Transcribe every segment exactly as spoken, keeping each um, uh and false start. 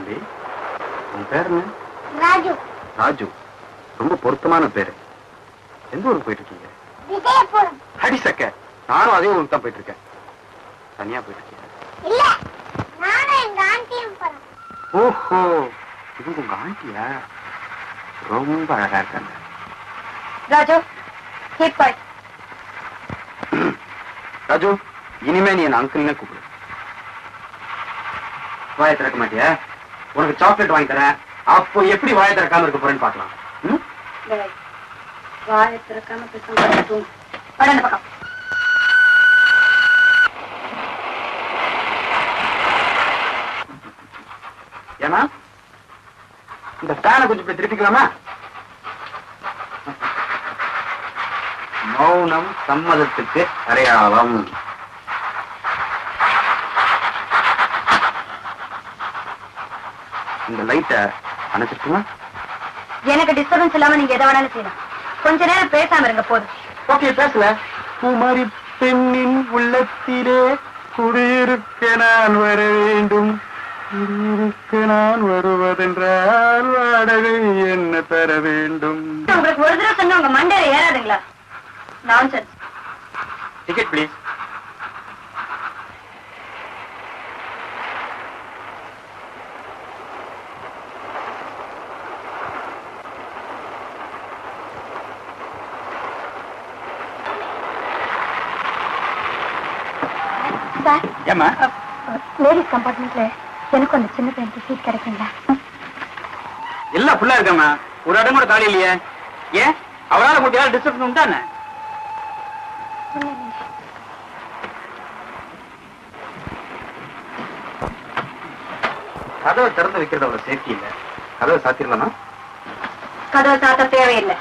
தம்பி, உன் பேர் என்ன? ராஜு. ராஜு, ரொம்ப பொருத்தமான பேரு. எந்த ஊருக்கு போயிட்டு இருக்கீங்க? விஜயபுரம். அடிசக்க, நானும் அதே ஊருக்கு தான் போயிட்டு இருக்கேன். தனியா போயிட்டு இருக்கீங்க? இல்ல, நானும் எங்க ஆண்டியும் போறோம். ஓஹோ, இது உங்க ஆண்டியா? ரொம்ப அழகா இருக்காங்க. Raju, keep quiet. ராஜு, இனிமே நீ என் அங்கிள்னே கூப்பிடு. வாயை திறக்க மாட்டியா? உனக்கு சாக்லேட் வாங்கி தரேன். அப்போ எப்படி வாயை திறக்காம இருக்க போறேன்னு பாக்கலாம். வாயை திறக்காம பேசும் பக்கம். ஏன்னா இந்த ஃபேனை கொஞ்சம் இப்படி திருப்பிக்கலாமா? மௌனம் சம்மதத்துக்கு அடையாளம். இந்த லைட்ட அணைச்சிட்டுமா? எனக்கு டிஸ்டர்பன்ஸ் இல்லாம நீங்க எதை வேணாலும் செய்யலாம். கொஞ்ச நேரம் பேசாம இருங்க போதும். ஓகே, பேசல. குமரி பெண்ணின் உள்ளத்திலே குடியிருக்க நான் வர வேண்டும். குடியிருக்க நான் வருவதென்றால் வாடகை என்ன தர வேண்டும்? உங்களுக்கு ஒரு தடவை சொன்னா உங்க மண்டையில ஏறாதுங்களா? நான்சென்ஸ். Ticket please. சார், ஏமா லேடிஸ் கம்பார்ட்மெண்ட்ல எனக்கு அந்த சின்ன பையனுக்கு சீட் கிடைக்குங்களா? எல்லாம் ஃபுல்லா இருக்கம்மா. ஒரு இடம் கூட காலி இல்லையே. ஏன் அவரால் முடியாது டிஸ்டர்பன்ஸ் உண்டானே? கதவை திறந்து வைக்கிறது அவ்வளவு சேஃப்டி இல்ல. கதவை சாத்திரலாமா? கதவை சாத்த தேவையில்லை.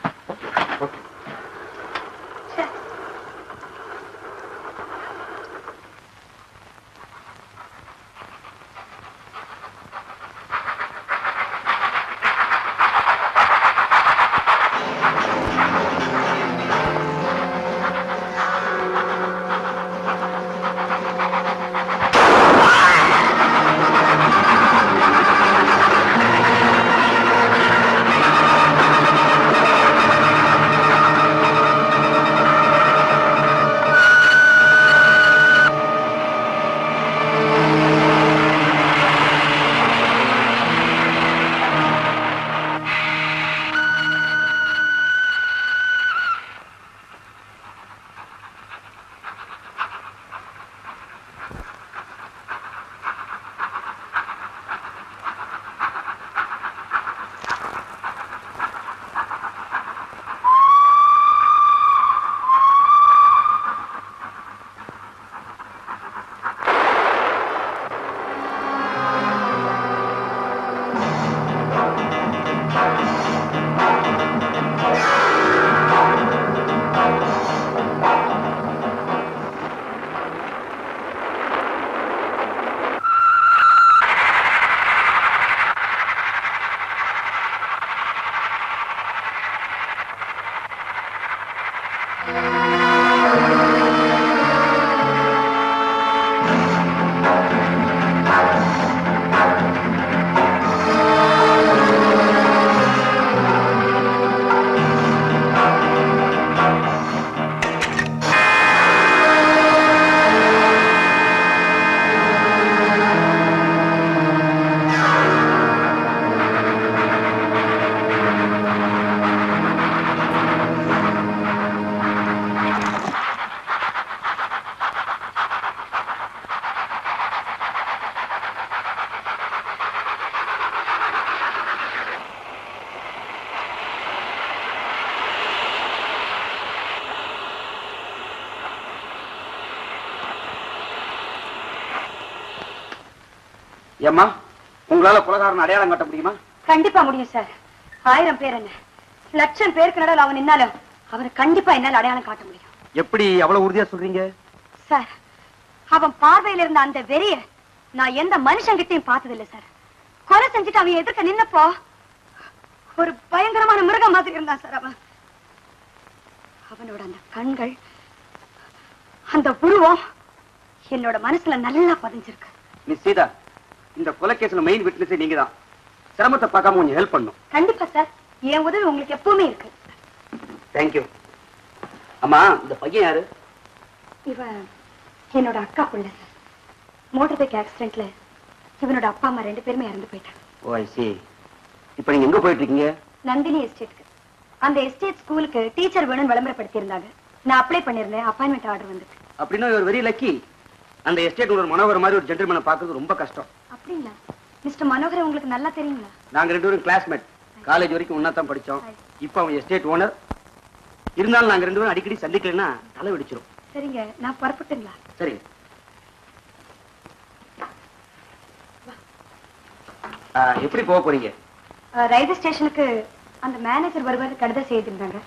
ஏம்மா, உங்களால கொலைகாரன் அடையாளம் காட்ட முடியுமா? கண்டிப்பா முடியும் சார். ஆயிரம் பேர் என்ன, லட்சம் பேருக்கு நடுவில் அவன் நின்னாலும் அவனை கண்டிப்பா என்னால் அடையாளம் காட்ட முடியும். எப்படி அவ்வளவு உறுதியா சொல்றீங்க? சார், அவன் பார்வையில இருந்த அந்த வெறிய நான் எந்த மனுஷங்கிட்டையும் பார்த்ததில்லை சார். கொலை செஞ்சுட்டு அவன் எதிர்க்க நின்னப்போ ஒரு பயங்கரமான மிருகம் மாதிரி இருந்தான் சார் அவன். அவனோட அந்த கண்கள், அந்த உருவம் என்னோட மனசுல நல்லா பதிஞ்சிருக்கு. மிஸ் சீதா, இந்த கொலைகேஸ்ல மெயின் விட்னஸே நீங்க தான். சிரமத்தை பார்க்காம கொஞ்சம் ஹெல்ப் பண்ணும். கண்டிப்பா சார், என் உதவி உங்களுக்கு எப்பவுமே இருக்கு. தேங்க்யூ. அம்மா, இந்த பையன் யாரு? இவன் என்னோட அக்கா புள்ள சார். மோட்டார் பைக் ஆக்சிடென்ட்ல இவனோட அப்பா அம்மா ரெண்டு பேருமே இறந்து போயிட்டாங்க. ஓ ஐ சீ. இப்போ நீங்க எங்க போயிட்டு இருக்கீங்க? நந்தினி எஸ்டேட்க்கு. அந்த எஸ்டேட் ஸ்கூலுக்கு டீச்சர் வேணும்னு விளம்பரப்படுத்தி இருந்தாங்க. நான் அப்ளை பண்ணிருந்தேன். அப்பாயின்மெண்ட் ஆர்டர் வந்துச்சு. அப்படின்னா ஒரு வெரி லக்கி. அந்த எஸ்டேட் ஒரு மனோகர் மாதிரி ஒரு ஜென்டில்மேனை பார்க்கிறது ரொம்ப கஷ்டம். அப்படிங்களா? மிஸ்டர் மனோகர் உங்களுக்கு நல்லா தெரியுங்களா? நாங்க ரெண்டு பேரும் கிளாஸ்மேட். காலேஜ் வரைக்கும் ஒன்னா தான் படிச்சோம். இப்போ அவன் எஸ்டேட் ஓனர். இருந்தாலும் நாங்க ரெண்டு பேரும் அடிக்கடி சந்திக்கலன்னா தலை வெடிச்சிரும். சரிங்க, நான் புறப்பட்டுங்களா? சரிங்க. எப்படி போக போறீங்க? ரயில்வே ஸ்டேஷனுக்கு அந்த மேனேஜர் வருவாரு கடிதம் செய்திருந்தாங்க.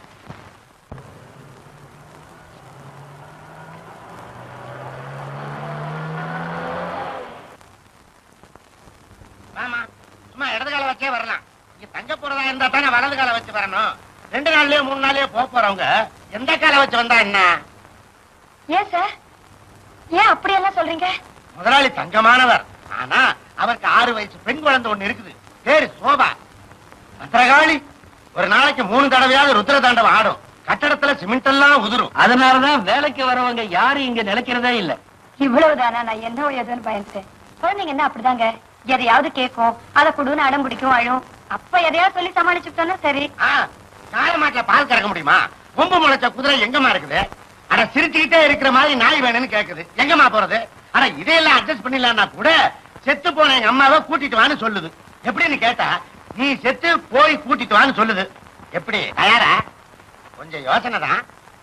சும்மா இடது கால வச்சே வரலாம். இங்க தங்க போறதா இருந்தா தானே வலது கால வச்சு வரணும். ரெண்டு நாள்லயே மூணு நாள்லயே போக போறவங்க எந்த கால வச்சு வந்தா என்ன? ஏன் சார், ஏன் அப்படியெல்லாம் சொல்றீங்க? முதலாளி தங்கமானவர். ஆனா அவருக்கு ஆறு வயசு பெண் குழந்தை ஒண்ணு இருக்குது. பேரு சோபா. பத்திரகாளி. ஒரு நாளைக்கு மூணு தடவையாவது ருத்ர தாண்டவம் ஆடும். கட்டடத்துல சிமெண்ட் எல்லாம் உதிரும். அதனாலதான் வேலைக்கு வரவங்க யாரும் இங்க நிலைக்கிறதே இல்ல. இவ்வளவுதானா? நான் என்ன எதுன்னு பயந்துட்டேன். குழந்தைங்க என்ன அப்படிதாங்க, எதையாவது கேட்கும், அதை கொடுன்னு அடம் பிடிக்கும், அழும். அப்ப எதையாவது சொல்லி சமாளிச்சுட்டோம்னா சரி. காலமாட்டுல பால் கறக்க முடியுமா? கொம்பு முளைச்ச குதிரை எங்கம்மா இருக்குது? ஆனா சிரிச்சுக்கிட்டே இருக்கிற மாதிரி நாய் வேணும்னு கேக்குது. எங்கம்மா போறது? ஆனா இதையெல்லாம் அட்ஜஸ்ட் பண்ணிடலாம்னா கூட செத்து போன எங்க அம்மாவை கூட்டிட்டு வான்னு சொல்லுது. எப்படின்னு கேட்டா நீ செத்து போய் கூட்டிட்டு வான்னு சொல்லுது. எப்படி தயாரா? கொஞ்சம் யோசனை தான்.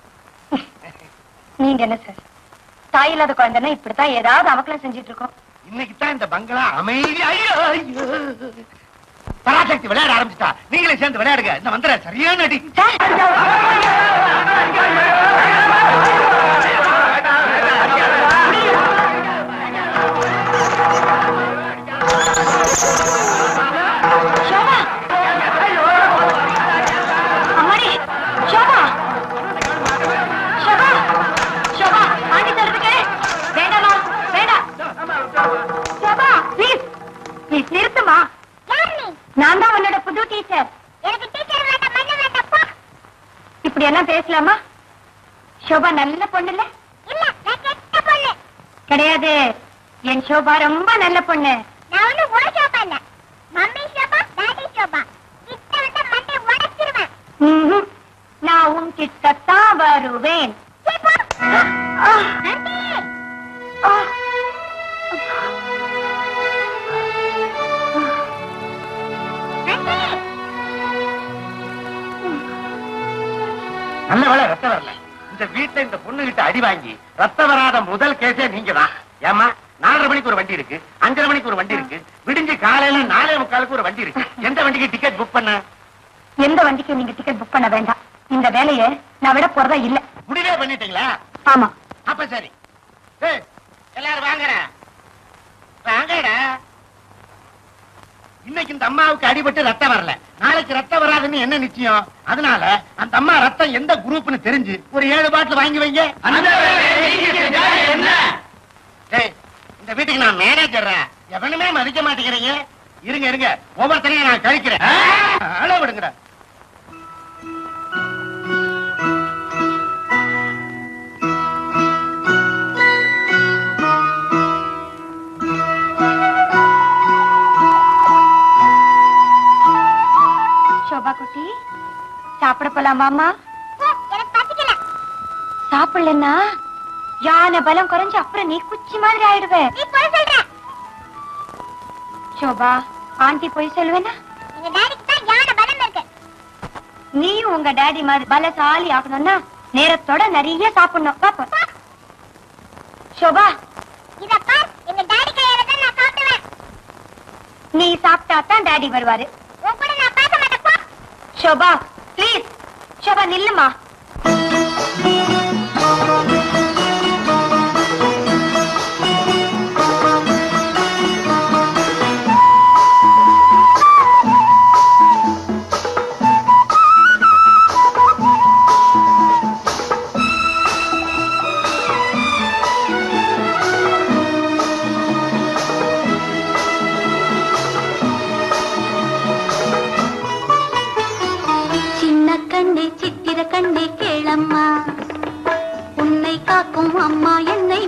நீங்க என்ன சார், தாய் இல்லாத குழந்தைன்னா இப்படித்தான் ஏதாவது அவக்கெல்லாம் செஞ்சிட்டு இருக்கோம். இன்னைக்கு தான் இந்த பங்களா அமைதியா பராசக்தி விளையாட ஆரம்பிச்சுட்டா. நீங்களே சேர்ந்து விளையாடுங்க. இந்த மந்திர சரியான அடி. நிறுத்துமா? நான் தான் உன்னோட புது டீச்சர். எனக்கு டீச்சர் வேண்டாம், மண்ணு வேண்டாம்ப்பா. இப்படி எல்லாம் பேசலாமா? சோபா நல்ல பொண்ணு இல்ல? இல்ல, நான் கெட்ட பொண்ணு. கிடையாது, என் சோபா ரொம்ப நல்ல பொண்ணு. நான் ஒண்ணு ஒரு சோபா இல்ல. Mummy Shoba, daddy Shoba. கிட்ட வந்தா மண்டை உடைச்சிருவேன். ம்ஹும். நான் உன் கிட்டத்தான் வருவேன். ஆண்டி. நல்ல வேலை ரத்தம் வரல. இந்த வீட்டுல இந்த பொண்ணு கிட்ட அடி வாங்கி ரத்தம் வராத முதல் கேஸே நீங்க தான். ஏமா, நாலரை மணிக்கு ஒரு வண்டி இருக்கு, அஞ்சரை மணிக்கு ஒரு வண்டி இருக்கு, விடிஞ்சு காலையில நாலே முக்காலுக்கு ஒரு வண்டி இருக்கு. எந்த வண்டிக்கு டிக்கெட் புக் பண்ண? எந்த வண்டிக்கு நீங்க டிக்கெட் புக் பண்ண வேண்டாம். இந்த வேலையை நான் விட போறதா இல்ல. முடிவே பண்ணிட்டீங்களா? ஆமா. அப்ப சரி. எல்லாரும் வாங்கற வாங்கடா. இன்னைக்கு இந்த அம்மாவுக்கு அடிபட்டு ரத்தம் வரல, நாளைக்கு ரத்தம் வராதுன்னு என்ன நிச்சயம்? அதனால அந்த அம்மா ரத்தம் எந்த குரூப்னு தெரிஞ்சு ஒரு ஏழு பாட்டில் வாங்கி வைங்க. இந்த வீட்டுக்கு நான் மேனேஜர். எவனுமே மதிக்க மாட்டேங்கிறீங்க. இருங்க இருங்க, ஒவ்வொருத்தரையும் நான் கழிக்கிறேன். அளவு விடுங்க. சோபா குட்டி, சாப்பிட போலாமாமா? எனக்கு பசிக்கல. சாப்பிடலன்னா யானை பலம் குறைஞ்சு அப்புறம் நீ குச்சி மாதிரி ஆயிடுவே. நீ போய் சொல்ற. சோபா, ஆண்டி போய் சொல்லுவேனா? எங்க டாடிக்கு தான் யானை பலம் இருக்கு. நீயும் உங்க டாடி மாதிரி பலசாலி ஆகணும்னா நேரத்தோட நிறைய சாப்பிடணும். பாப்பா சோபா, இத பார், எங்க டாடி கையால தான் நான் சாப்பிடுவேன். நீ சாப்பிட்டா தான் டாடி வருவாரு. உன் கூட நான் பேச மாட்டேன். போ. Sofa please. சோபா நில்லுமா.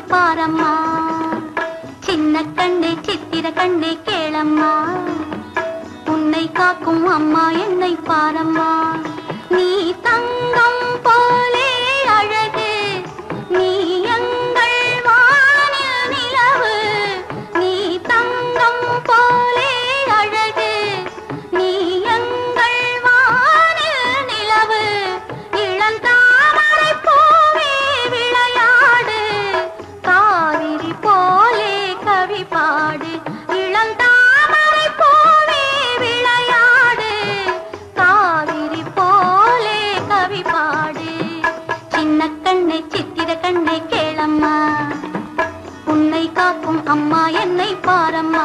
பாரம்மா சின்ன கண்ணே சித்திர கண்ணே கேளம்மா உன்னை காக்கும் அம்மா என்னை பாரம்மா நீ தங்கம் போலே அழகு நீ எங்கள் வானில் நிலவு நீ தங்கம் போலே அழகு நீ எங்கள் வானில் நிலவு இளந்தாமரை பூவே விளையாடு காவிரி போலே கவி பாடு இளந்தாமரை பூவே விளையாடு காவிரி போலே கவி பாடு சின்ன கண்ணே சித்திர கண்ணே கேளம்மா உன்னை காக்கும் அம்மா என்னை பாரம்மா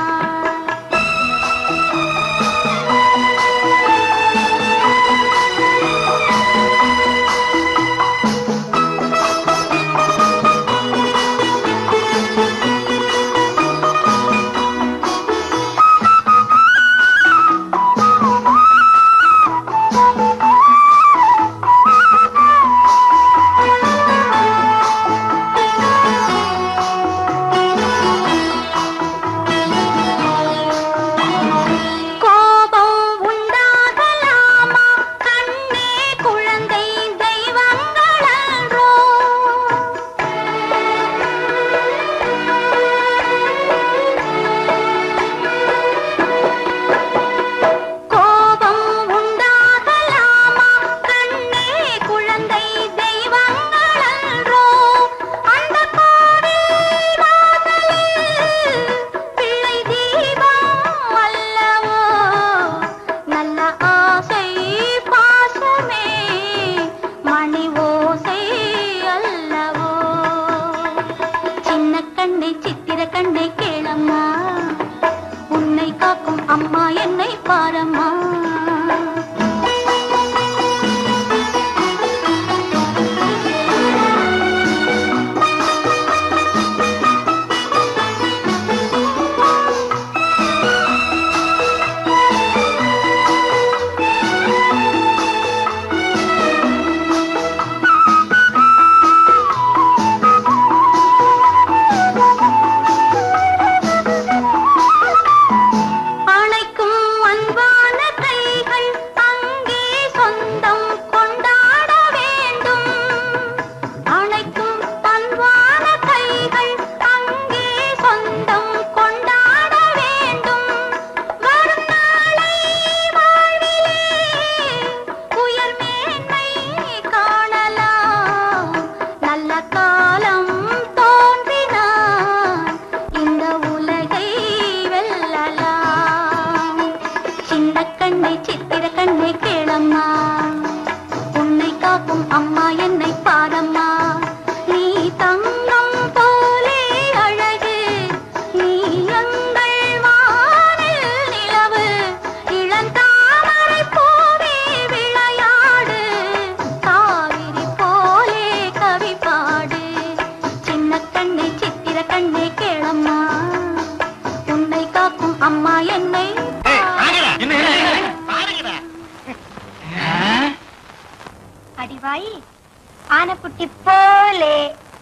ஆனைக்குட்டி போலே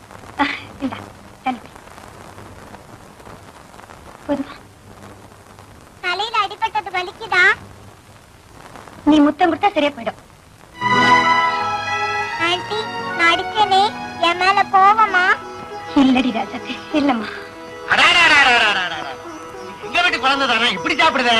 தலையில அடிபட்டது வலிக்குதா? நீ முத்தம் கொடுத்தா சரியா போயிடும். ஆண்டி, நான் அடிச்சேனே, என் மேல கோவமா? இல்லடி ராஜாத்தி, இல்லம்மா. எங்க வீட்டு குழந்தைதானா இப்படி சாப்பிடுதே?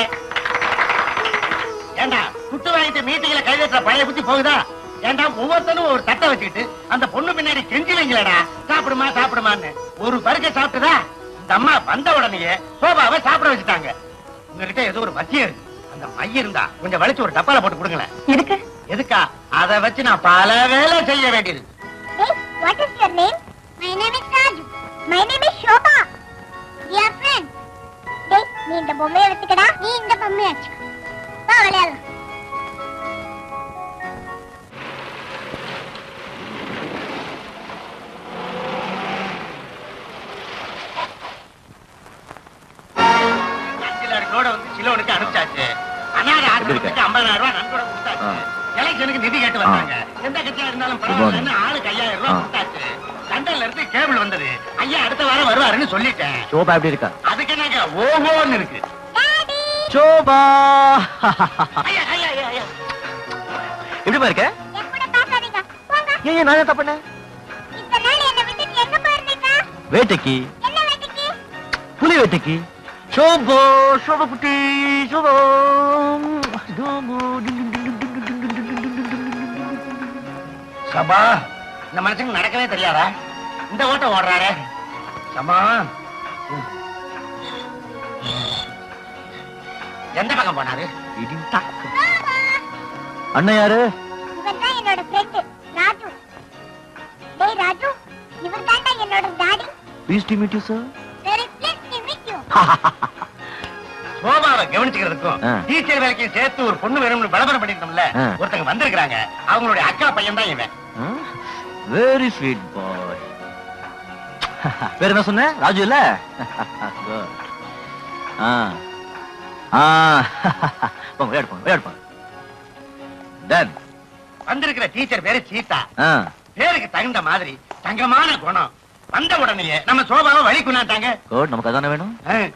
ஏண்டா குட்டு வாங்கிட்டு மீட்டிங்ல கைதட்டுற பழைய புத்தி போகுதா? ஏண்டா ஒவ்வொருத்தனும் ஒரு தட்டை வச்சுக்கிட்டு அந்த பொண்ணு பின்னாடி கெஞ்சிலீங்களடா சாப்பிடுமா சாப்பிடுமான்னு. ஒரு பருக்க சாப்பிட்டுதா இந்த அம்மா வந்த உடனேயே சோபாவை சாப்பிட வச்சுட்டாங்க. உங்ககிட்ட ஏதோ ஒரு மத்தியம் இருக்கு, அந்த மைய இருந்தா கொஞ்சம் வலிச்சு ஒரு டப்பால போட்டு கொடுங்களேன். எதுக்கு? எதுக்கா? அதை வச்சு நான் பல வேலை செய்ய வேண்டியது. What is your name? My name is Raju. My name is Shobha. Dear friend. டேய், நீ இந்த பொம்மையை வச்சுக்கடா, நீ இந்த பொம்மையை வச்சுக்க. வா விளையாடலாம். சிலோனுக்கு அனுப்பிச்சாச்சு. அனாதை ஆசிரமத்துக்கு ஐம்பதாயிரம் ரூபாய் நன்கொடை கொடுத்தாச்சு. எலெக்ஷனுக்கு நிதி கேட்டு வந்தாங்க. எந்த கட்சியா இருந்தாலும் பரவாயில்லன்னு ஆளுக்கு ஐயாயிரம் ரூபாய் கொடுத்தாச்சு. லண்டன்ல இருந்து கேபிள் வந்தது. ஐயா அடுத்த வாரம் வருவாருன்னு சொல்லிட்டேன். சோபா எப்படி இருக்கா? அதுக்கு என்னங்க ஓஹோன்னு இருக்கு. சோபா ஐயா ஐயா ஐயா ஐயா எப்படிமா இருக்க? என் கூட பேசாதீங்க போங்க. ஏன் ஏன் நான் தப்பு பண்ண? இத்தனை நாள் என்னை விட்டுட்டு எங்க போயிருந்தீங்க? வேட்டைக்கு. என்ன வேட்டைக்கு? புலி வேட்டைக்கு. சோபா சோபா குட்டி சோபா. சபா இந்த மனுஷனுக்கு நடக்கவே தெரியாதா? இந்த ஓட்டம் ஓடுறாரு. சபா எந்த பக்கம் போனாரு? அண்ணன் யாரு? இவன் தான் என்னோட ஃப்ரெண்ட் ராஜு. டேய் ராஜு, இவர் தான்டா என்னோட daddy. Pleased to meet you, sir. Very pleased to meet you. சோபாவை கவனிச்சுக்கிறதுக்கும் ஆ. டீச்சர் வேலைக்கு சேர்த்து ஒரு பொண்ணு வேணும்னு விளம்பரம் பண்ணிருந்தோம்ல, ஆ. ஒருத்தங்க வந்திருக்காங்க. அவங்களுடைய அக்கா பையன் தான் இவன். Very sweet boy. பேர் என்ன சொன்ன? ராஜு இல்ல? ஆ ஆ போங்க விளையாடு போங்க விளையாடு போங்க. டன் வந்திருக்கிற டீச்சர் பேரு சீதா. ஆ பேருக்கு தகுந்த மாதிரி தங்கமான குணம். வந்த உடனேயே நம்ம சோபாவை வழி கொண்டாட்டாங்க. குட், நமக்கு அதானே வேணும்.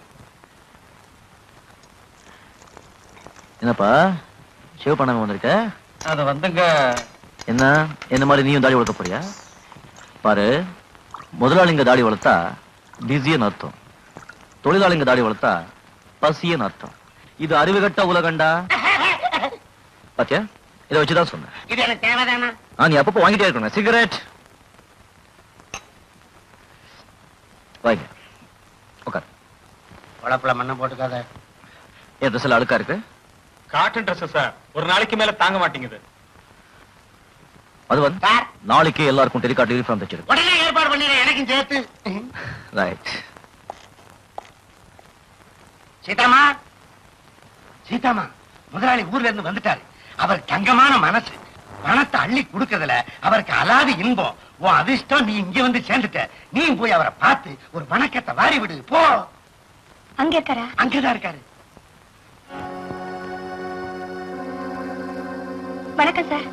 என்னப்பா ஷேவ் பண்ணாம வந்திருக்க? அது வந்துங்க. என்ன என்ன மாதிரி நீயும் தாடி வளர்க்க போறியா? பாரு, முதலாளிங்க தாடி வளர்த்தா பிஸின்னு அர்த்தம், தொழிலாளிங்க தாடி வளர்த்தா பசின்னு அர்த்தம். இது அறிவுகட்ட உலகண்டா. பாத்தியா, இதை வச்சுதான் சொன்னேன். இது எனக்கு தேவைதானா? ஆ, நீ அப்பப்போ வாங்கிட்டே இருக்கணும். சிகரெட் வாங்க, உட்கார். உழப்புல மண்ணை போட்டுக்காத. என் ட்ரெஸ் எல்லாம் அழுக்கா இருக்கு. காட்டன் ட்ரெஸ் சார், ஒரு நாளைக்கு மேல தாங்க மாட்டேங்குது. அது வந்து சார், நாளைக்கு எல்லாருக்கும் டெலிகாட் யூனிஃபார்ம் தச்சிருக்கு. உடனே ஏற்பாடு பண்ணிடுறேன், எனக்கும் சேர்த்து. ரைட். சீதாமா, சீதாமா, முதலாளி ஊர்ல இருந்து வந்துட்டாரு. அவர் தங்கமான மனசு, பணத்தை அள்ளி கொடுக்கறதுல அவருக்கு அலாதி இன்பம். உன் அதிர்ஷ்டம், நீ இங்க வந்து சேர்ந்துட்ட. நீ போய் அவரை பார்த்து ஒரு வணக்கத்தை வாரி விடு. போ. அங்க இருக்காரா? அங்கதான் இருக்காரு. வணக்கம் சார்.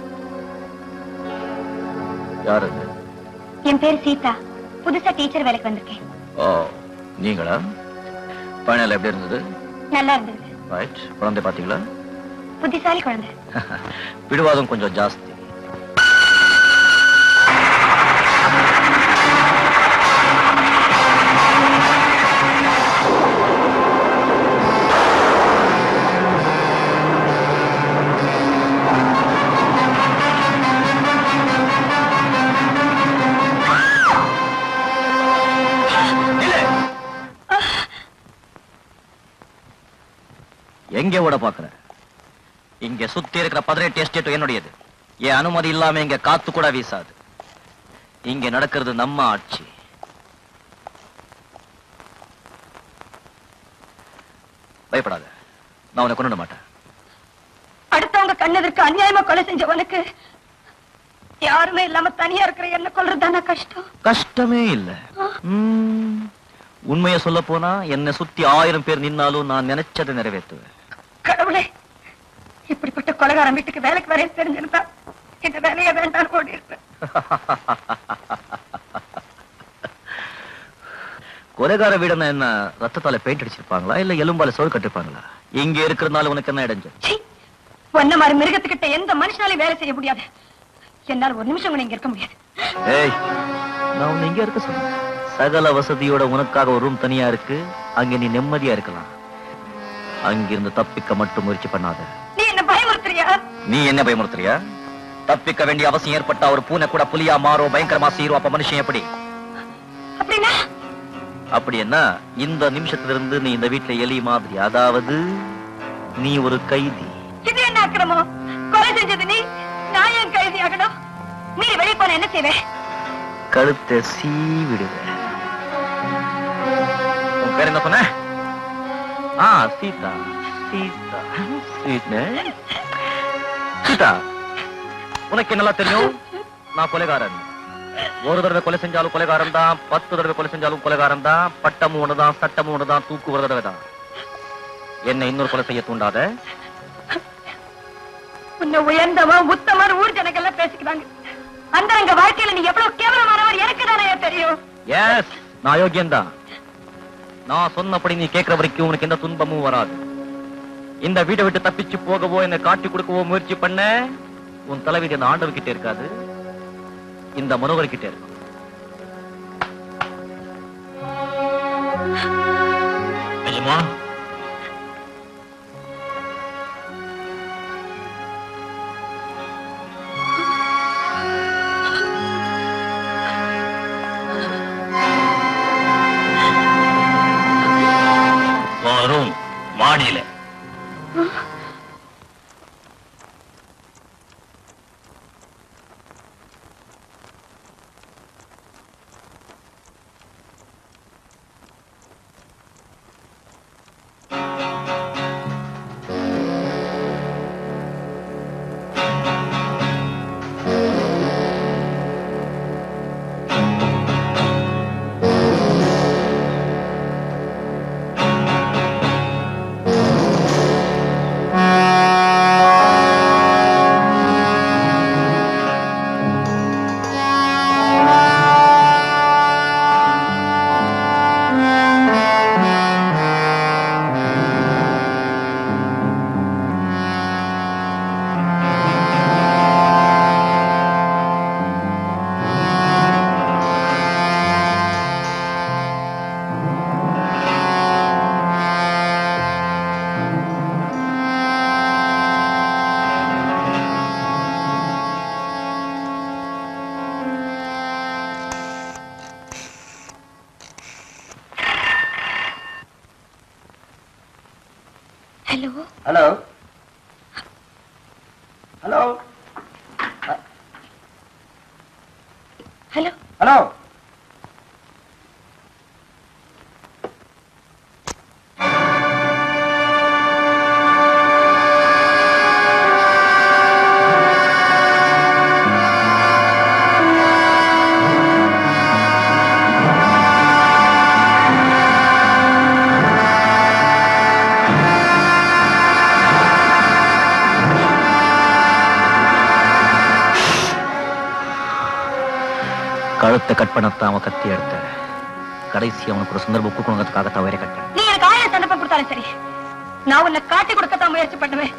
யாரு? என் பேர் சீதா. புதுசா டீச்சர் வேலைக்கு வந்திருக்கேன். ஓ, நீங்களா? பயணம் எப்படி இருந்தது? நல்லா இருந்தது. ரைட். குழந்தை பாத்தீங்களா? புத்திசாலி குழந்தை. பிடிவாதம் கொஞ்சம் ஜாஸ்தி. எங்க ஓட பாக்குற? இங்க சுத்தி இருக்கிற பதினெட்டு எஸ்டேட் என்னுடையது. என் அனுமதி இல்லாம இங்க காத்து கூட வீசாது. இங்க நடக்கிறது நம்ம ஆட்சி. பயப்படாத, நான் உன்னை கொண்டு மாட்டேன். அடுத்தவங்க கண்ணதற்கு அநியாயமா கொலை செஞ்ச உனக்கு யாருமே இல்லாம தனியா இருக்கிற என்ன கொல்றதுதானா கஷ்டம்? கஷ்டமே இல்ல. ம், உண்மைய சொல்ல போனா என்ன சுத்தி ஆயிரம் பேர் நின்னாலும் நான் நினைச்சதை நிறைவேற்றுவேன். கடவுளே, இப்படிப்பட்ட கொலைகாரன் வீட்டுக்கு வேலைக்கு வரைய தெரிஞ்சிருந்தா இந்த வேலையை வேண்டாம் ஓடி இருப்பேன். கொலைகார வீடுன்னா என்ன, ரத்தத்தால பெயிண்ட் அடிச்சிருப்பாங்களா இல்ல எலும்பால சோறு கட்டிருப்பாங்களா? இங்க இருக்கிறதுனால உனக்கு என்ன இடைஞ்சல்? ஒன்ன மாதிரி மிருகத்துக்கிட்ட எந்த மனுஷனாலையும் வேலை செய்ய முடியாது. என்னால ஒரு நிமிஷம் கூட இங்க இருக்க முடியாது. ஏய், நான் உன்னை இங்க இருக்க சொன்னேன். சகல வசதியோட உனக்காக ஒரு ரூம் தனியா இருக்கு. அங்க நீ நிம்மதியா இருக்கலாம். அங்கிருந்து தப்பிக்க மட்டும் முயற்சி பண்ணாத. நீ என்ன பயமுறுத்துறியா? நீ என்ன பயமுறுத்துறியா? தப்பிக்க வேண்டிய அவசியம் ஏற்பட்டா ஒரு பூனை கூட புலியா மாறும், பயங்கரமா சீரும். அப்ப மனுஷன் எப்படி? அப்படின்னா அப்படி என்ன, இந்த நிமிஷத்துல இருந்து நீ இந்த வீட்டுல எலி மாதிரி. அதாவது நீ ஒரு கைதி. இது என்ன அக்கிரமம்? கொலை செஞ்சது நீ, நான் ஏன் கைதி ஆகணும்? நீ வெளியே போன என்ன செய்வேன்? கழுத்தை சீவிடுவேன். உன் பேர் என்ன சொன்ன? ஆ, சீதா. சீதா சீதா சீதா, உனக்கு என்னெல்லாம் தெரியும்? நான் கொலைகாரன். ஒரு தடவை கொலை செஞ்சாலும் கொலைகாரன் தான், பத்து தடவை கொலை செஞ்சாலும் கொலைகாரன் தான். பட்டமும் ஒண்ணுதான், சட்டமும் ஒண்ணுதான், தூக்கு ஒரு தடவை தான். என்ன இன்னொரு கொலை செய்ய தூண்டாத. உன்னை உயர்ந்தவன் உத்தமன் ஊர் ஜனங்கள்லாம் பேசிக்கிறாங்க. அந்தரங்க வாழ்க்கையில நீ எவ்வளவு கேவலமானவர் எனக்கு தானே தெரியும். எஸ், நான் யோகியன்தான். நான் சொன்னபடி நீ கேட்கிற வரைக்கும் உனக்கு எந்த துன்பமும் வராது. இந்த வீட்டை விட்டு தப்பிச்சு போகவோ என்னை காட்டி கொடுக்கவோ முயற்சி பண்ண உன் தலைவிதி அந்த ஆண்டவர் கிட்டே இருக்காது, இந்த மனோகர் கிட்டே இருக்கும். நிஜமா? வரும் மாடியில ஹலோ ஹலோ ஹலோ ஹலோ கழுத்தை கட் பண்ணத்தான் அவன் கத்தி எடுத்த. கடைசி அவனுக்கு ஒரு சந்தர்ப்பம் கொடுக்கணுங்கிறதுக்காக தவறே கட்ட. நீ எனக்கு ஆயிரம் சந்தர்ப்பம் கொடுத்தாலும் சரி, நான் உன்னை காட்டி கொடுக்கத்தான் முயற்சி பண்ணுவேன்.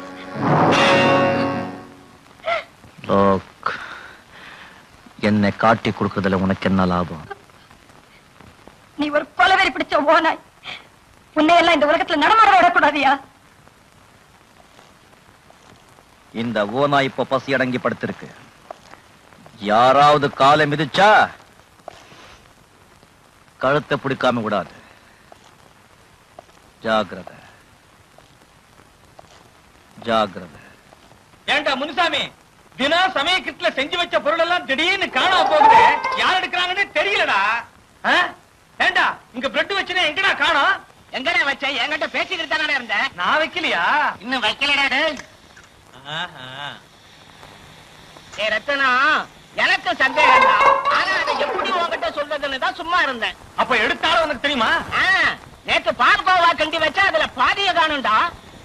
என்னை காட்டி கொடுக்கறதுல உனக்கு என்ன லாபம்? நீ ஒரு கொலவெறி பிடிச்ச ஓனாய். உன்னை எல்லாம் இந்த உலகத்துல நடமாட விடக்கூடாதியா? இந்த ஓனாய் இப்ப பசி அடங்கி படுத்திருக்கு. யாராவது காலை மிதிச்சா கழுத்தை பிடிக்காம விடாது. ஜாகிரதை ஜாகிரதை. ஏண்டா முனுசாமி, தினம் சமயக்கட்டுல செஞ்சு வச்ச பொருள் எல்லாம் திடீர்னு காணாம போகுது. யார் எடுக்கிறாங்கன்னு தெரியலடா. ஏண்டா இங்க பிரெட் வச்சுனா எங்கடா காணோம்? எங்கடா வச்ச? என்கிட்ட பேசிக்கிட்டு தானே இருந்த. நான் வைக்கலையா? இன்னும் வைக்கலடா டேய். ஏ ரத்தனா, எனக்கு சந்தேகம் தான். ஆனா அதை எப்படி உன்கிட்ட சொல்றதுன்னு தான் சும்மா இருந்தேன். அப்ப எடுத்தாலும் உனக்கு தெரியுமா? நேத்து பால்கோவா கண்டி வச்சா அதுல பாதிய காணும்டா.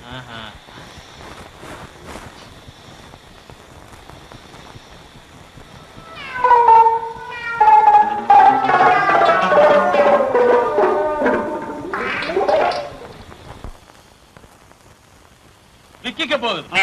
விக்கிக்க போகுது.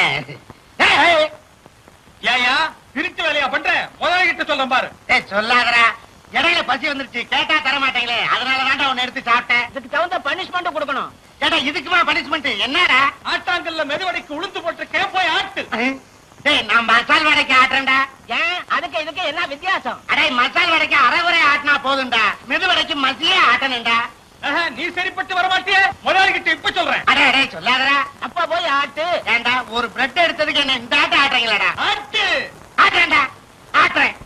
ஏயா திருட்டு வேலையா பண்ற? முதலாளிகிட்ட சொல்றேன் பாரு. சொல்லாதடா, இடையில பசி வந்துருச்சு, கேட்டா தர மாட்டீங்களே, அதனாலதான் உன்னை எடுத்து சாப்பிட்டேன். இதுக்கு தகுந்த பனிஷ்மெண்ட் கொடுக்கணும். கேட்டா இதுக்குமா பனிஷ்மெண்ட்? என்னடா? ஆட்டாங்கல்ல மெதுவடைக்கு உளுந்து போட்டு கேப்போய் ஆட்டு. டேய், நான் மசால் வடைக்கு ஆட்டுறேன்டா. ஏன் அதுக்கு இதுக்கு என்ன வித்தியாசம்? அடே, மசால் வடைக்கு அரைகுறை ஆட்டினா போதும்டா, மெதுவடைக்கு மசியே ஆட்டணும்டா. நீ சரிப்பட்டு வரமாட்டிய? முதலாளிகிட்ட இப்ப சொல்றேன். அடே அடே சொல்லாதடா. அப்பா போய் ஆட்டு. ஏண்டா ஒரு பிரெட் எடுத்ததுக்கு என்ன இந்த ஆட்ட ஆட்டுறீங்களாடா? ஆட்டு ஆட்டுறேன்டா, ஆட்டுறேன்.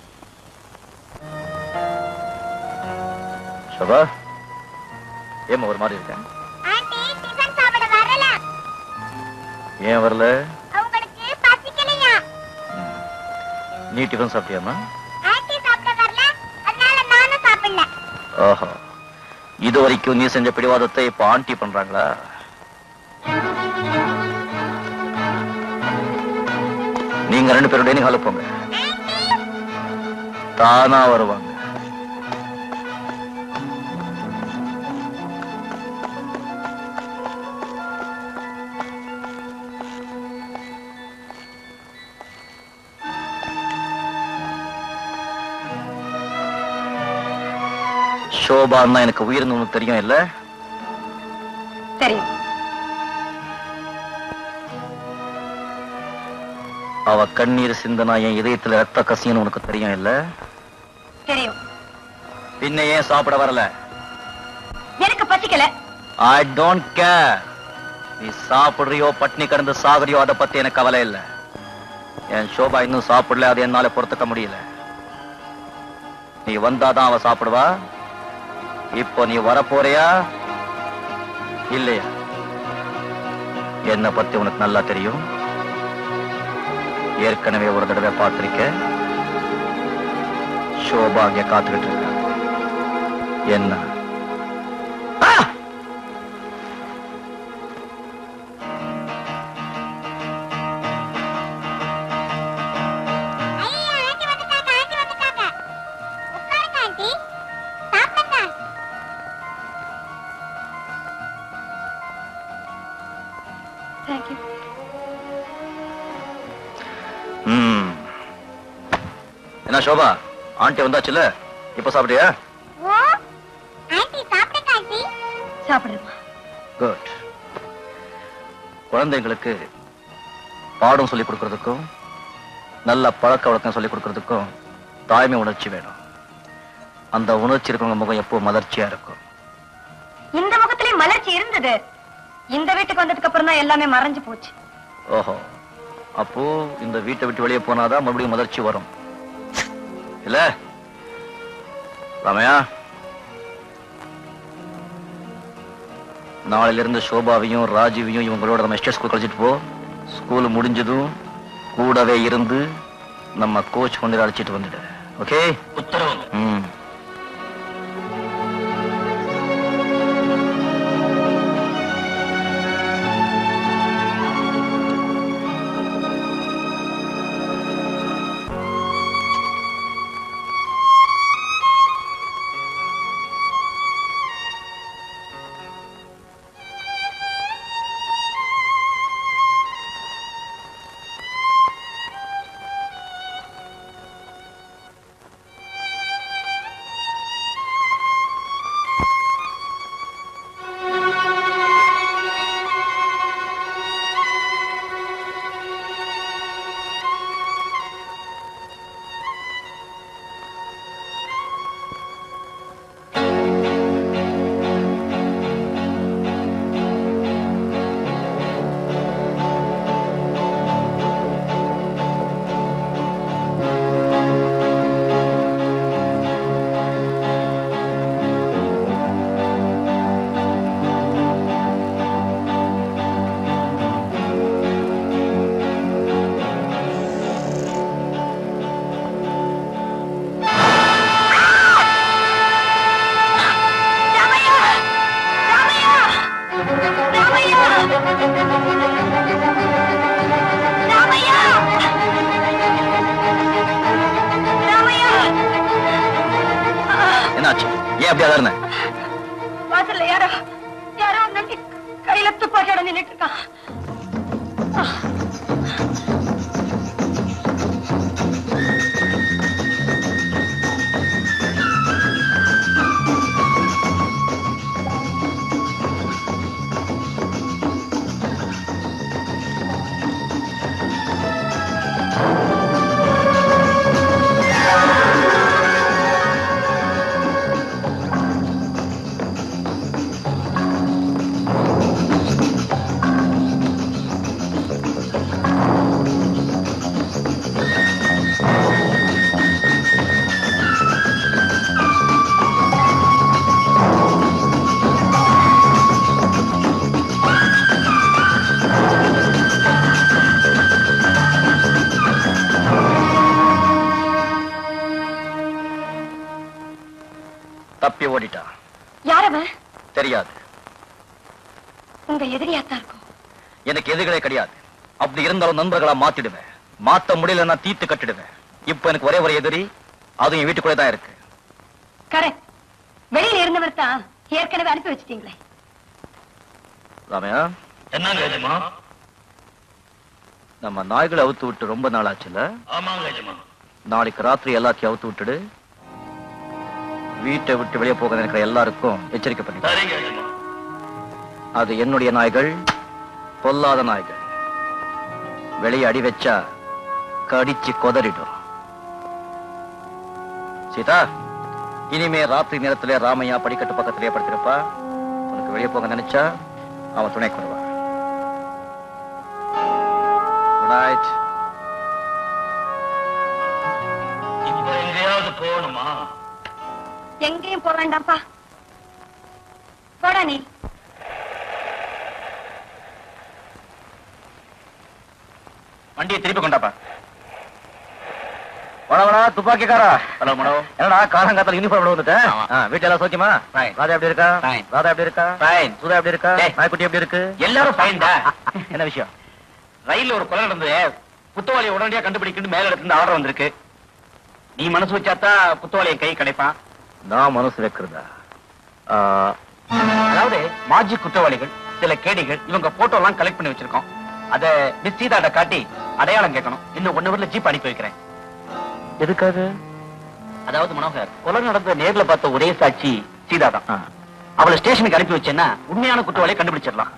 சபா, ஏமா ஒரு மாதிரி இருக்க? ஆண்டி டிபன் சாப்பிட வரல. ஏன் வரல? உங்களுக்கு பசிக்கலையா? நீ டிஃபன் சாப்பிட்டியாமா? ஆண்டி சாப்பிட வரல, அதனால நானும் சாப்பிடல. ஓஹோ, இது வரைக்கும் நீ செஞ்ச பிடிவாதத்தை இப்ப ஆண்டி பண்றாங்களா? நீங்க ரெண்டு பேரும் டைனிங் ஹாலுக்கு போங்க. தானா வருவாங்க. சோபான்னா எனக்கு உயிர்னு உனக்கு தெரியும் இல்ல? தெரியும். அவ கண்ணீர் சிந்தனா என் இதயத்துல ரத்த கசியன்னு உனக்கு தெரியும் இல்ல? தெரியும். பின்ன ஏன் சாப்பிட வரல? எனக்கு பசிக்கல. I don't care. நீ சாப்பிடுறியோ பட்னி கடந்து சாகுறியோ அதை பத்தி எனக்கு கவலை இல்ல. என் சோபா இன்னும் சாப்பிடல, அது என்னால பொறுத்துக்க முடியல. நீ வந்தாதான் அவ சாப்பிடுவா. இப்போ நீ வரப்போறியா இல்லையா? என்ன பத்தி உனக்கு நல்லா தெரியும். ஏற்கனவே ஒரு தடவை பார்த்திருக்க. சோபா அங்க காத்துக்கிட்டு இருக்க. என்ன என்ன சோபா, ஆண்டி வந்தாச்சுல, இப்ப சாப்பிட்டியா? சாப்பிடுமா. குட். குழந்தைங்களுக்கு பாடம் சொல்லிக் கொடுக்கறதுக்கும் நல்ல பழக்க வழக்கம் சொல்லிக் கொடுக்கறதுக்கும் தாய்மை உணர்ச்சி வேணும். அந்த உணர்ச்சி இருக்கிறவங்க முகம் எப்போ மலர்ச்சியா இருக்கும். இந்த முகத்திலேயே மலர்ச்சி இருந்தது. இந்த வீட்டுக்கு வந்ததுக்கு அப்புறம் தான் எல்லாமே மறைஞ்சு போச்சு. ஓஹோ, அப்போ இந்த வீட்டை விட்டு வெளியே போனாதான் மறுபடியும் மலர்ச்சி வரும் இல்ல? ராமையா, நாளையில இருந்து சோபாவையும் ராஜீவையும் இவங்களோட நம்ம எஸ்டேட் ஸ்கூல் கழிச்சிட்டு போ. ஸ்கூல் முடிஞ்சதும் கூடவே இருந்து நம்ம கோச் கொண்டு அழைச்சிட்டு வந்துடு. ஓகே? உத்தரவு. ம். வாசல்ல யாரோ யாரோ நம்பி கையில துப்பாக்கியோட நின்னுட்டு இருக்கான். தப்பி ஓடிட்டா. யாரவன் தெரியாது. உங்க எதிரியாத்தான் இருக்கும். எனக்கு எதிரிகளே கிடையாது. அப்படி இருந்தாலும் நண்பர்களா மாத்திடுவேன். மாத்த முடியலன்னா தீத்து கட்டிடுவேன். இப்ப எனக்கு ஒரே ஒரு எதிரி அதுவும் என் வீட்டுக்குள்ளே தான் இருக்கு. கரெக்ட். வெளியில இருந்தவர் தான் ஏற்கனவே அனுப்பி வச்சிட்டீங்களே. ராமையா, என்னங்க எஜமா? நம்ம நாய்களை அவுத்து விட்டு ரொம்ப நாள் ஆச்சுல? ஆமாங்க எஜமா. நாளைக்கு ராத்திரி எல்லாத்தையும் அவுத்து விட்டுடு. வீட்டை விட்டு வெளியே போக நினைக்கிற எல்லாருக்கும் எச்சரிக்கை பண்ணி. சரிங்க எஜமா. அது என்னுடைய நாய்கள், பொல்லாத நாய்கள். வெளியே அடி வச்சா கடிச்சு கொதறிடும். சீதா, இனிமே ராத்திரி நேரத்திலே ராமையா படிக்கட்டு பக்கத்திலே படுத்திருப்பா. உனக்கு வெளியே போக நினைச்சா அவன் துணைக்கு வருவான். Good night. இப்ப எங்கேயாவது போகணுமா? எங்கேயும் போக வேண்டாம்ப்பா. போடா நீ. வண்டியை திருப்பி கொண்டாப்பா. வடவடா துப்பாக்கிக்காரா. ஹலோ மனோ. என்னடா காலங்காத்தால யூனிஃபார்ம் வந்துட்டேன். வீட்டுல எல்லாம் சோக்கியமா? ராதா எப்படி இருக்கா? ராதா எப்படி இருக்கா? சுதா எப்படி இருக்கா? நாய்க்குட்டி எப்படி இருக்கு? எல்லாரும் ஃபைன் தான். என்ன விஷயம்? ரயில்ல ஒரு கொலை நடந்தது. குத்தவாளியை உடனடியா கண்டுபிடிக்கணும் மேல இடத்துல ஆர்டர் வந்திருக்கு. நீ மனசு வச்சாத்தான் குத்தவாளியை கை கிடைப்பான். நான் மனசு வைக்கிறதா? அதாவது மாஜி குற்றவாளிகள், சில கேடிகள், இவங்க போட்டோ எல்லாம் கலெக்ட் பண்ணி வச்சிருக்கோம். அத மிஸ் சீதாட்ட காட்டி அடையாளம் கேட்கணும். இன்னும் ஒன்னு வரல ஜீப் அனுப்பி வைக்கிறேன். எதுக்காக? அதாவது மனோகர், கொலை நடந்த நேர்ல பார்த்த ஒரே சாட்சி சீதா தான். அவளை ஸ்டேஷனுக்கு அனுப்பி வச்சேன்னா உண்மையான குற்றவாளியை கண்டுபிடிச்சிடலாம்.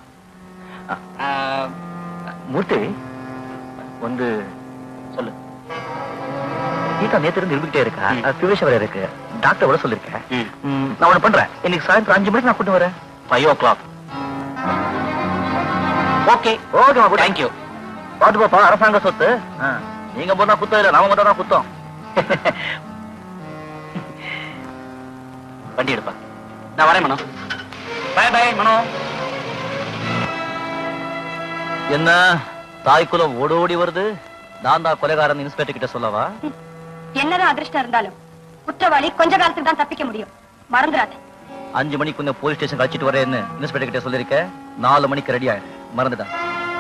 மூர்த்தி வந்து சொல்லு. சீதா நேத்து இருந்து இருந்துகிட்டே இருக்கா. பியூஷ் வர இருக்கு. டாக்டர் வர சொல்லிருக்கேன். நான் ஒண்ணு பண்றேன். இன்னைக்கு சாயந்தரம் அஞ்சு மணிக்கு நான் கூட்டு வரேன். Five o'clock. Okay okay, thank you. பாட்டு பாப்பா, அரசாங்க சொத்து. நீங்க போனா குத்தம் இல்ல, நாம மட்டும் தான் குத்தம். வண்டி எடுப்பா. நான் வரேன் மனோ. பாய் பாய் மனோ. என்ன தாய்க்குலம் ஓடோடி வருது? நான் தான் கொலைகாரன் இன்ஸ்பெக்டர் கிட்ட சொல்லவா? என்னதான் அதிர்ஷ்டம் இருந்தாலும் குற்றவாளி கொஞ்ச காலத்துக்கு தான் தப்பிக்க முடியும். மறந்துடாத. அஞ்சு மணிக்கு கொஞ்சம் போலீஸ் ஸ்டேஷன் அழைச்சிட்டு வரேன்னு இன்ஸ்பெக்டர் கிட்ட சொல்லிருக்க. நாலு மணிக்கு ரெடி ஆயிடு. மறந்துட்டான்.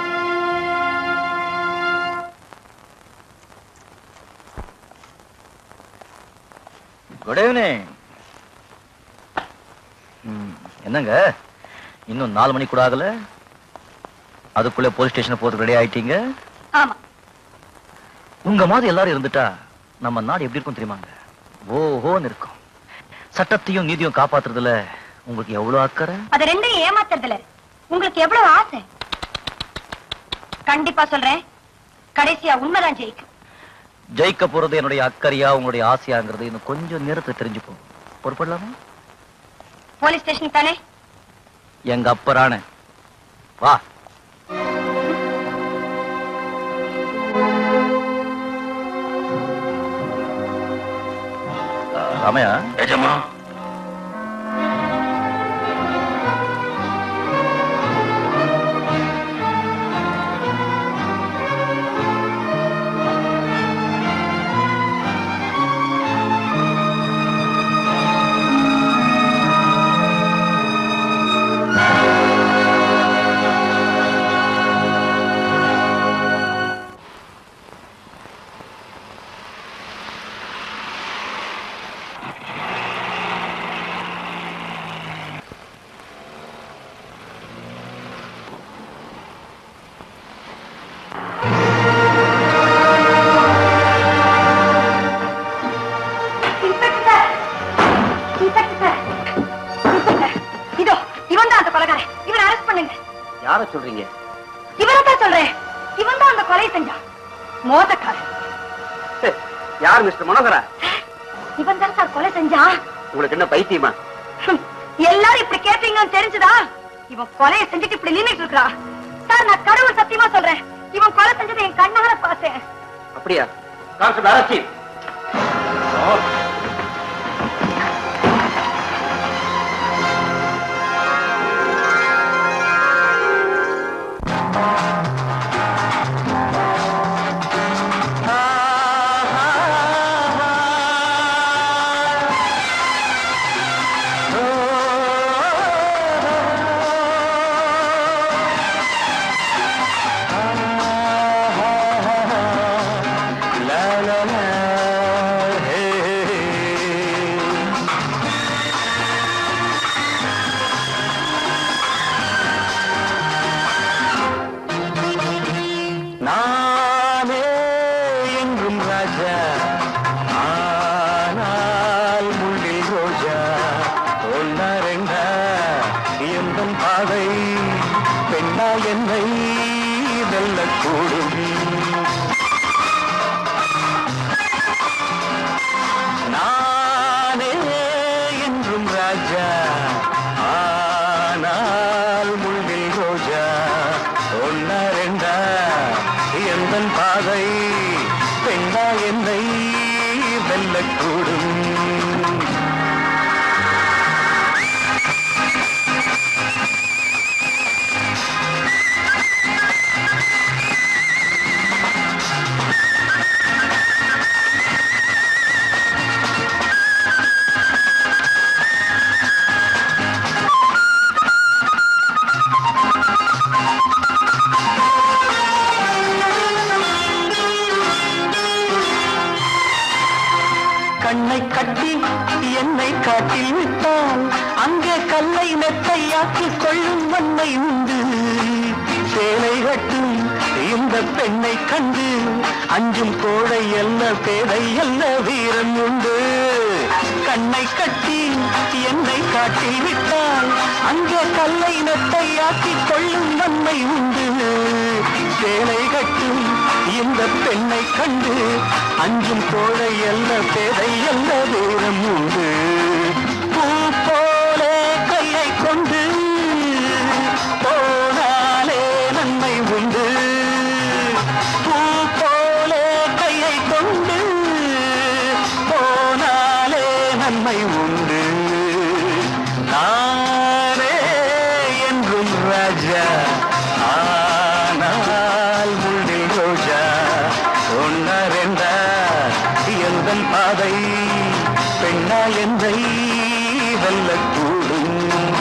Good evening. என்னங்க இன்னும் நாலு மணி கூட ஆகல, அதுக்குள்ள போலீஸ் ஸ்டேஷன் போறதுக்கு ரெடி ஆயிட்டீங்க? ஆமா. உங்க மாதிரி எல்லாரும் இருந்துட்டா நம்ம நாடு எப்படி இருக்கும் தெரியுமாங்க? ஓஹோன்னு இருக்கும். சட்டத்தையும் நீதியும் காப்பாத்துறதுல உங்களுக்கு எவ்வளவு அக்கறை? அது ரெண்டையும் ஏமாத்துறதுல உங்களுக்கு எவ்வளவு ஆசை? கண்டிப்பா சொல்றேன், கடைசியா உண்மைதான் ஜெயிக்கும். ஜெயிக்க போறது என்னுடைய அக்கறையா உங்களுடைய ஆசையாங்கிறது இன்னும் கொஞ்சம் நேரத்துல தெரிஞ்சுப்போம். பொறுப்படலாமா? போலீஸ் ஸ்டேஷன் தானே? எங்க அப்பரான வா. ராமையா. எஜமா. யார சொல்றீங்க? இவரத்தான் சொல்றேன். இவன் தான் அந்த கொலை செஞ்சான். மோசக்காரன். யார் மிஸ்டர் மனோகரா? இவன் தான் சார் கொலை செஞ்சான். உங்களுக்கு என்ன பைத்தியமா? எல்லாரும் இப்படி கேட்பீங்கன்னு தெரிஞ்சுதா இவன் கொலையை செஞ்சுட்டு இப்படி நின்னுட்டு இருக்கான். சார் நான் கடவுள் சத்தியமா சொல்றேன், இவன் கொலை செஞ்சதை என் கண்ணால பார்த்தேன். அப்படியா? Constable Arasi. la la la, hey hey. என்னை வெல்லக்கூடும். நானே என்றும் ராஜா, ஆனால் முள்ளில் ரோஜா. ஒன்னா ரெண்டா எந்தன் பாதை, பெண்ணா என்னை வெல்லக்கூடும். கண்ணை கட்டி என்னை காட்டில் விட்டால் அங்கே கல்லை மெத்தையாக்கிக் கொள்ளும் வன்மை உண்டு. சேலை கட்டும் இந்த பெண்ணை கண்டு அஞ்சும் கோழை அல்ல பேதை அல்ல வீரம் உண்டு. கண்ணை கட்டி என்னை காட்டில் விட்டால் அங்கே கல்லை மெத்தையாக்கிக் கொள்ளும் வன்மை உண்டு. சேலை கட்டும் இந்த பெண்ணை கண்டு அஞ்சும் கோழை அல்ல பேதை அல்ல வீரம் உண்டு. பூ போலே கையை கொண்டு போனாலே நன்மை உண்டு. பூ போலே கையை கொண்டு போனாலே நன்மை உண்டு. நானே என்றும் ராஜா, ஆனால் முள்ளில் ரோஜா. ஒன்னா ரெண்டா எந்தன் பாதை, பெண்ணா என்னை வெல்லக்கூடும்.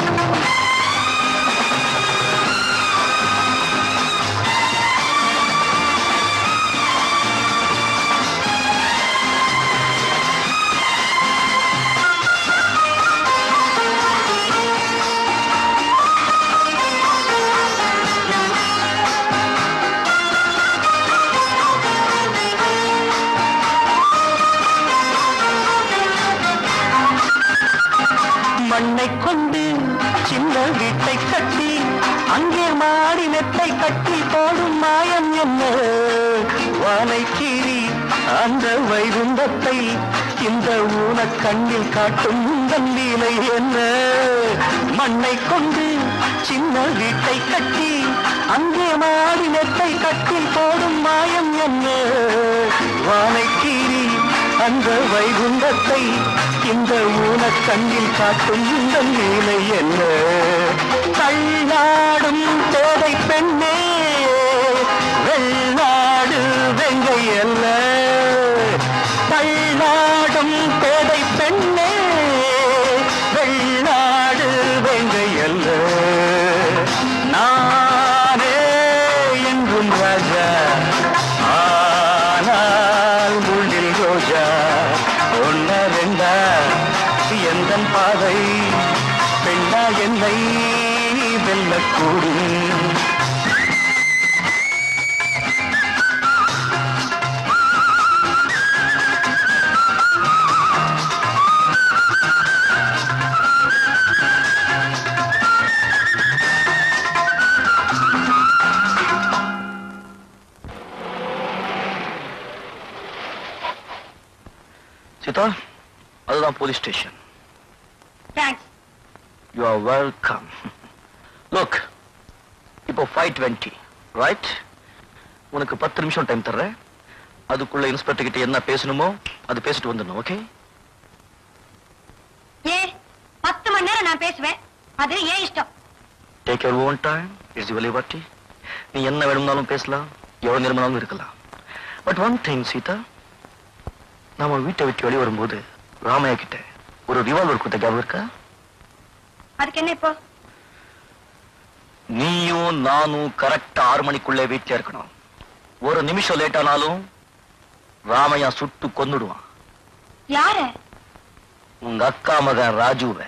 மண்ணை கொண்டு சின்ன வீட்டை கட்டி அங்கே மாடி நெட்டை கட்டி போடும் மாயம் என்ன? வானை கீறி அந்த வைகுந்தத்தை இந்த ஊன கண்ணில் காட்டும் உங்கள் லீலை என்ன? மண்ணை கொண்டு சின்ன வீட்டை கட்டி அங்கே மாடி நெட்டை கட்டி போடும் மாயம் என்ன? வானை கீறி அந்த வைகுந்தத்தை இந்த ஊன கண்ணில் காட்டும் இந்த லீலை என்ன? தள்ளாடும் தேதை பெண்ணே வெள்ளாடு வெங்கை அல்ல. தள்ளாடும் தேதை பெண்ணே வெள்ளாடு வெங்கை அல்ல. நானே என்றும் ராஜா, ஆனால் முள்ளில் ரோஜா. ஒன்னா ரெண்டா எந்தன் பாதை, பெண்ணா என்னை வெல்லக்கூடும். சீதா, அதுதான் police station. Thanks. You are welcome. Look, இப்போ ஃபைவ் டுவெண்ட்டி ரைட்? உனக்கு பத்து நிமிஷம் டைம் தர்றேன். அதுக்குள்ள இன்ஸ்பெக்டர் கிட்ட என்ன பேசணுமோ அது பேசிட்டு வந்துடணும். ஓகே? ஏ பத்து மணி நேரம் நான் பேசுவேன், அது ஏன் இஷ்டம். Take your own time. It's your liberty. நீ என்ன வேணும்னாலும் பேசலாம், எவ்வளவு நேரமானாலும் இருக்கலாம். பட் ஒன் திங் சீதா, நாம வீட்டை விட்டு வெளியே வரும்போது ராமையா கிட்ட ஒரு ரிவால்வர் கொடுத்த ஞாபகம் இருக்கா? அதுக்கு என்ன இப்போ? நீயும் நானும் கரெக்டா ஆறு மணிக்குள்ளே வீட்டில் இருக்கணும். ஒரு நிமிஷம் லேட் ஆனாலும் ராமையா சுட்டு கொன்னுடுவான். யார? உங்க அக்கா மகன் ராஜுவ.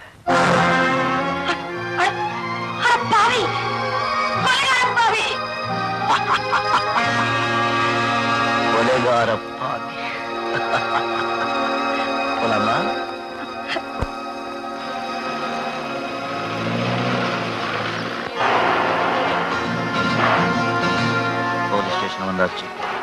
பாவி பாவி கொலைகார பாவி. போலாமா? வந்தாச்சு.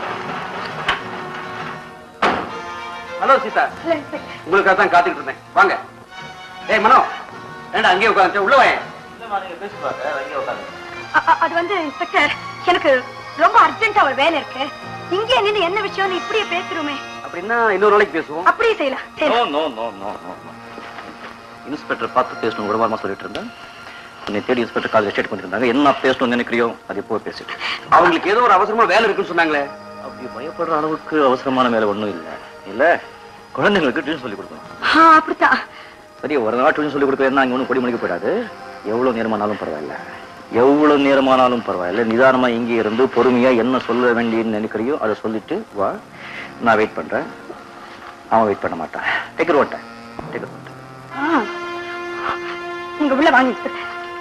ஹலோ சீதா, உங்களுக்காக தான் காத்துக்கிட்டு இருந்தேன். வாங்க. ஏய் மனோ, ஏண்டா அங்கேயே உட்காந்து உள்ள வாங்க. பேசி பாக்க அங்கே உட்காந்து. அது வந்து இன்ஸ்பெக்டர், எனக்கு ரொம்ப அர்ஜென்ட்டா ஒரு வேலை இருக்கு. இங்கே நின்று என்ன விஷயம்னு இப்படியே பேசுறோமே. அப்படின்னா இன்னொரு நாளைக்கு பேசுவோம். அப்படியே செய்யலாம். No no no no no. Inspector பார்த்து பேசணும் ஒரு வாரமா சொல்லிட்டு இருந்தேன். உன்னை தேடி இன்ஸ்பெக்டர் காலேஜ் ஸ்டேட் பண்ணிருந்தாங்க. என்ன பேசணும்னு நினைக்கிறியோ அது எப்போ பேசிட்டு. அவங்களுக்கு ஏதோ ஒரு அவசரமா வேலை இருக்குன்னு சொன்னாங்களே. அப்படி பயப்படுற அளவுக்கு அவசரமான வேலை ஒண்ணும் இல்லை. இல்ல குழந்தைங்களுக்கு டியூஷன் சொல்லி கொடுக்கணும். அப்படித்தான். சரி, ஒரு நாள் டியூஷன் சொல்லி கொடுக்க இங்க ஒன்றும் கொடி மணிக்கு போயிடாது. எவ்வளவு நேரமானாலும் பரவாயில்ல, எவ்வளவு நேரமானாலும் பரவாயில்ல. நிதானமா இங்கே இருந்து பொறுமையா என்ன சொல்ல வேண்டியன்னு நினைக்கிறியோ அதை சொல்லிட்டு வா. நான் வெயிட் பண்றேன். அவன் வெயிட் பண்ண மாட்டான். டேக்கர் ஓட்டேன் டேக்கர் ஓட்டேன். நீங்க உள்ள வாங்க இன்ஸ்பெக்டர்.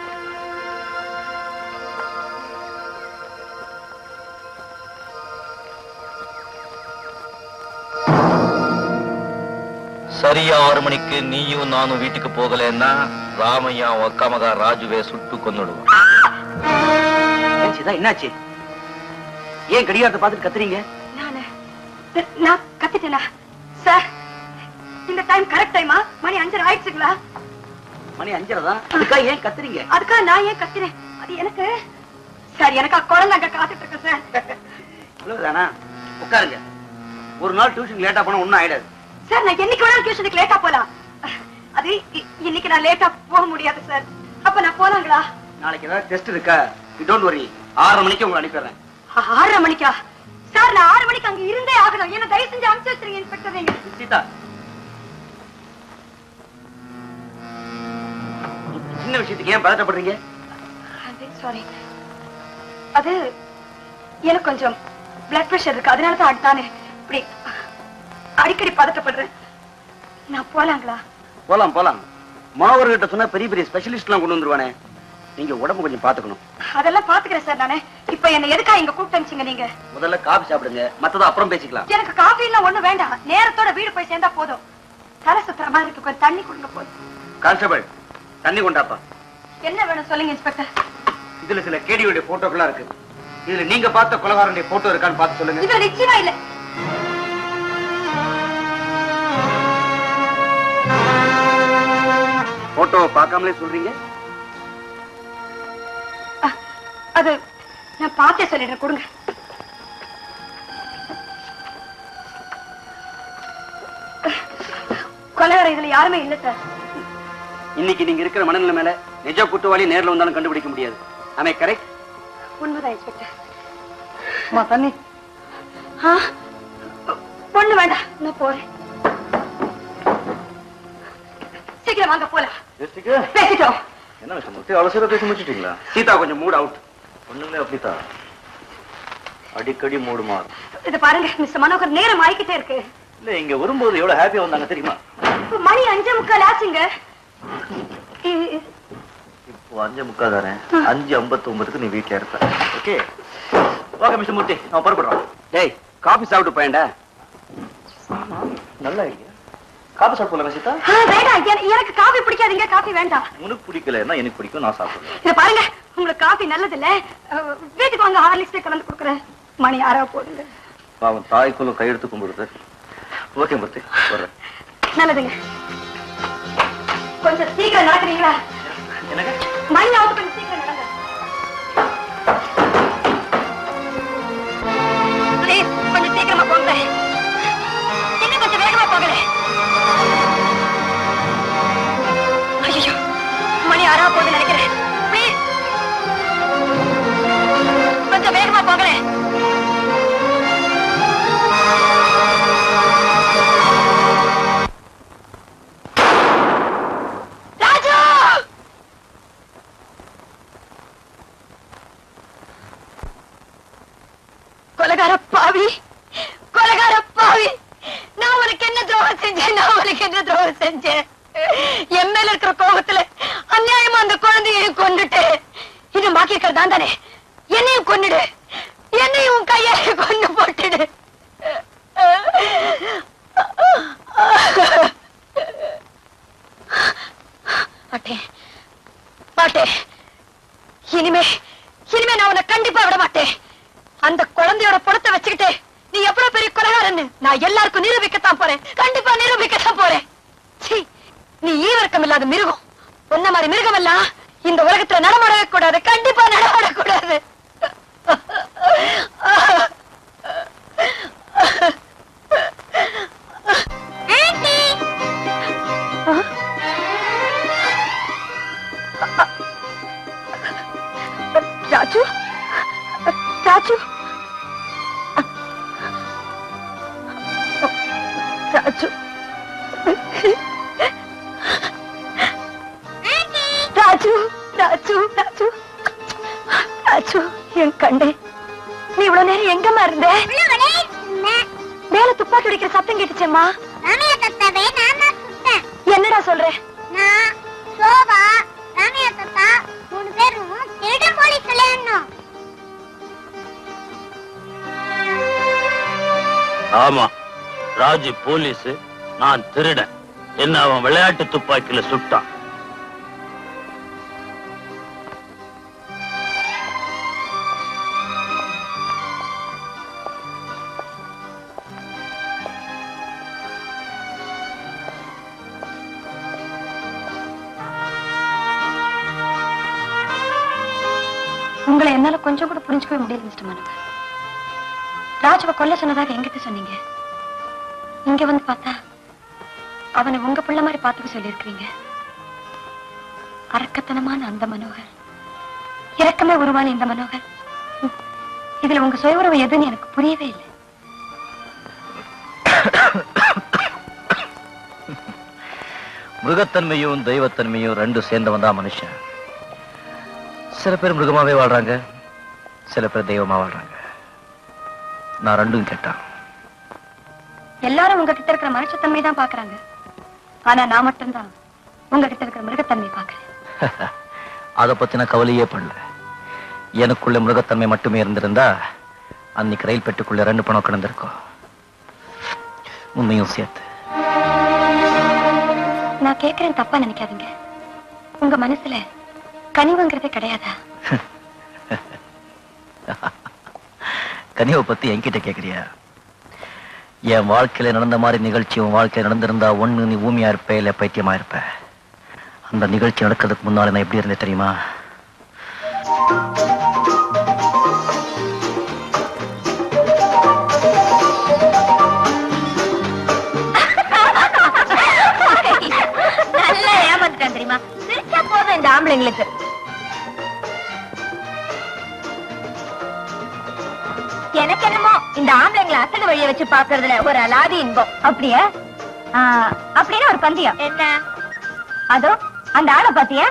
சரியா ஆறு மணிக்கு நீயும் நானும் வீட்டுக்கு போகலன்னா ராமையா அக்கா மகா ராஜுவே சுட்டு கொன்னுடுவான். என்னாச்சு? ஏன் கடிகாரத்தை பார்த்துட்டு கத்துறீங்க? நானு நான் கத்திட்டேனா சார்? இந்த டைம் கரெக்ட் டைமா? மணி அஞ்சரை ஆயிடுச்சுங்களா? மணி அஞ்சரை தான். அதுக்காக ஏன் கத்துறீங்க? அதுக்காக நான் ஏன் கத்துறேன்? அது எனக்கு சார், எனக்கு குழந்தை அங்க காத்துட்டு இருக்கு சார். இவ்வளவுதானா? உட்காருங்க. ஒரு நாள் டியூஷன் லேட்டா போனா ஒண்ணும் ஆயிடாது. சார், நான் என்னைக்கு வேணாலும் டியூஷனுக்கு லேட்டா போலாம். அது இன்னைக்கு நான் லேட்டா போக முடியாது சார். அப்ப நான் போலாங்களா? நாளைக்கு ஏதாவது டெஸ்ட் இருக்கா? You don't worry. ஆறரை மணிக்கு உங்களை அனுப்பிடுறேன். ஆறரை மணிக்கா? சார், நான் ஆறு மணிக்கு அங்க இருந்தே ஆகணும். என்ன தயவு செஞ்சு அனுப்பிச்சு வச்சிருங்க இன்ஸ்பெக்டர். நீங்க சீதா, சின்ன விஷயத்துக்கு ஏன் பதட்டப்படுறீங்க? சாரி, அது எனக்கு கொஞ்சம் பிளட் பிரஷர் இருக்கு. அதனால தான் அடுத்தானே இப்படி அடிக்கடி பதட்டப்படுறேன். நான் போலாங்களா? போலாம் போலாம். மாணவர்கிட்ட சொன்னா பெரிய பெரிய ஸ்பெஷலிஸ்ட் எல்லாம் கொண்டு வந்துருவானே. நீங்க உடம்பு கொஞ்சம் பாத்துக்கணும். அதெல்லாம் பாத்துக்கிறேன் சார். நானே இப்ப என்ன எதுக்கா இங்க கூப்பிட்டு அனுப்பிச்சீங்க நீங்க? முதல்ல காபி சாப்பிடுங்க, மத்தத அப்புறம் பேசிக்கலாம். எனக்கு காபி எல்லாம் ஒண்ணும் வேண்டாம். நேரத்தோட வீடு போய் சேர்ந்தா போதும். தலை சுத்துற மாதிரி இருக்கு. கொஞ்சம் தண்ணி கொடுங்க போதும். கான்ஸ்டபிள், தண்ணி கொண்டாப்பா. என்ன வேணும் சொல்லுங்க இன்ஸ்பெக்டர். இதுல சில கேடியோட போட்டோக்களா இருக்கு. இதுல நீங்க பார்த்த கொலைகாரனுடைய போட்டோ இருக்கான்னு பார்த்து சொல்லுங்க. இது நிச்சயமா இல்ல. போட்டோவை பார்க்காமலே சொல்றீங்க? அது நான் பார்த்தே சொல்லிடுறேன். கொடுங்க. கொலைகார இதுல யாருமே இல்ல சார். இன்னைக்கு நீங்க இருக்கிற மனநிலை மேல நிஜ குற்றவாளி நேர்ல வந்தாலும் கண்டுபிடிக்க முடியாது. ஆமே கரெக்ட்? உண்மைதான் இன்ஸ்பெக்டர். அம்மா தண்ணி. ஒண்ணு வேண்டாம், நான் போறேன். சீக்கிரம் வாங்க போலாம். பேசிட்டோம். என்ன விஷயம்? அவசர பேசி முடிச்சிட்டீங்களா? சீதா கொஞ்சம் மூட் அவுட். ஒண்ணுமே அப்படித்தான், அடிக்கடி மூடு மாறும். இது பாருங்க மிஸ்டர் மனோகர், நேரம் ஆயிக்கிட்டே இருக்கு. இல்ல, இங்க வரும்போது எவ்வளவு ஹாப்பியா வந்தாங்க தெரியுமா? மணி அஞ்சே முக்கால் ஆச்சுங்க. இப்போ அஞ்சு முக்கால் தானே. அஞ்சு ஐம்பத்தி ஒன்பதுக்கு நீ வீட்டுல இருப்ப. ஓகே, வாங்க மிஸ்டர் மூர்த்தி, நான் புறப்படுறோம். டேய், காபி சாப்பிட்டு போயேன்டா. நல்ல ஐடியா. காபி சாப்பிட்டு போலாம் சீதா? வேண்டாம், எனக்கு காபி பிடிக்காதுங்க. காபி வேண்டாம். உனக்கு பிடிக்கலன்னா எனக்கு பிடிக்கும், நான் சாப்பிடுறேன். இத பாருங்க, உங்களுக்கு காபி நல்லது இல்ல. வீட்டுக்கு வாங்க, ஹார்லிக்ஸ் கலந்து கொடுக்குறேன். மணி ஆறா போகுது. அவன் தாய்க்குள்ள கையெடுத்து கும்பிடுது. ஓகே மூர்த்தி, வர்றேன். நல்லதுங்க. கொஞ்சம் சீக்கிரம் நடக்கிறீங்களா? என்னங்க? மணி ஆகுது, கொஞ்சம் சீக்கிரம் நடங்க. ப்ளீஸ் கொஞ்சம் சீக்கிரமா போங்க. இன்னும் கொஞ்சம் வேகமா போகல. ஐயோ, மணி ஆறா போகுது நினைக்கிறேன். ப்ளீஸ் கொஞ்சம் வேகமா போகல. கொலைகார பாவி, கொலைகார பாவி, நான் உனக்கு என்ன துரோகம் செஞ்சேன்? நான் உனக்கு என்ன துரோகம் செஞ்சேன்? என் மேல இருக்கிற கோபத்துல அநியாயமா அந்த குழந்தையையும் கொண்டுட்டு இது பாக்கி இருக்கிறதா தானே? என்னையும் கொன்னுடு, என்னையும் கையால கொண்டு போட்டுடு. மாட்டேன் மாட்டேன். இனிமே இனிமே நான் உன்னை கண்டிப்பா விட மாட்டேன். அந்த குழந்தையோட படத்தை வச்சுக்கிட்டே நீ எவ்வளவு பெரிய கொலைகாரன்னு நான் எல்லாருக்கும் நிரூபிக்கத்தான் போறேன். கண்டிப்பா நிரூபிக்கத்தான் போறேன். சீ, நீ ஈவர்க்கம் இல்லாத மிருகம். ஒன்ன மாதிரி மிருகம் எல்லாம் இந்த உலகத்துல நடமாடவே கூடாது. கண்டிப்பா நடமாடக்கூடாது. ராஜு, ராஜு, ராஜு, ராஜு, ராஜு, ராஜு, ராஜு, என் கண்டே, நீ இவ்வளவு நேரம் எங்கம்மா இருந்த? மேல துப்பாக்கி அடிக்கிற சத்தம் கேட்டுச்சேம்மா. என்னடா சொல்ற? ஆமா, ராஜு போலீஸ், நான் திருடன். என்ன அவன் விளையாட்டு துப்பாக்கியில சுட்டான். உங்களை என்னால கொஞ்சம் கூட புரிஞ்சுக்கவே முடியல மிஸ்டர் மனோகர். ராஜுவை கொல்ல சொன்னதாக எங்கிட்ட சொன்னீங்க. இங்க வந்து பார்த்தா அவனை உங்க பிள்ளை மாதிரி பார்த்துக்க சொல்லியிருக்கிறீங்க. அரக்கத்தனமான அந்த மனோகர், இரக்கமே உருவான இந்த மனோகர், இதுல உங்க சுய உறவு எதுன்னு எனக்கு புரியவே இல்லை. மிருகத்தன்மையும் தெய்வத்தன்மையும் ரெண்டு சேர்ந்தவன் தான் மனுஷன். சில பேர் மிருகமாவே வாழ்றாங்க, சில பேர் தெய்வமா வாழ்றாங்க. நான் ரெண்டும் கேட்டான். எல்லாரும் உங்ககிட்ட இருக்கிற மனுஷத்தன்மை தான் பாக்குறாங்க. ஆனா நான் மட்டும்தான் உங்ககிட்ட இருக்கிற மிருகத்தன்மை பாக்குறேன். அத பத்தின கவலையே பண்ணல. எனக்குள்ள மிருகத்தன்மை மட்டுமே இருந்திருந்தா அன்னைக்கு ரயில் பெட்டுக்குள்ள ரெண்டு பணம் கிடந்திருக்கும். உண்மையும் சேர்த்து. நான் கேட்கிறேன், தப்பா நினைக்காதீங்க. உங்க மனசுல கனிவுங்கிறதே கிடையாதா? கனிவை பத்தி என்கிட்ட கேக்குறியா? என் வாழ்க்கையில நடந்த மாதிரி நிகழ்ச்சி உன் வாழ்க்கையில நடந்திருந்தா ஒண்ணு நீ ஊமியா இருப்ப, இல்ல பைத்தியமா இருப்ப. அந்த நிகழ்ச்சி நடக்கிறதுக்கு முன்னால நான் எப்படி இருந்தேன் தெரியுமா? நல்லா ஏமாந்துட்டான் தெரியுமா? சிரிச்சா போதும் இந்த ஆம்பளைங்களுக்கு. எனக்கு என்னமோ இந்த ஆம்பளைங்களை அசடு வழிய வச்சு பாக்குறதுல ஒரு அலாதி இன்பம். அப்படியா? அப்படின்னு ஒரு பந்தயம் என்ன? அதோ அந்த ஆளை பாத்தியா?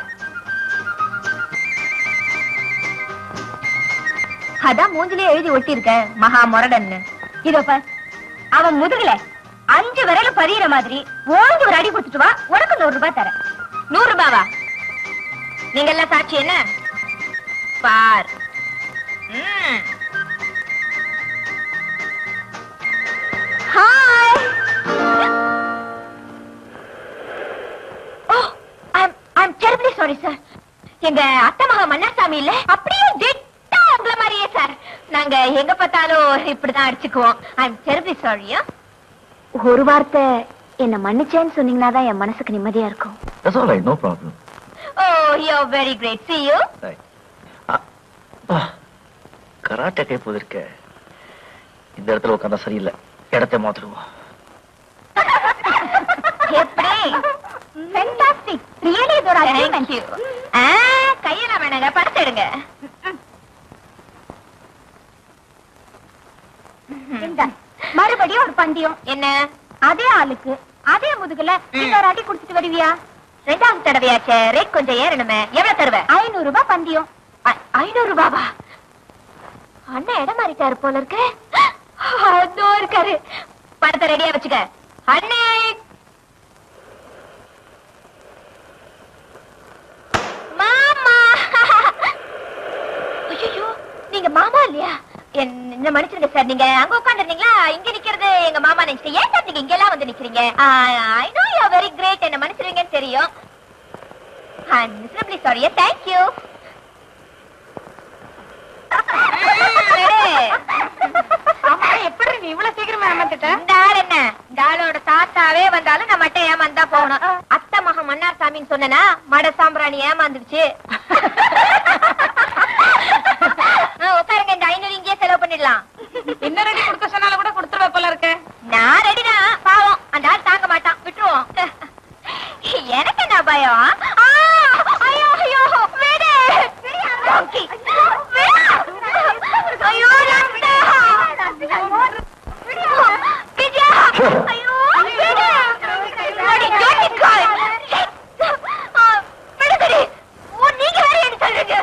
அதான் மூஞ்சிலே எழுதி ஒட்டி இருக்க, மகா முரடன்னு. இதோ பார், அவன் முதுகுல அஞ்சு விரல பதியிற மாதிரி ஓங்கி ஒரு அடி கொடுத்துட்டு வா, உனக்கு நூறு ரூபாய் தரேன். நூறு ரூபாவா? நீங்க எல்லாம் சாட்சி என்ன பார். Hi. Oh, I'm I'm terribly sorry sir. எங்க அத்தை மகா மன்னாசாமி இல்ல, அப்படியே டிட்டோ உங்கள மாதிரியே சார். நாங்க எங்க பார்த்தாலும் இப்படிதான் அடிச்சுக்குவோம். ஐம் டெரிபிலி சாரியா. ஒரு வார்த்தை என்ன மன்னிச்சேன்னு சொன்னீங்கன்னா தான் என் மனசுக்கு நிம்மதியா இருக்கும். That's all right, no problem. Oh, you're very great. See you. Right. Karate கை போதிருக்க. இந்த இடத்துல உட்கார்ந்தா சரியில்லை, இடத்தை மாத்திடுவோம். எப்படி? Fantastic. Really good argument. Thank you. ஆ, கையில வேணாங்க, பணத்தை எடுங்க. மறுபடியும் ஒரு பந்தயம். என்ன? அதே ஆளுக்கு அதே முதுகுல இன்னொரு அடி குடுத்துட்டு வருவியா? ரெண்டாவது தடவையாச்சே, ரேட் கொஞ்சம் ஏறணுமே. எவ்வளவு தருவ? ஐநூறு ரூபாய் பந்தயம். ஐநூறு ரூபாவா? அண்ணன் இடம் மாறிட்டாரு போல இருக்கு. அதோ இருக்காரு. பணத்தை ரெடியா வச்சுக்க. அண்ணே. மாமா. ஐயோ, நீங்க மாமா இல்லையா? என்ன மன்னிச்சிருங்க சார், நீங்க அங்க உட்காந்துருந்தீங்களா? இங்க நிக்கிறது எங்க மாமா நினைச்சிட்டு ஏன் சார் நீங்க இங்க எல்லாம் வந்து நிக்கிறீங்க? I know you are very great. என்ன மன்னிச்சிருவீங்கன்னு தெரியும். Mister sorry. Thank you. நீ இவ்வளவு சீக்கிரமா ஏமாத்திட்ட? இந்த ஆள் என்ன, இந்த ஆளோட தாத்தாவே வந்தாலும் நான் மட்டும் ஏமாந்தா போகணும். அத்தை மகன் மன்னார் சாமின்னு சொன்னா மட சாம்பிராணி ஏமாந்துடுச்சு. உட்காருங்க, இந்த ஐநூறு இங்கேயே செலவு பண்ணிடலாம். இன்னும் ரெடி கொடுக்க சொன்னாலும் கூட கொடுத்துருவ போல இருக்க. நான் ரெடிதான், பாவம் அந்த ஆள் தாங்க மாட்டான், விட்டுருவோம். எனக்கு என்ன பயம்? ஐயோ ஐயோ விடு, ஐயோ விஜயா, ஐயோ விடு, விடுதடி. நீங்க வேற என்ன சொல்றீங்க?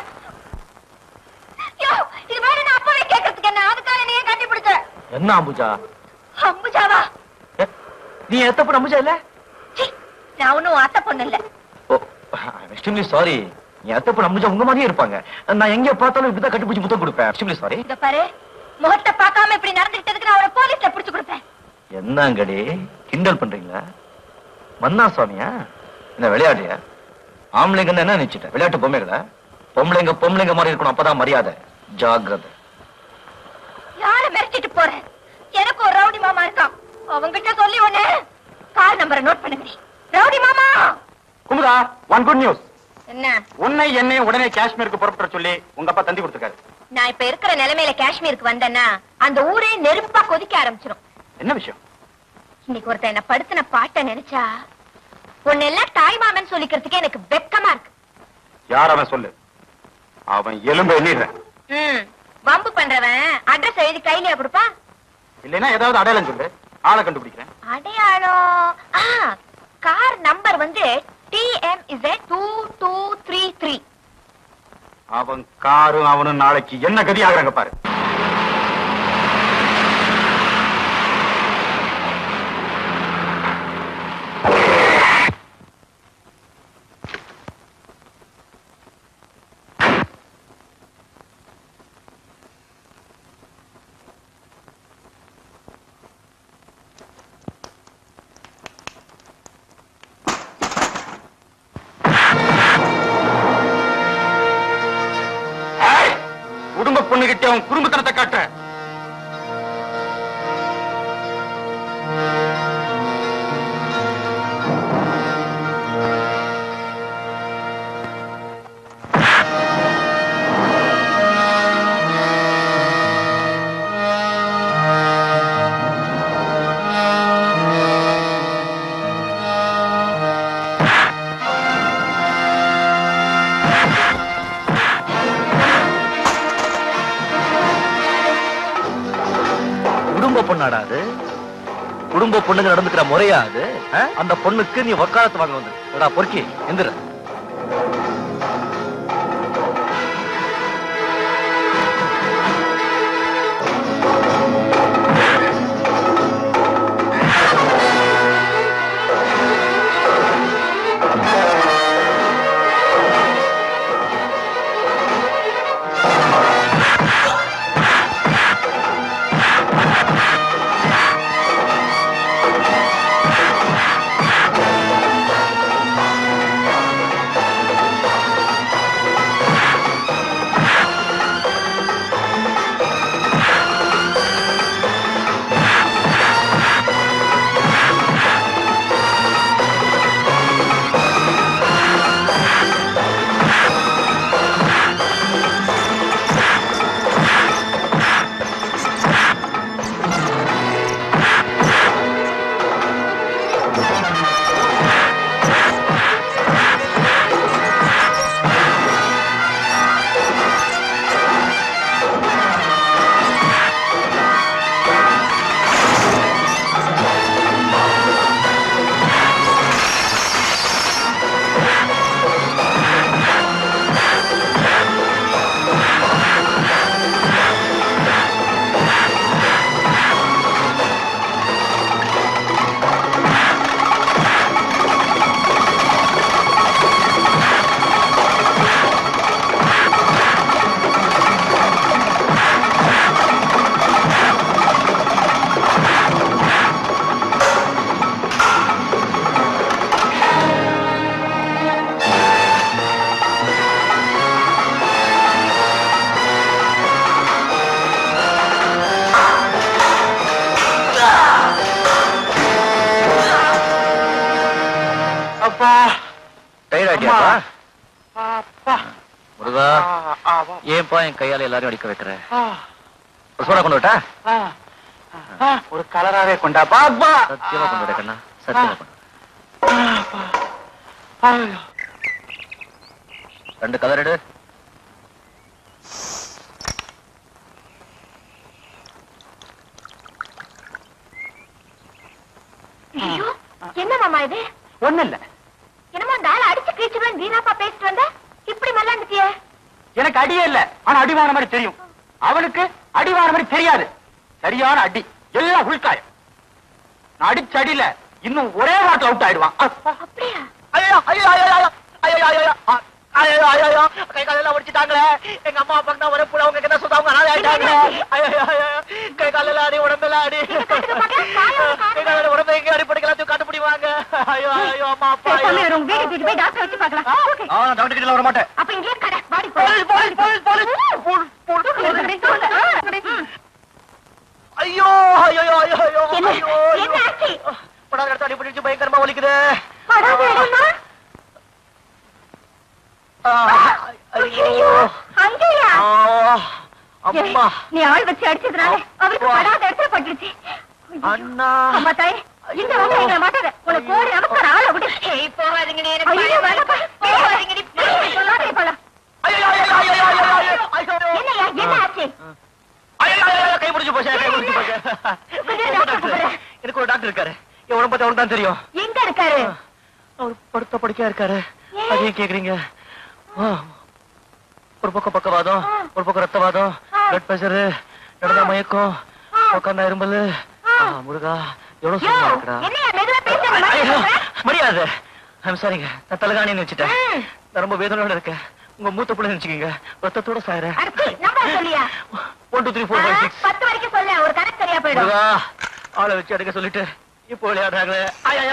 இது வேற நான் அப்பவே கேட்கறதுக்கு என்ன, அதுக்காக நீ கண்டுபிடிச்ச என்ன அம்புஜா? அம்புஜாவா? நீ எத்த பொண்ணு அம்புஜா இல்ல? நான் ஒன்னும் அத்தை பொண்ணு இல்ல. Extremely sorry. நீ அத்த பொண்ணு அம்புஜா உங்க மாதிரியே இருப்பாங்க. நான் எங்க பார்த்தாலும் இப்படிதான் கட்டிப்பிடிச்சு முத்தம் கொடுப்பேன். Extremely sorry. இத பாரு, முகத்தை பார்க்காம இப்படி நடந்துட்டதுக்கு நான் அவளை போலீஸ்ல பிடிச்சு கொடுப்பேன். என்னங்கடி கிண்டல் பண்றீங்களா? மன்னா சுவாமியா? என்ன விளையாடியா? ஆம்பளைங்கன்னு என்ன நினைச்சிட்ட? விளையாட்டு பொம்மைகளா? பொம்பளைங்க பொம்பளைங்க மாதிரி இருக்கணும், அப்பதான் மரியாதை. ஜாகிரதை. யார மிரட்டிட்டு போறேன்? எனக்கு ஒரு ரவுடி மாமா இருக்கான், அவங்கிட்ட சொல்லி ஒண்ணு. கார் நம்பரை நோட் பண்ணுங்க. ரவுடி மாமா. Kumudha, one good news. என்ன? உன்னை என்னை உடனே காஷ்மீருக்கு புறப்பட சொல்லி உங்க அப்பா தந்தி கொடுத்துருக்காரு. நான் இப்ப இருக்கிற நிலைமையில காஷ்மீருக்கு வந்தேன்னா அந்த ஊரே நெருப்பா கொதிக்க ஆரம்பிச்சிடும். என்ன விஷயம்? இன்னைக்கு ஒருத்தன் என்ன படுத்தின பாட்ட நினைச்சா உன்னை எல்லாம் தாய்மாமன் சொல்லிக்கிறதுக்கே எனக்கு வெக்கமா இருக்கு. யார் அவன் சொல்லு, அவன் எலும்பு எண்ணிடுறேன். ம், வம்பு பண்றவன் அட்ரஸ் எழுதி கையில கொடுப்பா. இல்லைன்னா ஏதாவது அடையாளம் சொல்லு, ஆளை கண்டுபிடிக்கிறேன். அடையாளம்? ஆ, கார் நம்பர் வந்து T M Z two two three three. அவன் காரும் அவனும் நாளைக்கு என்ன கதி ஆகுறாங்க பாரு. குடும்ப பொண்ணுகிட்ட அவன் குடும்பத்தனத்தை காட்டுற. பொண்ணாடாது? குடும்ப பொண்ணுங்க நடந்துக்கிற முறையா அது? அந்த பொண்ணுக்கு நீ வக்காலத்து வாங்க வந்து பொறுக்கி எந்திர. ஆயிட்டியாப்பா முருகா ஏன்பா என் கையால எல்லாரும் அடிக்க வைக்கிற ஒரு சோடா கொண்டு விட்டா ஒரு கலராவே கொண்டா பாப்பா சத்தியமா கொண்டு விட கண்ணா சத்தியமா கொண்டு ரெண்டு கலர் எடு ஐயோ என்ன மாமா இது ஒண்ணு இல்ல என்னமோ அந்த ஆள் அடிச்சு கிழிச்சுவேன் வீணாப்பா பேசிட்டு வந்த இப்படி மல்லாந்துட்டியே எனக்கு அடியே இல்ல ஆனா அடிவான மாதிரி தெரியும் அவனுக்கு அடிவான மாதிரி தெரியாது சரியான அடி எல்லாம் உள்காயம் நான் அடிச்ச அடியில இன்னும் ஒரே வாரத்தில் அவுட் ஆயிடுவான் அப்படியா ஐயோ ஐயோ ஐயோ ஐயோ ஐயோ ஐயோ ஐயோ ஐயோ ஐயோ கை காலெல்லாம் உடைச்சிட்டாங்களே எங்க அம்மா அப்பா தான் ஒரே புள்ள அவங்க என்ன சொல்றாங்க அனாதை ஆயிட்டாங்களே ஐயோ ஐயோ கை காலெல்லாம் அடி உடம்பெல்லாம் அடி கை கால உடம்பு எங்க அடிப்படைக்கு எல்லாத்தையும் கண்டுபிடிவாங்க ஐயோ ஐயோ அம்மா அப்பா உங்க வீட்டுக்கு போய் டாக்டர் வச்சு பார்க்கலாம் நான் டாக்டர் கிட்ட வர மாட்டேன் அப்ப இங்கே கடை பாடி போலீஸ் போலீஸ் போலீஸ் போலீஸ் ஐயோ ஐயோ ஐயோ ஐயோ ஐயோ என்ன ஆச்சு படாத இடத்த அடி பிடிச்சு பயங்கரமா வலிக்குது படாத இடமா ஐயோ அங்கேயா அம்மா நீ ஆள் வச்சு அடிச்சதுனால அவருக்கு படாத இடத்துல பட்டுருச்சு அண்ணா அம்மா தாயே இந்த வந்து எங்களை மாட்டாத உனக்கு கோடி நமக்கு ஆளை விடு போகாதீங்க நீ எனக்கு போகாதீங்க நீ சொல்லாதே போல என்னையா என்ன ஆச்சு கை பிடிச்சு போச்சு கை பிடிச்சு போச்சு எனக்கு ஒரு டாக்டர் இருக்காரு என் உடம்பு பத்தி அவனுக்கு தான் தெரியும் எங்க இருக்காரு அவர் படுத்த படுக்கையா இருக்காரு அதையும் கேக்குறீங்க ஒரு பக்கம் பக்கவாதம் ஒரு பக்கம் ரத்தவாதம் பிளட் பிரஷர் நடந்த மயக்கம் உட்காந்தா இரும்பல் முருகா எவ்வளவு சும்மா இருக்கா மரியாதை சரிங்க நான் தலகாணின்னு வச்சுட்டேன் நான் ரொம்ப வேதனையோட இருக்கேன் உங்க மூத்த பிள்ளை நினைச்சுக்கீங்க ரத்தத்தோட சாயறேன் one two three four five six பத்து வரைக்கும் சொல்ல ஒரு கணக்கு சரியா போயிடும் ஆளை வச்சு அடிக்க சொல்லிட்டு இப்போ விளையாடுறாங்களே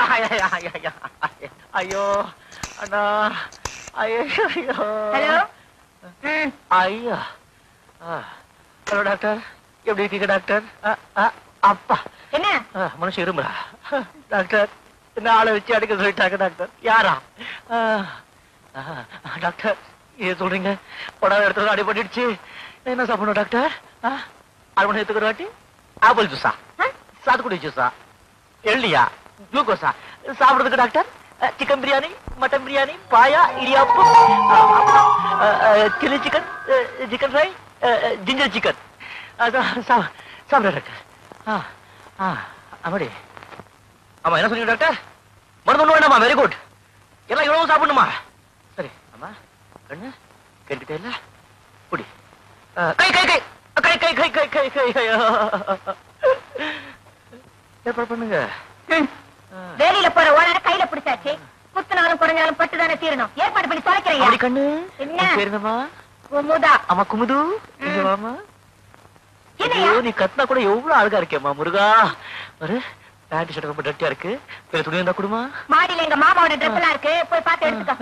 ஐயோ அண்ணா ஐயோ ஹலோ ஐயா ஹலோ டாக்டர் எப்படி இருக்கீங்க டாக்டர் அப்பா என்ன மனுஷன் இரும்புறா டாக்டர் என்ன ஆளை வச்சு அடிக்க சொல்லிட்டாங்க டாக்டர் யாரா டாக்டர் ஏன் சொல்றீங்க படாத இடத்துல அடிபட்டுடுச்சு என்ன சாப்பிடணும் டாக்டர் அரை மணி நேரத்துக்கு ஒரு வாட்டி ஆப்பிள் ஜூஸா சாத்துக்குடி ஜூஸா எள்ளியா குளுக்கோஸா சாப்பிடுறதுக்கு doctor chicken biryani mutton biryani paya இடியாப்பு chilli chicken chicken fry ginger chicken சாப்பிட டாக்டர் அப்படி ஆமா என்ன சொன்னீங்க டாக்டர் மருந்து ஒண்ணு வேண்டாமா வெரி குட் எல்லாம் இவ்வளவு சாப்பிடணுமா சரி ஆமா கண்ணு கேட்டுக்கிட்டே இல்ல புடி கை கை கை கை கை கை கை கை கை கை ஏற்பாடு பண்ணுங்க வேலையில போற ஓனர கையில பிடிச்சாச்சு குத்துனாலும் குறைஞ்சாலும் பட்டுதானே தீரணும் ஏற்பாடு பண்ணி தொலைக்கிறேன் கண்ணு என்ன பேருங்கம்மா குமுதா ஆமா குமுது வாமா நீ கத்தினா கூட எவ்வளவு அழகா இருக்கேம்மா முருகா ஒரு பேண்ட் ஷர்ட் ரொம்ப டட்டியா இருக்கு வேற துணி இருந்தா கொடுமா மாடியில எங்க மாமாவோட ட்ரெஸ் எல்லாம் இருக்கு போய் பார்த்து எடுத்துக்க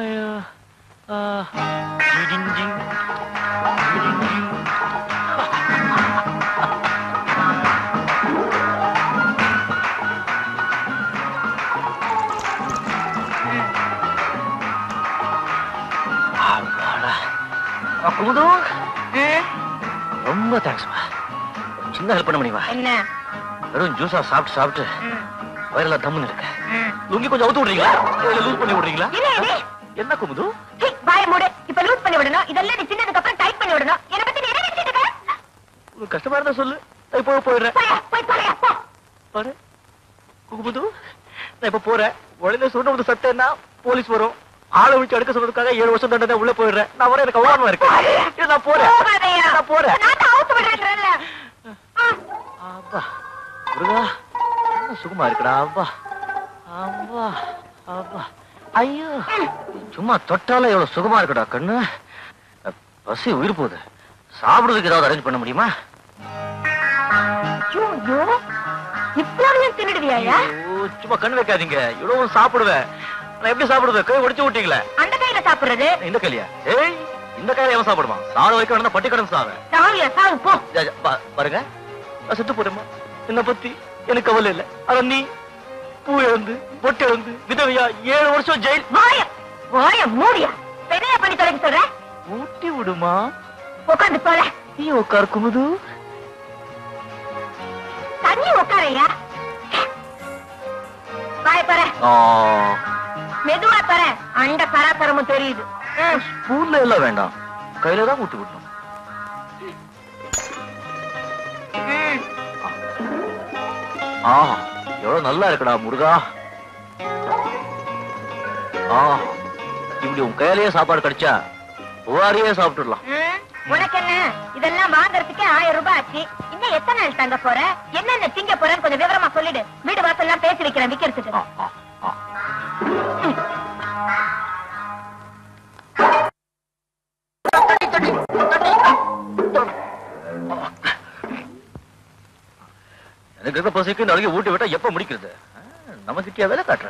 குமுது ரொம்ப தேங்க்ஸ்மா சின்ன ஹெல்ப் பண்ண முடியுமா என்ன வெறும் ஜூஸா சாப்பிட்டு சாப்பிட்டு வயிறெல்லாம் தம்முன்னு இருக்க லுங்கி கொஞ்சம் அவுத்து விடுறீங்களா இல்ல லூஸ் பண்ணி விடுறீங்களா என்ன குமுது வாய மூடு இப்ப லூஸ் பண்ணி விடணும் இதெல்லாம் நீ சின்னதுக்கு அப்புறம் டைட் பண்ணி விடணும் என்ன பத்தி நீ என்ன நினைச்சிட்டு இருக்க உங்களுக்கு கஷ்டமா இருந்தா சொல்லு இப்போ போயிடுறேன் போய் போறியா போ பாரு குமுது நான் இப்ப போறேன் உடனே சொன்ன வந்து சத்தேன்னா போலீஸ் வரும் ஆளை விட்டு எடுக்க சொன்னதுக்காக ஏழு வருஷம் தண்டனை உள்ள போயிடுறேன் நான் வர எனக்கு அவமானமா இருக்கு நான் போறேன் நான் போறேன் அப்பா முருகா சுகமா இருக்குடா அப்பா அப்பா அப்பா ஐயோ சும்மா தொட்டால எவ்வளவு சுகமா இருக்குடா கண்ணு பசி உயிர் போகுது சாப்பிடுறதுக்கு ஏதாவது அரேஞ்ச் பண்ண முடியுமா சும்மா கண் வைக்காதீங்க இவ்வளவு சாப்பிடுவேன் நான் எப்படி சாப்பிடுவேன் கை ஒடிச்சு விட்டீங்களே அந்த கையில சாப்பிடுறது இந்த கையில ஏய் இந்த கையில எவன் சாப்பிடுவான் சாத வரைக்கும் நடந்த பட்டி கடன் சாவேன் பாருங்க செத்து போறேம்மா என்ன பத்தி எனக்கு கவலை இல்லை ஆனா நீ பூ இழந்து பொட்டு இழந்து விதவையா ஏழு வருஷம் ஜெயில் வாய மூடியா பெரிய பண்ணி தொலைக்க சொல்ற ஊட்டி விடுமா உட்காந்து போல நீ உட்கார் குமுது தண்ணி உட்காரையா வாய பாரு மெதுவா பாரு அண்ட பராத்தரமும் தெரியுது ஸ்பூன்ல எல்லாம் வேண்டாம் கையில தான் ஊட்டி விடணும் ஆ எவ்வளவு நல்லா இருக்குடா முருகா ஆ இப்படி உன் கையிலேயே சாப்பாடு கிடைச்சா ஒவ்வொருயே சாப்பிட்டுடலாம் உனக்கு என்ன இதெல்லாம் வாங்கறதுக்கு ஆயிரம் ரூபாய் ஆச்சு இன்னும் எத்தனை நாள் தங்க போற என்னென்ன திங்க போறேன்னு கொஞ்சம் விவரமா சொல்லிடு வீடு வாசல் எல்லாம் பேசி வைக்கிறேன் விக்கிறதுக்கு எனக்கு இருக்க பசிக்கு நாளைக்கு ஊட்டி விட்டா எப்ப முடிக்கிறது நம்ம கிட்டியா வேலை காட்டுற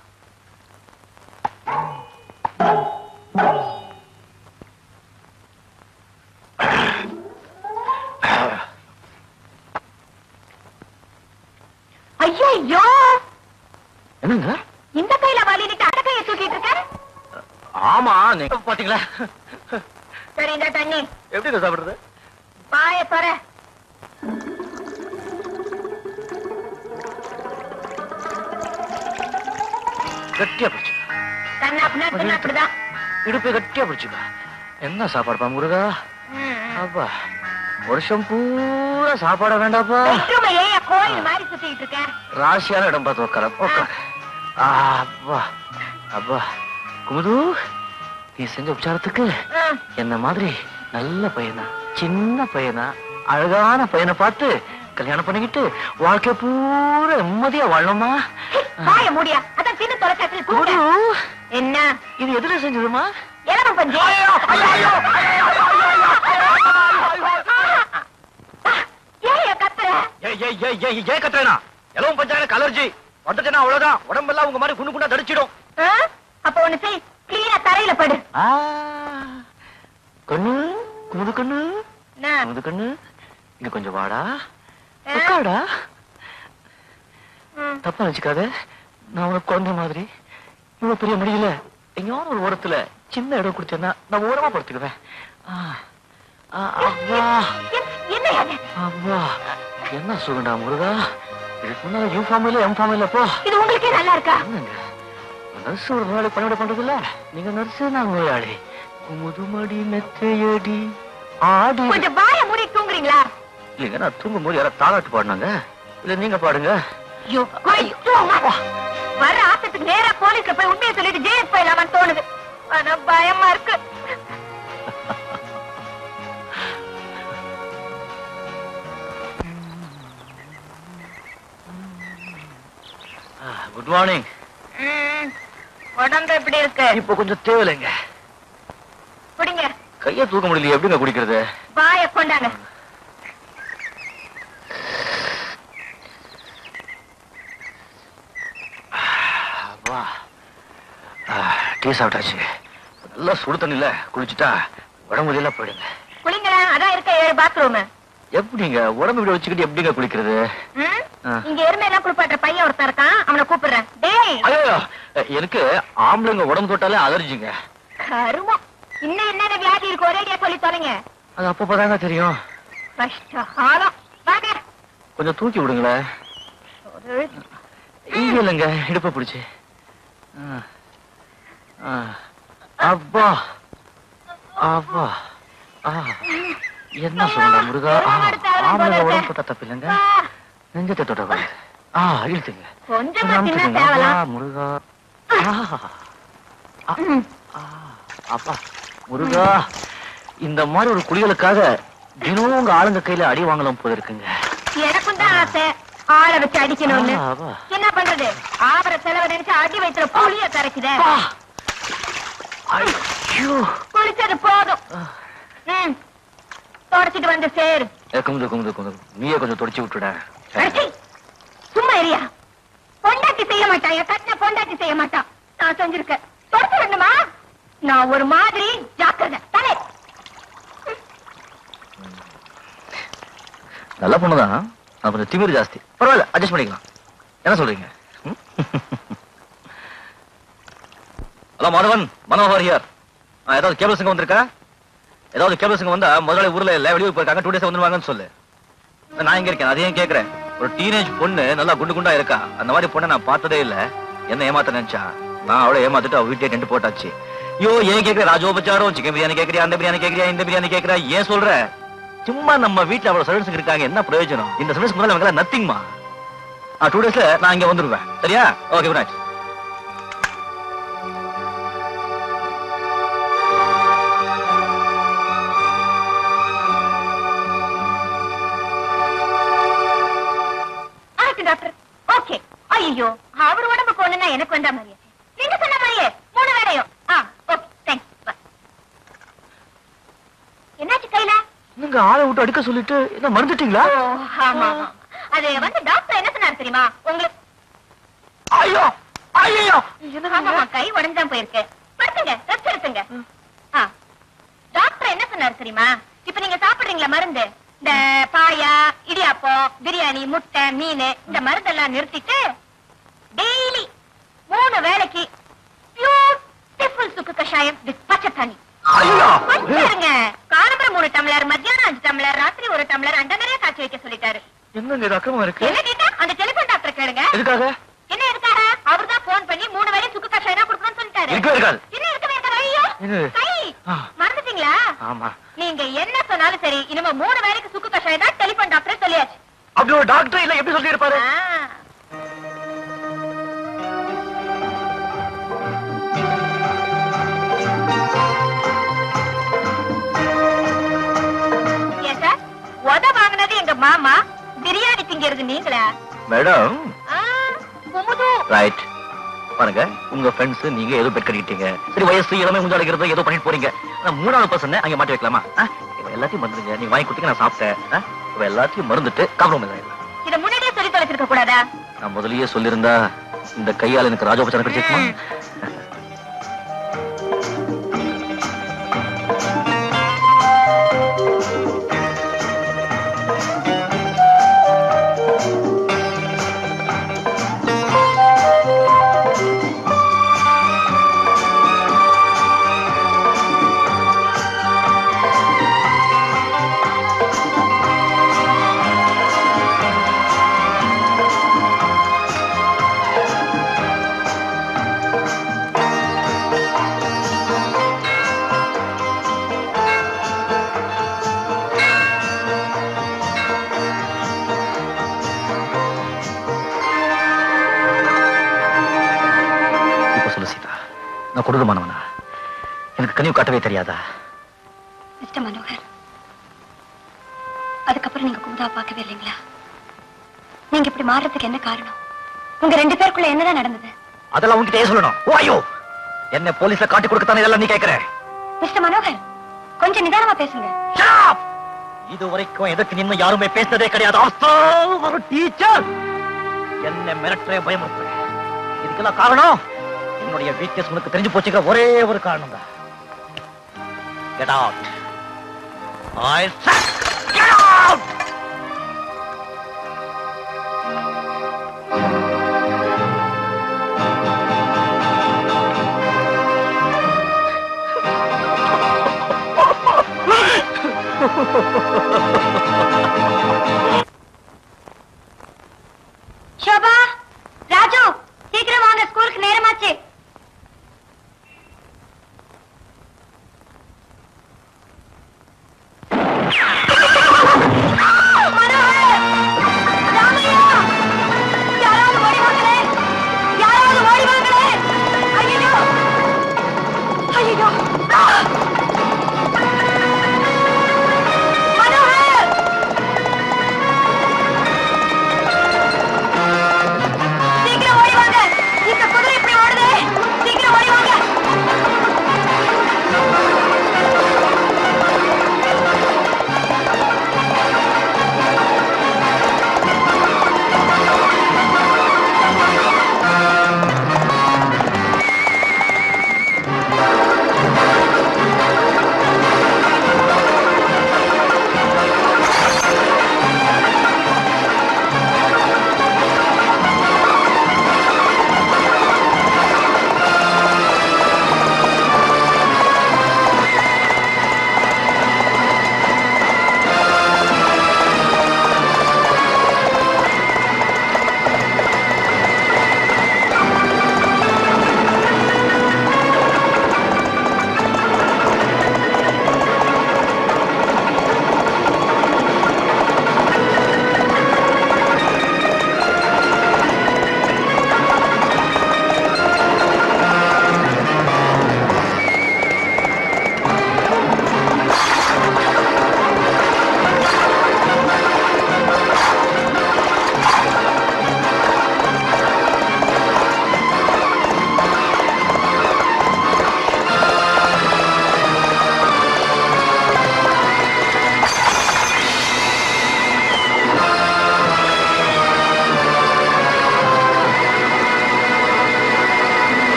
ஐயோ என்னங்க இந்த கையில வாலிட்டு அட கையை தூக்கிட்டு இருக்க ஆமா நீங்க பாத்தீங்களா சரி இந்த தண்ணி எப்படி சாப்பிடுறது பாய பார கட்டியா பிடிச்சு கண்ணா பின்னா அப்படிதான் இடுப்பை கட்டியா பிடிச்சுக்கா என்ன சாப்பாடுப்பா முருகா அப்பா வருஷம் பூரா சாப்பாட வேண்டாப்பா கோயில் மாதிரி சுத்திட்டு இருக்க ராசியான இடம் பார்த்து உட்கார உட்கார அப்பா அப்பா குமுது நீ செஞ்ச உபச்சாரத்துக்கு என்ன மாதிரி நல்ல பையனா சின்ன பையனா அழகான பையனை பார்த்து கல்யாணம் பண்ணிக்கிட்டு வாழ்க்கை பூரா நிம்மதியா வாழணுமா வாய மூடியா அதான் சின்ன தொலைக்காட்சியில் என்ன இது எதுல செஞ்சதுமா எலம பஞ்சு ஏன் கத்துறேனா எலவும் பஞ்சாயத்து அலர்ஜி வந்துட்டேன்னா அவ்வளவுதான் உடம்பெல்லாம் உங்க மாதிரி குண்டு குண்டா தடிச்சிடும் அப்ப ஒண்ணு செய் கிளீனா தரையில படு கண்ணு குமுது கண்ணு குமுது கண்ணு இங்க கொஞ்சம் வாடா உட்காடா தப்பா நினைச்சுக்காத நான் உனக்கு குழந்தை மாதிரி இவ்வளவு பெரிய முடியல எங்கேயாவது ஒரு ஓரத்துல சின்ன இடம் கொடுத்தேன்னா நான் ஓரமா படுத்துக்குவேன் அவ்வா என்ன சுகண்டா முருகா இதுக்கு முன்னால யூ ஃபார்மில எம் ஃபார்மில போ இது உங்களுக்கே நல்லா இருக்கா நர்ஸ் ஒரு நோயாளி பணிவிட பண்றது இல்ல நீங்க நர்ஸ் நான் நோயாளி முதுமடி மெத்தையடி ஆடி கொஞ்சம் வாய மூடி தூங்குறீங்களா இல்லைங்க நான் தூங்கும் போது யாராவது தாளாட்டு பாடினாங்க இல்ல நீங்க பாடுங்க வர ஆசத்துக்கு நேரா போலீஸ்ல போய் உண்மையை சொல்லிட்டு ஜெயிலுக்கு போயிடலாமான்னு தோணுது ஆனா பயமா இருக்கு குட் மார்னிங் உடம்பு எப்படி இருக்கு இப்ப கொஞ்சம் தேவையில்லைங்க குடிங்க கைய தூக்க முடியல எப்படிங்க குடிக்கிறது வாய கொண்டாங்க டீ சாப்பிட்டாச்சு நல்லா சுடு தண்ணில குளிச்சுட்டா உடம்பு எல்லாம் போயிடுங்க குளிங்களா அதான் இருக்க ஏழு பாத்ரூம் எப்படிங்க உடம்பு விட வச்சுக்கிட்டு எப்படிங்க குளிக்கிறது இங்க எருமையெல்லாம் குளிப்பாட்டுற பையன் ஒருத்தன் இருக்கான் அவனை கூப்பிடுறேன் டேய் ஐயோ எனக்கு ஆம்பளைங்க உடம்பு தொட்டாலே அலர்ஜிங்க கருமம் இன்னும் என்னென்ன வியாதி இருக்கு ஒரேடியா சொல்லி தொலைங்க அது அப்பதாங்க தெரியும் கஷ்டம் வாங்க கொஞ்சம் தூக்கி விடுங்களேன் இங்க இல்லைங்க இடுப்ப பிடிச்சு அப்பா அப்பா என்ன சொல்லுங்க முருகா ஆம்பளை உடம்பு தொட்டா தப்பு இல்லைங்க நெஞ்சத்தை தொட்ட ஆ இழுத்துங்க முருகா அப்பா முருகா இந்த மாதிரி ஒரு குளிகளுக்காக தினமும் உங்க ஆளுங்க கையில அடி வாங்கலாம் போல இருக்குங்க எனக்கும் தான் ஆசை ஆளை வச்சு அடிக்கணும்னு என்ன பண்றது ஆபர செலவு நினைச்சு அடி வைக்கிற புளிய கரைக்குதே குளிச்சது போதும் தொடச்சிட்டு வந்து சேரு குமுது குமுது குமுது நீயே கொஞ்சம் தொடச்சி விட்டுட சும்மா இல்லையா பொண்டாட்டி செய்ய மாட்டான் என் கட்டின பொண்டாட்டி செய்ய மாட்டான் நான் செஞ்சிருக்கேன் தொடச்சு வேண்டுமா நான் ஒரு மாதிரி ஜாக்கிரதை தலை நல்ல பொண்ணுதான் கொஞ்சம் திமிரு ஜாஸ்தி பரவாயில்ல அட்ஜஸ்ட் பண்ணிக்கலாம் என்ன சொல்றீங்க hello hello Madhavan, Manohar here. ஏதாவது கேபிள் சிங்கம் வந்திருக்கா? ஏதாவது கேபிள் சிங்கம் வந்தா முதலாளி ஊர்ல இல்ல, வெளியூர் போயிருக்காங்க, டூ டேஸ் வந்துருவாங்கன்னு சொல்லு. நான் இங்க இருக்கேன், அதையும் கேட்கிறேன். ஒரு டீனேஜ் பொண்ணு நல்லா குண்டு குண்டா இருக்கா, அந்த மாதிரி பொண்ணை நான் பார்த்ததே இல்ல. என்ன ஏமாத்த நினைச்சா, நான் அவளை ஏமாத்திட்டு அவ வீட்டை டென்ட் போட்டாச்சு. ஐயோ ஏன் கேட்கிற ராஜோபச்சாரம், சிக்கன் பிரியாணி கேட்கறியா, அந்த பிரியாணி கேட்கறியா, இந்த பிரியாணி கேட்கறியா, ஏன் சொல்ற? சும்மா நம்ம வீட்டுல அவ்வளவு சர்வீஸ் இருக்காங்க, என்ன பிரயோஜனம்? இந்த சர்வீஸ் முதல்ல அவங்க நத்திங்மா. டூ டேஸ்ல நான் இங்க வந்துருவேன், சரியா? Okay good night. Doctor okay. ஐயோ அவர் உடம்புக்கு ஒண்ணுன்னா எனக்கு வந்தா மாதிரியே, நீங்க சொன்ன மாதிரியே மூணு வேலையும். Okay thanks. என்னாச்சு கையில? நீங்க ஆளை விட்டு அடிக்க சொல்லிட்டு என்ன மறந்துட்டீங்களா? ஆமா அது வந்து டாக்டர் என்ன சொன்னாரு தெரியுமா உங்களுக்கு? ஐயோ ஐயோ ஆமா கை உடஞ்சுதான் போயிருக்கு. படுத்துங்க, ரெஸ்ட் எடுத்துங்க. டாக்டர் என்ன சொன்னாரு தெரியுமா? இப்ப நீங்க சாப்பிடுறீங்களா மருந்து, இந்த பாயா, இடியாப்பம், பிரியாணி, முட்டை, மீன், இந்த மருந்தெல்லாம் நிறுத்திட்டு டெய்லி மூணு வேளைக்கு பியூட்டிஃபுல் சுக்கு கஷாயம் வித் பச்சை தண்ணி. இருங்க, காலம்பரம் மூணு டம்ளர், மத்தியானம் அஞ்சு டம்ளர், ராத்திரி ஒரு டம்ளர், அண்ட நிறைய காய்ச்சி வைக்க சொல்லிட்டாரு. என்னங்க ரக்கமா இருக்கு? என்ன கேட்டா அந்த டெலிபோன் டாக்டர் கேளுங்க. எதுக்காக? என்ன எதுக்காக? அவர் தான் போன் பண்ணி மூணு வேளை சுக்கு கஷாயம் தான் கொடுக்கணும்னு சொல்லிட்டாரு. என்ன இருக்கவே இருக்காரு? ஐயோ கை மறந்துட்டீங்களா? ஆமா. நீங்க என்ன சொன்னாலும் சரி, இனிமே மூணு வேளைக்கு சுக்கு கஷாயம் தான் டெலிபோன் டாக்டர் சொல்லியாச்சு. அப்படி ஒரு டாக்டர் இல்ல எப்படி சொல்லி இருப்பாரு? ஏன் சார் உத வாங்கினது எங்க மாமா, பிரியாணி திங்கிறது நீங்களா? Madam Kumudhu right. பாருங்க, உங்க ஃப்ரெண்ட்ஸ் நீங்க ஏதோ பெட் கட்டிட்டீங்க, சரி வயசு இளமை கொஞ்சம் அழைக்கிறது ஏதோ பண்ணிட்டு போறீங்க. மூணாவது பர்சன் அங்க மாட்டி வைக்கலாமா? இவ எல்லாத்தையும் மறந்துங்க, நீ வாங்கி கொடுத்தீங்க, நான் சாப்பிட்டேன். இவ எல்லாத்தையும் மறந்துட்டு காம்ப்ரமைஸ் ஆயிடலாம். இத முன்னாடியே சொல்லி தொலைச்சிருக்க கூடாதா? நான் முதல்லயே சொல்லியிருந்தா இந்த கையால எனக்கு ராஜோபச்சாரம் கிடைச்சிருக்குமா? கொடூரமானவனா? எனக்கு கனிவு காட்டவே தெரியாதா? மிஸ்டர் மனோகர், அதுக்கப்புறம் நீங்க குமுதா பார்க்கவே இல்லைங்களா? நீங்க இப்படி மாறுறதுக்கு என்ன காரணம்? உங்க ரெண்டு பேருக்குள்ள என்னதான் நடந்தது? அதெல்லாம் உங்ககிட்ட சொல்லணும். ஓ ஐயோ, என்ன போலீஸ்ல காட்டி கொடுக்கத்தானே இதெல்லாம் நீ கேட்கிற? மிஸ்டர் மனோகர், கொஞ்சம் நிதானமா பேசுங்க. இது வரைக்கும் எதற்கு நின்னு யாருமே பேசுனதே கிடையாது. ஒரு டீச்சர் என்ன மிரட்டே பயமுறுத்துறேன். இதுக்கெல்லாம் காரணம் என்னுடைய வீக்னஸ் உனக்கு தெரிஞ்சு போச்சுங்க. ஒரே ஒரு காரணம் தான். Get out. I said get out. Shobha, Raju, சீக்கிரம் வாங்க, ஸ்கூலுக்கு நேரமாச்சு. மனோகர்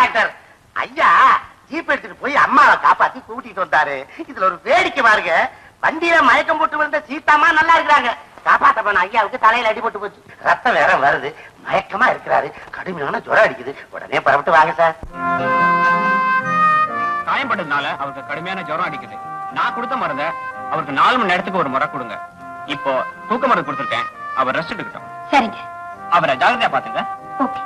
டாக்டர். ஐயா ஜீப் எடுத்துட்டு போய் அம்மாவை காப்பாத்தி கூட்டிட்டு வந்தாரு. இதுல ஒரு வேடிக்கை பாருங்க, வண்டியில மயக்கம் போட்டு விழுந்த சீதாமா நல்லா இருக்கிறாங்க. காப்பாத்த போன ஐயாவுக்கு தலையில அடிபட்டு போச்சு, ரத்தம் வேற வருது, மயக்கமா இருக்கிறாரு, கடுமையான ஜுரம் அடிக்குது. உடனே பரப்பிட்டு வாங்க சார். காயப்பட்டதுனால அவருக்கு கடுமையான ஜுரம் அடிக்குது. நான் கொடுத்த மருந்த அவருக்கு நாலு மணி நேரத்துக்கு ஒரு முறை கொடுங்க. இப்போ தூக்க மருந்து கொடுத்துருக்கேன், அவர் ரெஸ்ட் எடுக்கட்டும். சரிங்க. அவரை ஜாகிரதையா பாத்துங்க. ஓகே.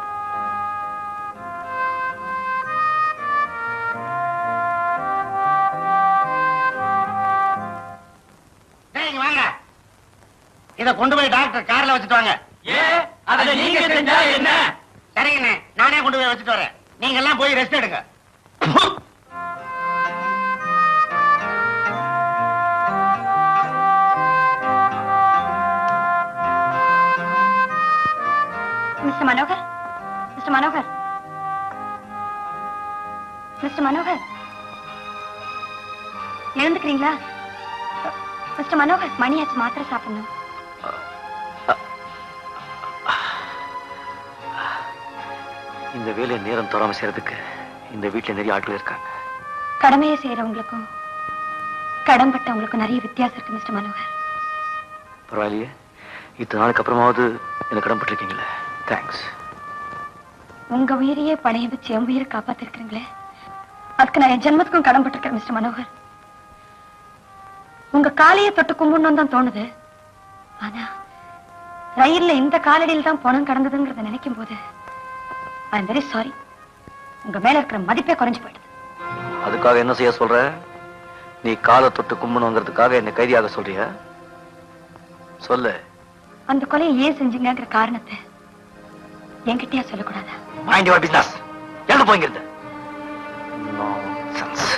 வாங்க, இத கொண்டு போய் டாக்டர் கார்ல வச்சுட்டு வாங்க. ஏன் அதை நீங்க செஞ்சா என்ன? சரிங்கண்ணே, நானே கொண்டு போய் வச்சுட்டு வரேன். நீங்க எல்லாம் போய் ரெஸ்ட் எடுங்க. Mister Manohar, mister Manohar, mister Manohar, எழுந்துக்கிறீங்களா? மிஸ்டர் மனோகர், மணியாச்சு, மாத்திரை சாப்பிடணும். இந்த வேலையை நேரம் தராம செய்யறதுக்கு இந்த வீட்டுல நிறைய ஆட்கள் இருக்காங்க. கடமையை செய்யறவங்களுக்கும் கடன்பட்டவங்களுக்கும் நிறைய வித்தியாசம் இருக்கு மிஸ்டர் மனோகர். பரவாயில்லையே, இத்தனை நாளுக்கு அப்புறமாவது எனக்கு கடன்பட்டிருக்கீங்களே, தேங்க்ஸ். உங்க உயிரையே பணைய வச்சு என் உயிரை காப்பாத்திருக்கிறீங்களே, அதுக்கு நான் என் ஜென்மத்துக்கும் கடன்பட்டிருக்கேன் மிஸ்டர் மனோகர். உங்க காலையை தொட்டு கும்பிடணும் தான் தோணுது, ஆனா ரயில்ல இந்த காலடியில் தான் பணம் கடந்ததுங்கிறத நினைக்கும் போது ஐ எம் வெரி சாரி. உங்க மேல இருக்கிற மதிப்பே குறைஞ்சு போயிடுது. அதுக்காக என்ன செய்ய சொல்ற? நீ காலை தொட்டு கும்பணுங்கிறதுக்காக என்ன கைதியாக சொல்றிய? சொல்லு. அந்த கொலையை ஏன் செஞ்சீங்கிற காரணத்தை என்கிட்டயா சொல்லக்கூடாதா? Mind your business. எழுந்து போய்ங்கிறது. நான்சென்ஸ்.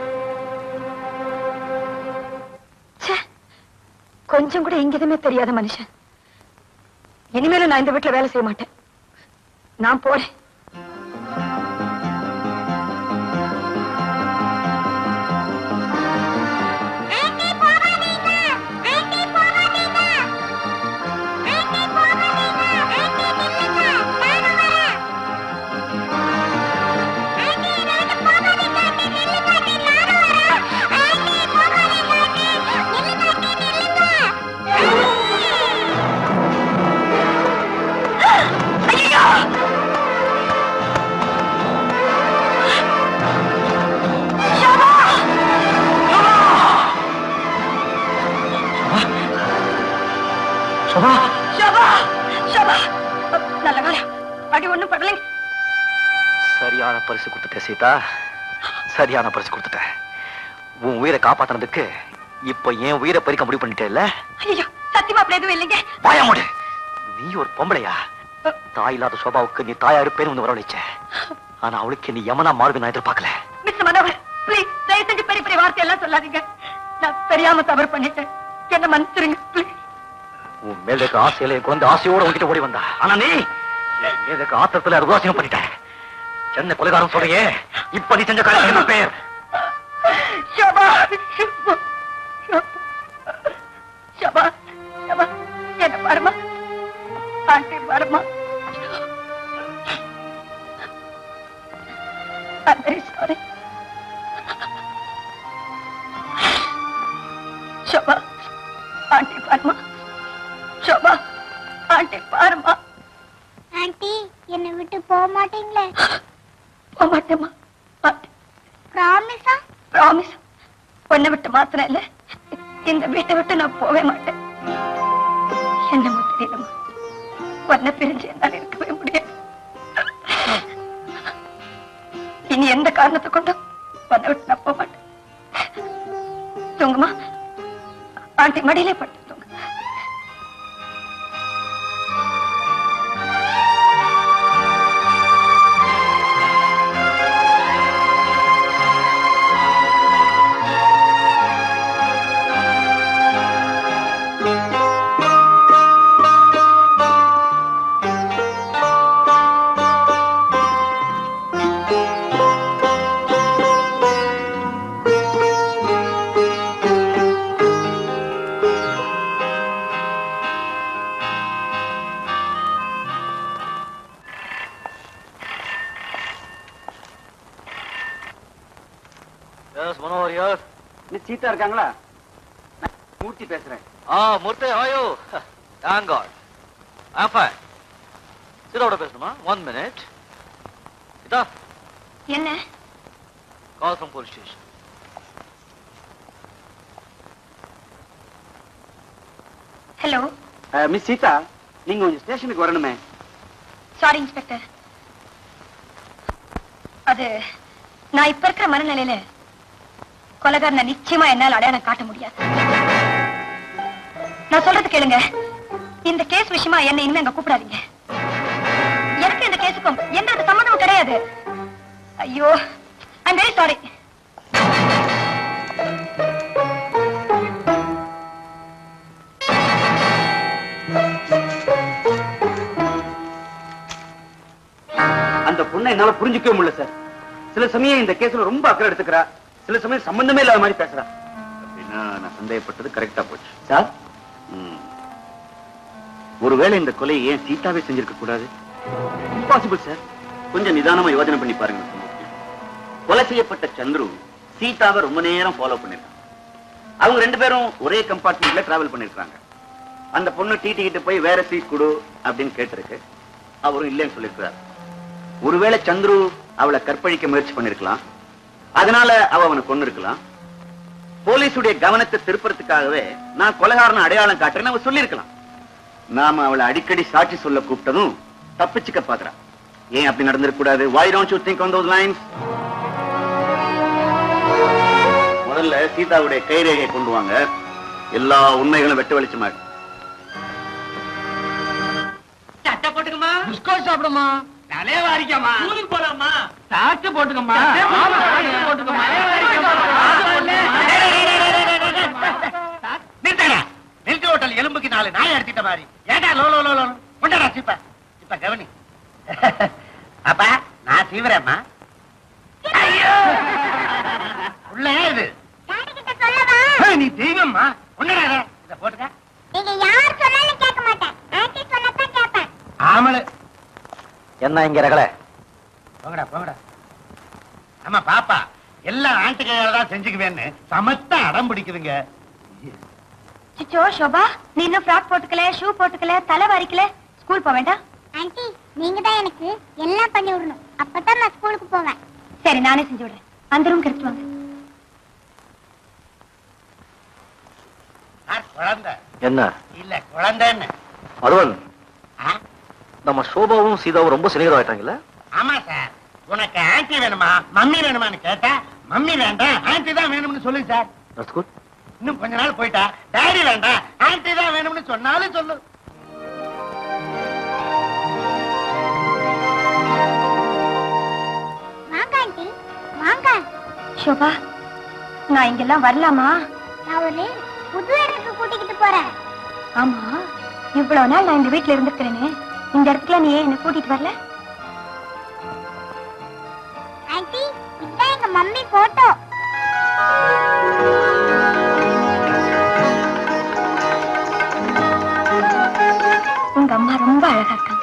கொஞ்சம் கூட எங்கேயுமே தெரியாத மனுஷன். இனிமேலும் நான் இந்த வீட்டுல வேலை செய்ய மாட்டேன். நான் போறேன். சரியான பரிசு கொடுத்துட்டேன் சீதா, சரியான பரிசு கொடுத்துட்டேன். உன் உயிரை காப்பாத்தினதுக்கு இப்ப என் உயிரை பறிக்க முடிவு பண்ணிட்டே இல்ல? ஐயோ, சத்தியமா அப்படி எதுவும் இல்லைங்க. வாயா மூடு. நீ ஒரு பொம்பளையா? தாய் இல்லாத சோபாவுக்கு நீ தாயா இருப்பேன்னு வரவழைச்ச, ஆனா அவளுக்கு நீ யமனா மாறுவேன் நான் எதிர்பார்க்கல. மிஸ்டர் மனோகர், ப்ளீஸ் தயவு செஞ்சு பெரிய பெரிய வார்த்தை எல்லாம் சொல்லாதீங்க. நான் தெரியாம தவறு பண்ணிட்டேன், என்ன மன்னிச்சிருங்க ப்ளீஸ். உன் மேல இருக்க ஆசையில என் குழந்தை ஆசையோட உங்ககிட்ட ஓடி வந்தா, ஆனா நீ எதுக்கு ஆத்திரத்துல உதாசீனம் பண்ணிட்ட. என்ன கொலைகாரம் சொல்றியே? இப்ப நீ செஞ்ச காரியம் என்ன பேர்? ஷபா, ஷபா, ஷபா, என்ன பாருமா, ஆண்டி பாருமா. I'm very sorry. ஷபா, ஆண்டி பாருமா, ஷபா, ஆண்டி பாருமா. ஆண்டி, என்னை விட்டு போக மாட்டீங்களே? போக மாட்டேமா. ப்ராமிஸா? ப்ராமிஸ். உன்னை விட்டு மாத்திரம் இல்ல, இந்த வீட்டை விட்டு நான் போவே மாட்டேன். என்னமோ தெரியலமா, உன்னை பிரிஞ்சு என்னால் இருக்கவே முடியாது. இனி எந்த காரணத்தை கொண்டும் உன்னை விட்டு நான் போக மாட்டேன். தூங்குமா, ஆண்டி மடியிலே பட்டு தூங்க. Yes, Manohar here. Miss Seetha இருக்காங்களா? மூர்த்தி பேசுறேன். Ah, Murthy, how are you? Thank God. I'm fine. சீதாவோட பேசணுமா? One minute. சீதா. என்ன? Call from police station. Hello. Miss Seetha, நீங்க கொஞ்சம் ஸ்டேஷனுக்கு வரணுமே. Sorry inspector. அது நான் இப்ப இருக்கிற மனநிலையில கொலைகாரனை நிச்சயமா என்னால் அடையாளம் காட்ட முடியாது. நான் சொல்றது கேளுங்க. இந்த கேஸ் விஷயமா என்ன இனிமே அங்க கூப்பிடாதீங்க. எனக்கு இந்த கேஸுக்கும் எந்த சம்மந்தமும் கிடையாது. ஐயோ, ஐ அம் வெரி சாரி. அந்த பொண்ணை என்னால புரிஞ்சுக்கவே முடியல சார். சில சமயம் இந்த கேஸ்ல ரொம்ப அக்கறை எடுத்துக்கிறா, சில சமயம் சம்பந்தமே இல்லாத மாதிரி பேசுறா. அப்படின்னா நான் சந்தேகப்பட்டது கரெக்டா போச்சு சார். ஒருவேளை இந்த கொலை ஏன் சீதாவே செஞ்சிருக்க கூடாது? Impossible sir. கொஞ்சம் நிதானமா யோசனை பண்ணி பாருங்க. கொலை செய்யப்பட்ட சந்துரு சீதாவை ரொம்ப நேரம் ஃபாலோ பண்ணிருக்காங்க. அவங்க ரெண்டு பேரும் ஒரே கம்பார்ட்மெண்ட்ல டிராவல் பண்ணிருக்காங்க. அந்த பொண்ணு டீ டிக்கிட்டு போய் வேற சீட் கொடு அப்படின்னு கேட்டிருக்கு. அவரும் இல்லைன்னு சொல்லியிருக்கிறார். ஒருவேளை சந்துரு அவளை கற்பழிக்க முயற்சி பண்ணிருக்கலாம். அதனால அவ அவனை கொண்டு இருக்கலாம். போலீஸுடைய கவனத்தை திருப்புறதுக்காகவே நான் கொலைகாரனை அடையாளம் காட்டுறேன்னு அவ சொல்லிருக்கலாம். நாம அவளை அடிக்கடி சாட்சி சொல்ல கூப்பிட்டதும் தப்பிச்சுக்க பாக்குறான். ஏன் அப்படி நடந்திருக்க கூடாது? Why don't you think on those lines? முதல்ல சீதாவுடைய கைரேகை கொண்டு வாங்க. எல்லா உண்மைகளும் வெட்ட வெளிச்சமாக. சட்டை போட்டுக்கமா, பிஸ்கட் சாப்பிடுமா, தலைய வாரிக்கமா, ஸ்கூலுக்கு போலாமா, சாட்டு போட்டுக்கமா, போட்டுக்கமா. நிறுத்தடா. நெல்தி ஹோட்டல் எலும்புக்கு நாலு நாய் அடிச்சிட்ட மாதிரி. ஏடா லோ லோ லோ லோ கொண்டடா சீப்ப. இப்ப கவனி. அப்பா நான் சீவரேம்மா. ஐயோ உள்ள இது டாடி கிட்ட சொல்லவா? ஏய், நீ தெய்வம்மா. கொண்டடா இத போட்டுக்க. நீங்க யார் சொன்னாலும் கேட்க மாட்டேன். ஆன்ட்டி சொன்னதான் கேட்பேன். ஆமல என்ன இங்க ரகல? போங்கடா போங்கடா. ஆமா பாப்பா எல்லாம் ஆண்டி கையால தான் செஞ்சுக்குவேன்னு சமத்தா அடம் பிடிக்குதுங்க. சிச்சோ சோபா, நீ இன்னும் ஃப்ராக் போட்டுக்கல, ஷூ போட்டுக்கல, தலை வாரிக்கல, ஸ்கூல் போக வேண்டாம்? ஆன்ட்டி நீங்க தான் எனக்கு எல்லாம் பண்ணி விடணும். அப்பதான் நான் ஸ்கூலுக்கு போவேன். சரி, நானே செஞ்சு விடுறேன். அந்த ரூம் எடுத்து வாங்க. குழந்தை என்ன? இல்ல குழந்தைன்னு. மருவன், ஆ? நம்ம சோபாவும் சீதாவும் ரொம்ப சிநேகிதம் ஆயிட்டாங்கல்ல? ஆமா சார். உனக்கு ஆன்டி வேணுமா மம்மி வேணுமான்னு கேட்டா மம்மி வேண்டாம் ஆன்டி தான் வேணும்னு சொல்லு சார். That's good. இன்னும் கொஞ்ச நாள் போயிட்டா டாடி வேண்டாம் ஆன்டி தான் வேணும்னு சொன்னாலும் சொல்லு. வாங்க ஆன்ட்டி வாங்க. சோபா, நான் இங்கெல்லாம் வரலாமா? நான் ஒரு புது இடத்துக்கு கூட்டிக்கிட்டு போறேன். ஆமா, இவ்வளவு நாள் நான் இந்த வீட்டுல இருந்திருக்கிறேனே, இந்த இடத்துல நீ ஏன் என்ன கூட்டிட்டு வரல? ஆன்ட்டி இதான் எங்க மம்மி போட்டோ. உங்க அம்மா ரொம்ப அழகா இருக்காங்க.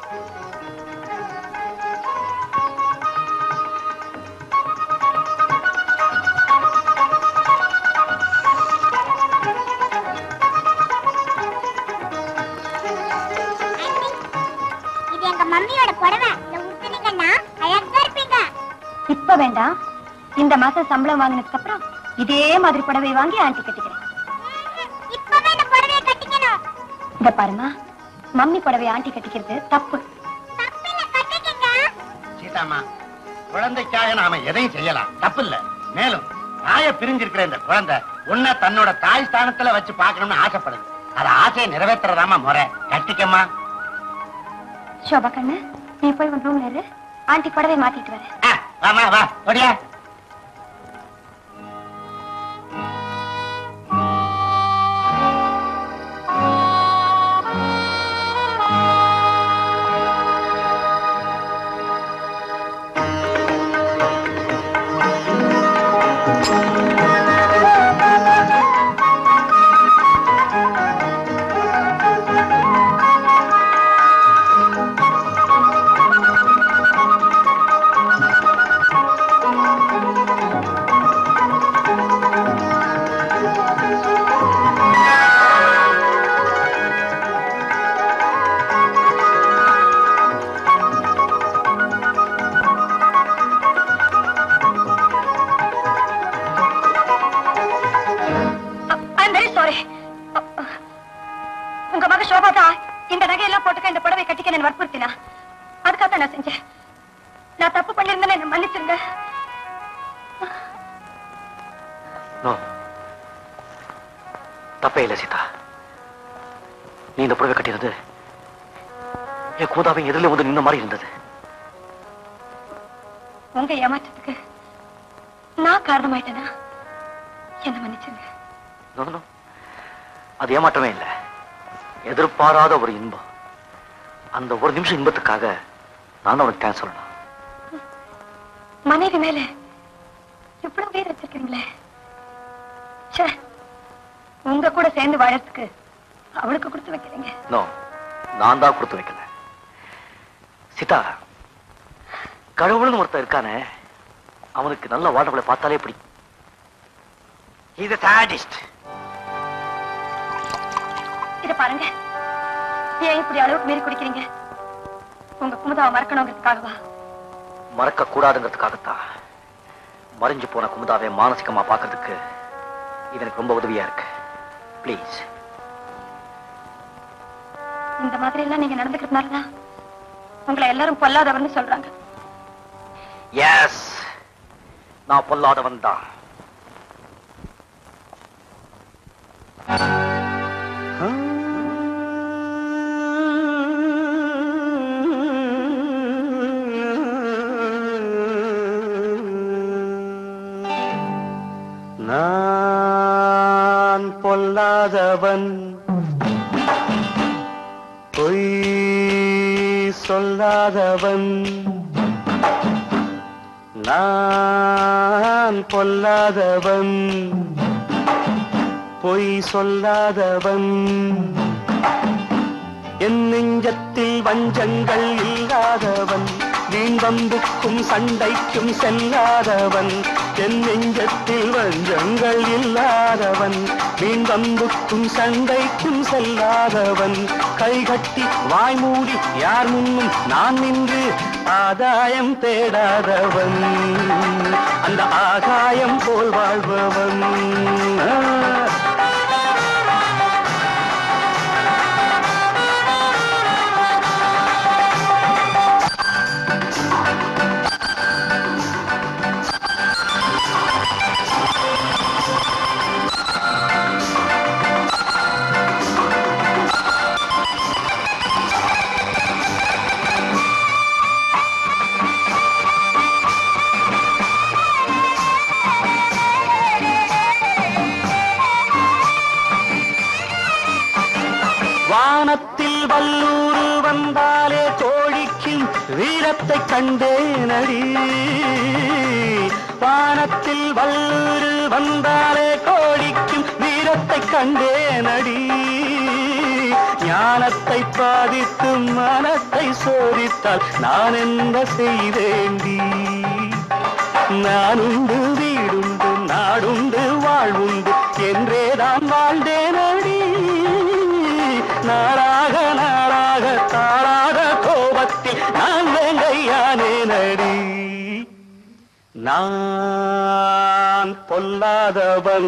இது எங்க மம்மியோட புடவை. இத உடுத்துனீங்கன்னா அழகா இருப்பீங்க. இப்ப வேண்டாம். இந்த மாசம் சம்பளம் வாங்கினதுக்கு அப்புறம் இதே மாதிரி புடவை வாங்கி ஆண்டி கட்டிக்கிறேன். இப்பவே இந்த புடவையை கட்டிக்கணும். இத பாருமா, மம்மி புடவை ஆண்டி கட்டிக்கிறது தப்பு. தப்பில்ல, கட்டிக்கங்க. சீதாமா, குழந்தைக்காக நாம எதையும் செய்யலாம், தப்பு இல்ல. மேலும் தாய பிரிஞ்சிருக்கிற இந்த குழந்தை உன்னை தன்னோட தாய் ஸ்தானத்துல வச்சு பார்க்கணும்னு ஆசைப்படுது. அத ஆசையை நிறைவேற்றுறதாமா முறை. கட்டிக்கம்மா. சோபா கண்ணு, நீ போய் உன் ரூம்ல இரு. ஆண்டி புடவை மாத்திட்டு வர. ஆ, வாமா வா ஓடியா. செய்யணும் வற்புறுத்தினா அதுக்காக நான் செஞ்சேன். நான் தப்பு பண்ணிருந்தேன்னு என்ன மன்னிச்சிருங்க. தப்பே இல்லை சீதா. நீ இந்த புடவை கட்டினது என் கூதாவை எதிரில் வந்து நின்ன மாதிரி இருந்தது. உங்க ஏமாற்றத்துக்கு நான் காரணமாயிட்டேனா என்ன மன்னிச்சிருங்க. அது ஏமாற்றமே இல்லை, எதிர்பாராத ஒரு இன்பம். அந்த ஒரு நிமிஷம் இன்பத்துக்காக நான் அவனுக்கு தேங்க்ஸ் சொல்லணும். மனைவி மேல இவ்வளவு பேர் வச்சிருக்கீங்களே. உங்க கூட சேர்ந்து வாழறதுக்கு அவளுக்கு கொடுத்து வைக்கிறீங்க. நோ, நான் தான் கொடுத்து வைக்கல சீதா. கடவுள்னு ஒருத்தர் இருக்கானே, அவனுக்கு நல்ல வாழ்றவளை பார்த்தாலே பிடி. இது சாடிஸ்ட். இத பாருங்க, ஏன் இப்படி அளவுக்கு மீறி குடிக்கிறீங்க? உங்க குமுதாவை மறக்கணுங்கிறதுக்காகவா? மறக்க கூடாதுங்கிறதுக்காகத்தான். மறைஞ்சு போன குமுதாவை மானசிகமா பாக்குறதுக்கு இது எனக்கு ரொம்ப உதவியா இருக்கு. பிளீஸ். இந்த மாதிரி எல்லாம் நீங்க நடந்துக்கிறதுனாலதான் உங்களை எல்லாரும் பொல்லாதவர்னு சொல்றாங்க. எஸ், நான் பொல்லாதவன் தான். நான் பொல்லாதவன், பொய் சொல்லாதவன். நான் பொல்லாதவன், பொய் சொல்லாதவன். என் நெஞ்சத்தில் வஞ்சங்கள் இல்லாதவன், வீண்வம்புக்கும் சண்டைக்கும் செல்லாதவன். என் நெஞ்சத்தில் வஞ்சங்கள் இல்லாதவன், வீண்வம்புக்கும் சண்டைக்கும் செல்லாதவன். கைகட்டி வாய்மூடி யார் முன்னும் நான் நின்று ஆதாயம் தேடாதவன், அந்த ஆகாயம் போல் வாழ்பவன். வானத்தில் வல்லூர் வந்தாலே தோழிக்கும் வீரத்தை கண்டேனடி. வானத்தில் வல்லூர் வந்தாலே கோழிக்கும் வீரத்தை கண்டேனடி. ஞானத்தை பாதித்து மனத்தை சோதித்தால் நான் என்ன செய்தேண்டி? நானுண்டு வீடுண்டு நாடுண்டு வாழ்வுண்டு என்றேதான் வாழ்ந்தேனடி. நாளாக நாளாக தாளாக கோபத்தில் நான் வேங்கையானேனடி. நான் பொல்லாதவன்,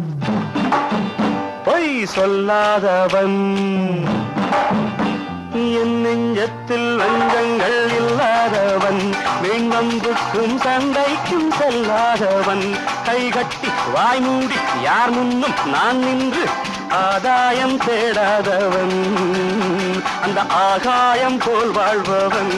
பொய் சொல்லாதவன். என் நெஞ்சத்தில் வஞ்சங்கள் இல்லாதவன், வீண்வம்புக்கும் சண்டைக்கும் செல்லாதவன். கைகட்டி வாய்மூடி யார் முன்னும் நான் நின்று ஆதாயம் தேடாதவன், அந்த ஆகாயம் போல் வாழ்பவன்.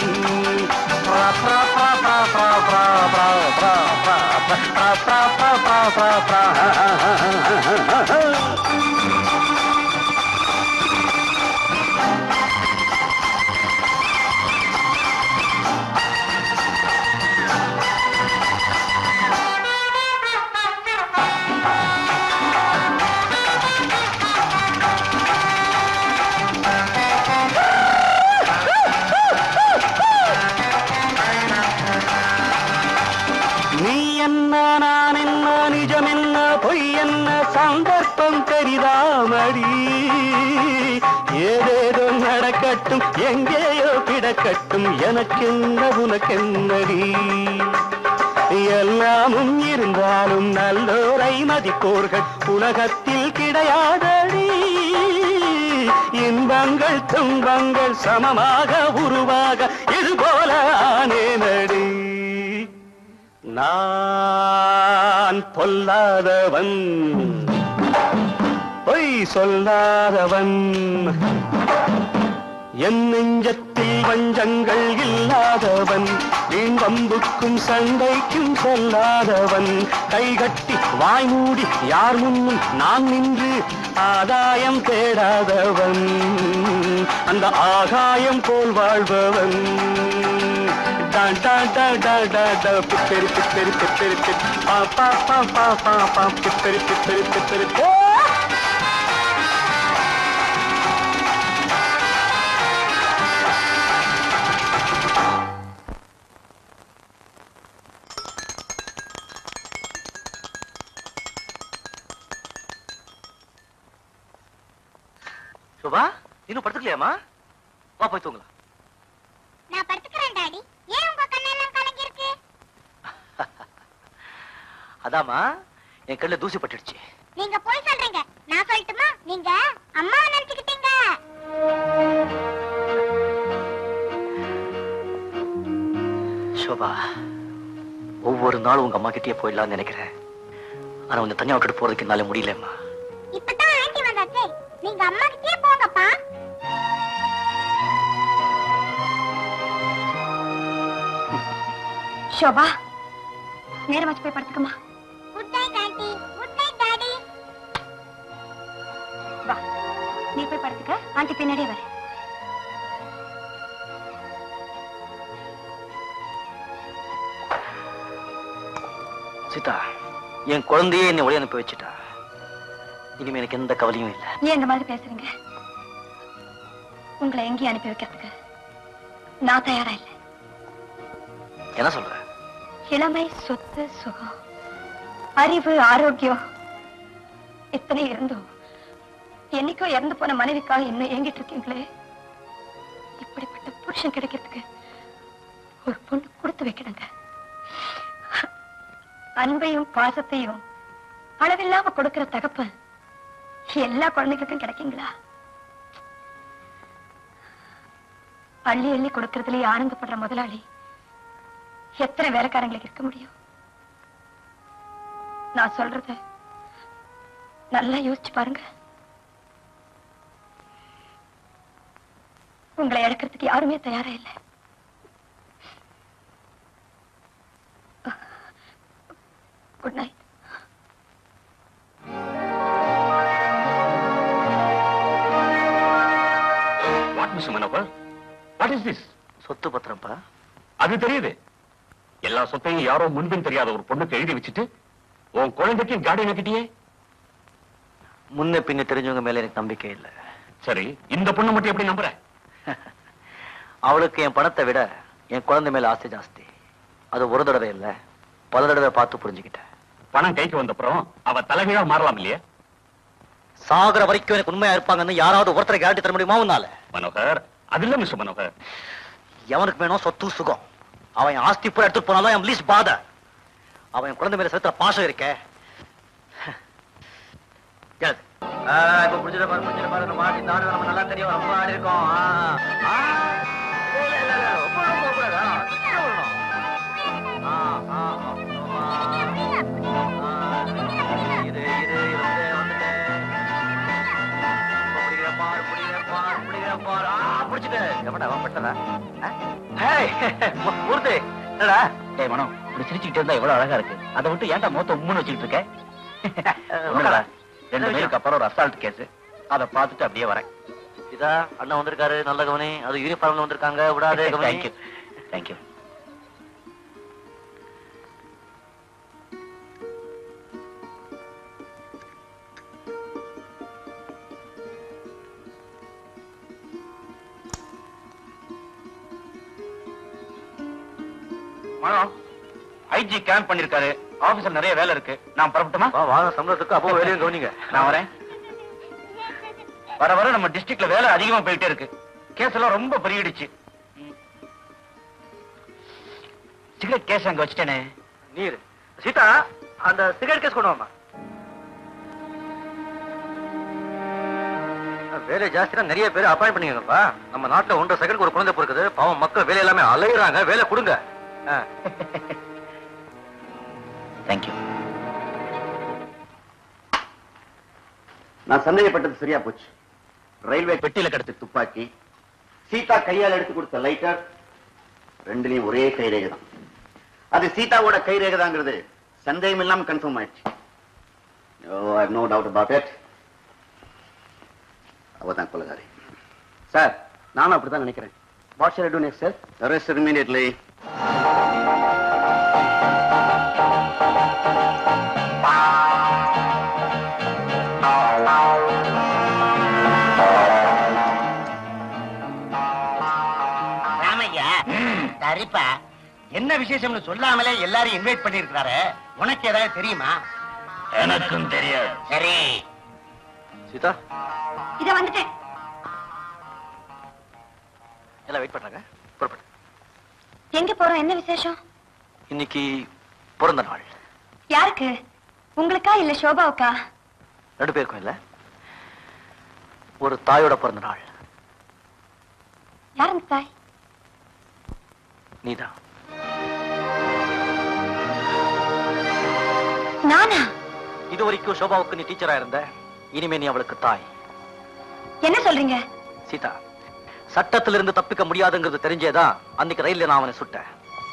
சந்தர்ப்பம் தெரிதாமடி. ஏதேதோ நடக்கட்டும், எங்கேயோ கிடக்கட்டும், எனக்கென்ன உனக்கென்னடி. எல்லாமும் இருந்தாலும் நல்லோரை மதிப்போர்கள் உலகத்தில் கிடையாதடி. இன்பங்கள் துன்பங்கள் சமமாக உருவாக இது போல ஆனேனடி. நான் பொல்லாதவன், பொய் சொல்லாதவன், என் நெஞ்சத்தில் வஞ்சங்கள் இல்லாதவன், வீண் வம்புக்கும் சண்டைக்கும் செல்லாதவன், கைகட்டி வாய் மூடி யார் முன்னும் நான் நின்று ஆதாயம் தேடாதவன், அந்த ஆகாயம் போல் வாழ்பவன். பிப்பெரி பிப்பெரி பிப்பெரி பா பா பா பா பா பா பிப்பெரி பிப்பெரி பிப்பெரி போ. சோபா, இன்னும் படுத்துக்கலையாமா? வா போய் தூங்கலாம். நான் படுத்துக்கிறேன் டாடி. ஏன் உங்க கண்ணெல்லாம் கலங்கி இருக்கு? அதாமா என் கண்ணுல தூசி பட்டுடுச்சு. நீங்க போய் சொல்றீங்க. நான் சொல்லட்டுமா? நீங்க அம்மாவை நினைச்சுக்கிட்டீங்க. சோபா, ஒவ்வொரு நாளும் உங்க அம்மா கிட்டே போயிடலாம்னு நினைக்கிறேன். ஆனா உன்னை தனியா விட்டுட்டு போறதுக்கு என்னால முடியலம்மா. இப்பதான் ஆண்டி வந்தாச்சே, நீங்க அம்மா கிட்டே போங்கப்பா. ஷோபா, நேரமாச்சு போய் படுத்துக்கமா. Good night aunty. Good night daddy. வா, நீ போய் படுத்துக்க, ஆண்டி பின்னாடியே வர. சீதா, என் குழந்தையே என்னை ஒளி அனுப்பி வச்சுட்டா. இனிமே எனக்கு எந்த கவலையும் இல்லை. ஏன் இந்த மாதிரி பேசுறீங்க? உங்களை எங்கேயும் அனுப்பி வைக்கிறதுக்கு நான் தயாரா இல்லை. என்ன சொல்ற? இளமை, சொத்து, சுகம், அறிவு, ஆரோக்கியம் இத்தனை இருந்தும் என்னைக்கோ இறந்து போன மனைவிக்காக இன்னும் ஏங்கிட்டு இருக்கீங்களே. இப்படிப்பட்ட புருஷன் கிடைக்கிறதுக்கு ஒரு பொண்ணு கொடுத்து வைக்கணுங்க. அன்பையும் பாசத்தையும் அளவில்லாம கொடுக்கிற தகப்பன் எல்லா குழந்தைகளுக்கும் கிடைக்குங்களா? அள்ளி அள்ளி கொடுக்கறதுலயே ஆனந்தப்படுற முதலாளி எத்தனை வேலைக்காரங்களுக்கு இருக்க முடியும்? நான் சொல்றத நல்லா யோசிச்சு பாருங்க. உங்களை எடுக்கிறதுக்கு யாருமே தயாரா இல்லை. Good night. What mister Manohar, what is this? சொத்து பத்திரம்ப்பா. அது தெரியுது. எல்லா சொத்தையும் யாரோ முன்பின் தெரியாத ஒரு பொண்ணுக்கு எழுதி வச்சுட்டு உன் குழந்தைக்கு காடி நக்கிட்டியே. முன்ன பின்ன தெரிஞ்சவங்க மேல எனக்கு நம்பிக்கை இல்லை. சரி, இந்த பொண்ணு மட்டும் எப்படி நம்புற? அவளுக்கு என் பணத்தை விட என் குழந்தை மேல ஆசை ஜாஸ்தி. அது ஒரு தடவை இல்ல, பல தடவை பார்த்து புரிஞ்சுக்கிட்டேன். பணம் கைக்கு வந்தப்புறம் அவ தலைகீழா மாறலாம் இல்லையா? சாகர வரைக்கும் எனக்கு உண்மையா இருப்பாங்கன்னு யாராவது ஒருத்தரை கேரண்டி தர முடியுமா உன்னால? மனோகர், அது இல்ல மிஸ்டர் மனோகர். எவனுக்கு வேணும் சொத்து சுகம். அவன் என் ஆஸ்தி பூரா எடுத்துட்டு போனாலும் என் லீஸ் பாத. அவன் என் குழந்தை மேல செலுத்துற பாசம் இருக்க. இப்ப புரிஞ்சுட பாரு, புரிஞ்சுட பாரு. நம்ம ஆடி இந்த ஆடு நம்ம நல்லா தெரியும். ரொம்ப ஆடி இருக்கோம். இது இது வந்து வந்துட்டேன். பாரு புடிக்கிற பாரு புடிக்கிற பாரு. ஆ புடிச்சிட்டு எவன்டா அவன் பட்டதா? ஹேய் மூர்த்தி, என்னடா? டேய் மனோ, இப்படி சிரிச்சுக்கிட்டே இருந்தா எவ்வளவு அழகா இருக்கு. அதை விட்டு ஏன்டா மொத்த உம்முன்னு வச்சுக்கிட்டு இருக்க? ஒண்ணுடா, ரெண்டு பேருக்கு அப்புறம் ஒரு அசால்ட் கேஸ். அதை பார்த்துட்டு அப்படியே வரேன். இதா அண்ணன் வந்திருக்காரு, நல்ல கவனி. அது யூனிஃபார்ம்ல வந்திருக்காங்க, விடாதே கவனி. Thank you thank you. Mano, IG camp பண்ணிருக்காரு. ஆபீஸ்ல நிறைய வேலை இருக்கு. நான் புறப்பட்டுமா? வாங்க, சம்பளத்துக்கு அப்போ வேலையும் கவனிங்க. நான் வரேன். வர வர நம்ம டிஸ்ட்ரிக்ட்ல வேலை அதிகமா போயிட்டே இருக்கு. கேஸ் எல்லாம் ரொம்ப பெருகிடுச்சு. சிகரெட் கேஸ் அங்க வச்சுட்டேனே. நீர் சீதா, அந்த சிகரெட் கேஸ் கொண்டு வாமா. வேலை ஜாஸ்தியா நிறைய பேர் அப்பாயிண்ட் பண்ணிங்கப்பா. நம்ம நாட்டுல ஒன்றரை செகண்ட் ஒரு குழந்தை பிறக்குது. பாவம் மக்கள் வேலை எல்லாமே அலையுறாங்க. வேலை கொடுங்க. தேங்க்யூ. நான் சந்தேகப்பட்டது சரியா போச்சு. ரயில்வே பெட்டியில கிடைச்ச துப்பாக்கி, சீதா கையால் எடுத்து கொடுத்த லைட்டர், ரெண்டுலயும் ஒரே கைரேகை தான். அது சீதாவோட கைரேகை தாங்கிறது சந்தேகம் இல்லாம கன்ஃபார்ம் ஆயிடுச்சு. Oh, I have no doubt about it. அவதான் கொலைகாரி. சார், நானும் அப்படித்தான் நினைக்கிறேன். What shall I do next, sir? Arrest her immediately. Ramaiah, சரிப்பா. என்ன விசேஷம்னு சொல்லாமலே எல்லாரும் இன்வைட் பண்ணிருக்கிறாரு. உனக்கு ஏதாவது தெரியுமா? எனக்கும் தெரியாது. சரி சீதா, இத வந்துட்டேன். எல்லாம் வெயிட் பண்றாங்க. புறப்படு. எங்க போறோம்? என்ன விசேஷம்? இன்னைக்கு பிறந்த நாள். யாருக்கு? உங்களுக்கா இல்ல சோபாவுக்கா? ரெண்டு பேருக்கும் இல்ல, ஒரு தாயோட பிறந்த நாள். யார் அந்த தாய்? நீதான். நானா? இது வரைக்கும் சோபாவுக்கு நீ டீச்சரா இருந்த, இனிமே நீ அவளுக்கு தாய். என்ன சொல்றீங்க? சீதா, சட்டத்திலிருந்து தப்பிக்க முடியாதுங்கிறது தெரிஞ்சேதான் அன்னைக்கு ரயில்ல நான் அவனை சுட்டேன்.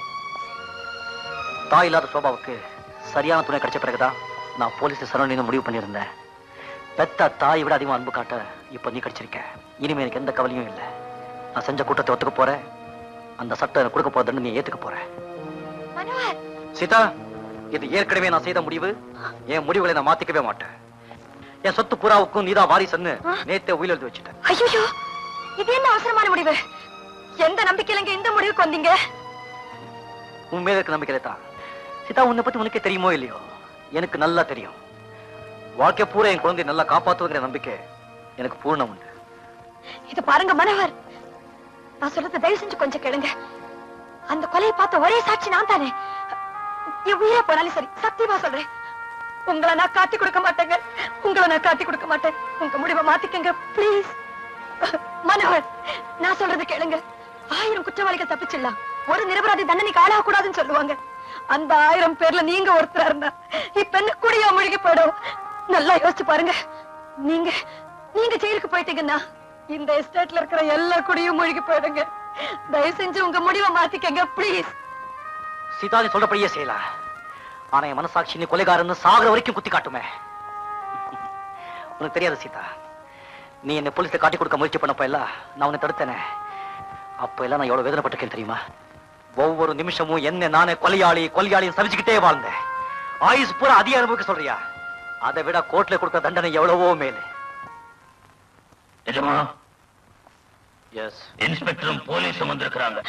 தாய் இல்லாத சோபாவுக்கு சரியான துணை கிடைச்ச பிறகுதான் நான் போலீஸ் சரவணி முடிவு பண்ணியிருந்தேன். பெத்த தாயை விட அதிகமா அன்பு காட்ட இப்ப நீ கிடைச்சிருக்க. இனிமே எனக்கு எந்த கவலையும் இல்லை. நான் செஞ்ச கூட்டத்தை ஒத்துக்க போறேன். அந்த சட்டம் எனக்கு கொடுக்க போறதுன்னு நீ ஏத்துக்க போற. சீதா, இது ஏற்கனவே நான் செய்த முடிவு. என் முடிவுகளை நான் மாத்திக்கவே மாட்டேன். என் சொத்து புறாவுக்கும் நீதான் வாரிசுன்னு நேத்தே உயிர் எழுதி வச்சுட்டேன். ஐயோ, இது என்ன அவசரமான முடிவு? எந்த நம்பிக்கையில இந்த முடிவுக்கு வந்தீங்க? உன் மேல இருக்க நம்பிக்கையில தான். சீதா, உன்னை பத்தி உனக்கே தெரியுமோ இல்லையோ, எனக்கு நல்லா தெரியும். வாழ்க்கை பூரா என் குழந்தையை நல்லா காப்பாத்துவங்கிற நம்பிக்கை எனக்கு பூர்ணம் உண்டு. இது பாருங்க மனோகர், நான் சொல்றது தயவு செஞ்சு கொஞ்சம் கேளுங்க. அந்த கொலையை பார்த்த ஒரே சாட்சி நான் தானே. என் உயிரை போனாலும் சரி, சத்தியமா சொல்றேன், உங்களை நான் காட்டி கொடுக்க மாட்டேங்க. உங்களை நான் காட்டி கொடுக்க மாட்டேன். உங்க முடிவை மாத்திக்கங்க பிளீஸ். மனோகர், நான் சொல்றது கேளுங்க. ஆயிரம் குற்றவாளிகள் தப்பிச்சிடலாம், ஒரு நிரபராதி தண்டனைக்கு ஆளாக கூடாதுன்னு சொல்லுவாங்க. அந்த ஆயிரம் பேர்ல நீங்க ஒருத்தரா இருந்தா இப்ப என்ன குடியா முழுகி போயிடும். நல்லா யோசிச்சு பாருங்க. நீங்க நீங்க ஜெயிலுக்கு போயிட்டீங்கன்னா இந்த எஸ்டேட்ல இருக்கிற எல்லா குடியும் மூழ்கி போயிடுங்க. தயவு செஞ்சு உங்க முடிவை மாத்திக்கங்க பிளீஸ். சீதா, நீ சொல்றபடியே செய்யலாம். ஆனா என் மனசாட்சி நீ கொலைகாரன்னு சாகுற வரைக்கும் குத்தி காட்டுமே. உனக்கு தெரியாது சீதா, நீ என்ன போலீஸ்ல காட்டி கொடுக்க முயற்சி பண்ணப்ப எல்லாம் நான் உன்னை தடுத்தேனே. அப்ப எல்லாம் நான் எவ்வளவு வேதனைப்பட்டிருக்கேன் தெரியுமா? ஒவ்வொரு நிமிஷமும் என்ன நானே கொலையாளி கொலையாளியும் சவிச்சுக்கிட்டே வாழ்ந்தேன். ஆயுஸ் பூரா அதிக அனுபவிக்க சொல்றியா? அதை விட கோர்ட்ல கொடுக்க தண்டனை எவ்வளவோ மேலே. நிஜமா? எஸ். இன்ஸ்பெக்டரும் போலீஸும் வந்திருக்கிறாங்க.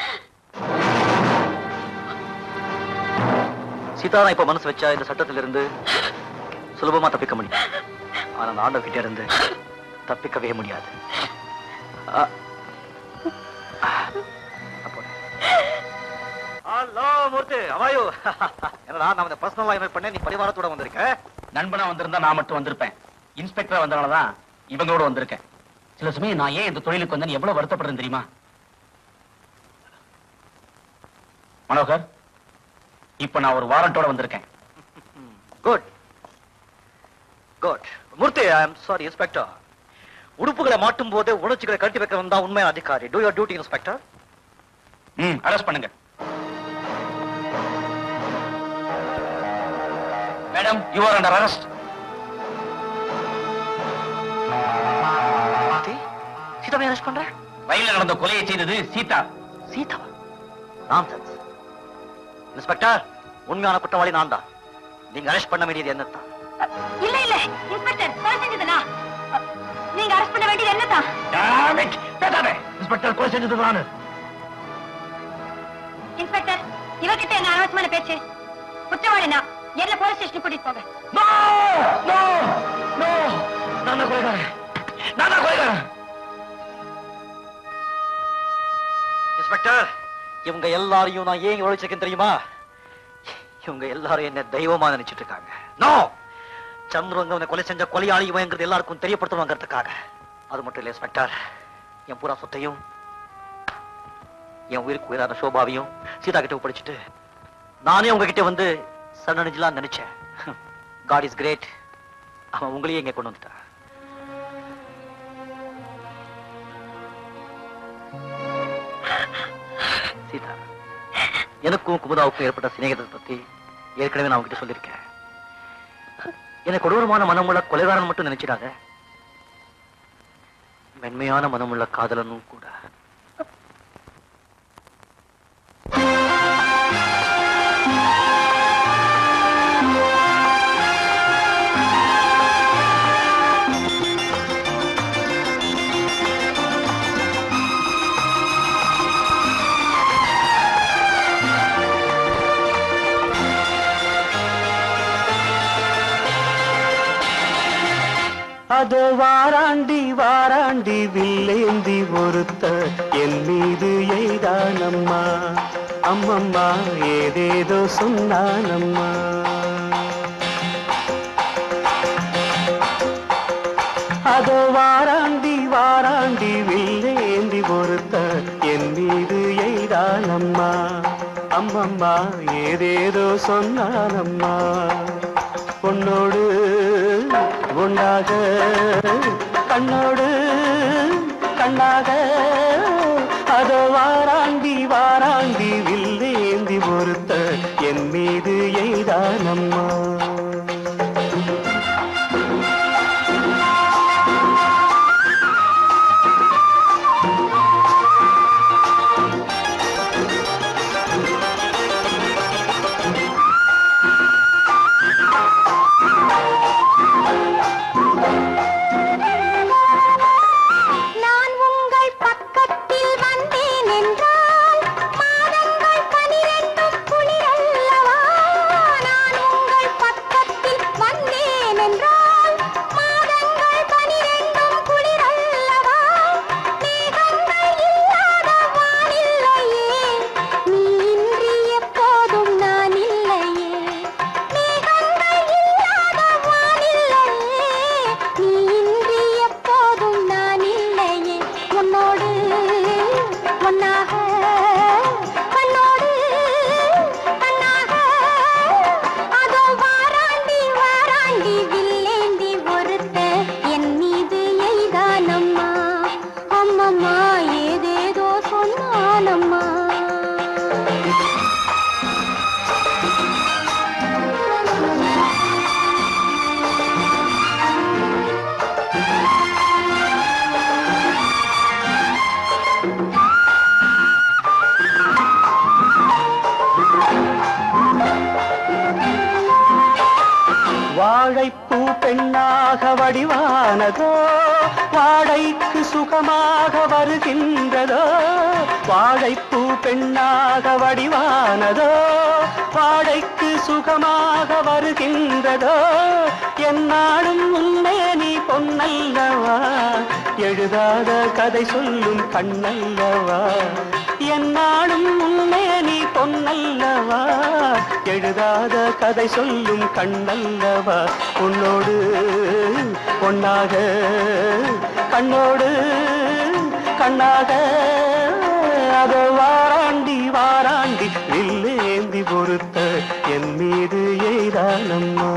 சீதா, நான் இப்ப மனசு வச்சா இந்த சட்டத்திலிருந்து சுலபமா தப்பிக்க முடியும். ஆனா நான் ஆண்டவ கிட்ட இருந்து தப்பிக்கவே முடியாது. ஹலோ மூர்த்தி, அவாயோ. என்னடா நான் பர்சனலா இன்வைட் பண்ணேன், நீ பரிவாரத்தோட வந்திருக்க. நண்பனா வந்திருந்தா நான் மட்டும் வந்திருப்பேன். இன்ஸ்பெக்டரா வந்தனாலதான் இவங்களோட வந்திருக்கேன். சில சமயம் நான் ஏன் இந்த தொழிலுக்கு வந்தேன்னு எவ்வளவு வருத்தப்படுறேன் தெரியுமா? மனோகர், இப்ப நான் ஒரு வாரண்டோட வந்திருக்கேன். Good good. Murthy, I am sorry inspector. உடுப்புகளை மாட்டும் போது உணர்ச்சிகளை கட்டி வைக்கிறவன் தான் உண்மையான அதிகாரி. Do your duty inspector. ம், அரெஸ்ட் பண்ணுங்க. Madam, you are under arrest. சீதாவை அரெஸ்ட் பண்ற? ரயில்ல நடந்த கொலையை செய்தது சீதா. சீதாவா? நான்சென்ஸ். இன்ஸ்பெக்டர், உண்மையான குற்றவாளி நான் தான். நீங்க அரெஸ்ட் பண்ண வேண்டியது என்னத்தான்? இல்ல இல்ல இன்ஸ்பெக்டர், கொலை செஞ்சது நான். நீங்க அரெஸ்ட் பண்ண வேண்டியது என்னதான்? இன்ஸ்பெக்டர், கொலை செஞ்சது நானு. இன்ஸ்பெக்டர், இவர்கிட்ட என்ன அனாவசியமான பேச்சு? குற்றவாளி நான். என்ன போலீஸ் ஸ்டேஷன் கூட்டிட்டு போங்க. நோ நோ நோ, நான் தான் கொலைகாரன். நான் தான் கொலைகாரன். இன்ஸ்பெக்டர், இவங்க எல்லாரையும் நான் ஏன் உழைச்சிருக்கேன் தெரியுமா? இவங்க எல்லாரும் என்ன தெய்வமா நினைச்சிட்டு இருக்காங்க. நோ, சந்திரங்க கொலை செஞ்ச கொலையாளி இவங்கிறது எல்லாருக்கும் தெரியப்படுத்தணுங்கிறதுக்காக. அது மட்டும் இல்ல இன்ஸ்பெக்டர், என் பூரா சொத்தையும் என் உயிருக்கு உயிரான சோபாவையும் சீதா கிட்ட படிச்சுட்டு நானே உங்ககிட்ட வந்து சரணடைஞ்சலாம் நினைச்சேன். God is great. அவன் உங்களையே இங்க கொண்டு வந்துட்டான். சீதா, எனக்கும் குமுதாவுக்கும் ஏற்பட்ட சிநேகத்தை பத்தி ஏற்கனவே நான் உங்ககிட்ட சொல்லியிருக்கேன். எனக்கு கொடூரமான மனமுள்ள கொலைகாரன் மட்டும் நினைச்சிடாத, மென்மையான மனமுள்ள காதலனும் கூட. அதோ வாராண்டி வாராண்டி வில்லேந்தி ஒருத்த என் மீது எய்தானம்மா, அம்மம்மா ஏதேதோ சொன்னானம்மா. அதோ வாராண்டி வாராண்டி வில்லேந்தி ஒருத்த என் மீது எய்தானம்மா, அம்மம்மா ஏதேதோ சொன்னானம்மா. பொன்னோடு பொன்னாக கண்ணோடு கண்ணாக அதோ வாராண்டி வாராண்டி வில்லேந்தி ஒருத்த என் மீது எய்தானம்மா. வாழைப்பூ பெண்ணாக வடிவானதோ, வாடைக்கு சுகமாக வருகின்றதோ. வாழைப்பூ பெண்ணாக வடிவானதோ, வாடைக்கு சுகமாக வருகின்றதோ. என்னாலும் உன்னை நீ பொன்னல்லவா, எழுதாத கதை சொல்லும் கண்ணல்லவா. என்னாலும் உன்னை நீ பொன்னல்லவா, எழுதாத கதை சொல்லும் கண்ணல்லவா. உன்னோடு பொன்னாக கண்ணோடு கண்ணாக அதோ வாராண்டி வாராண்டி வில்லேந்தி பொறுத்த என் மீது எய்தானம்மா.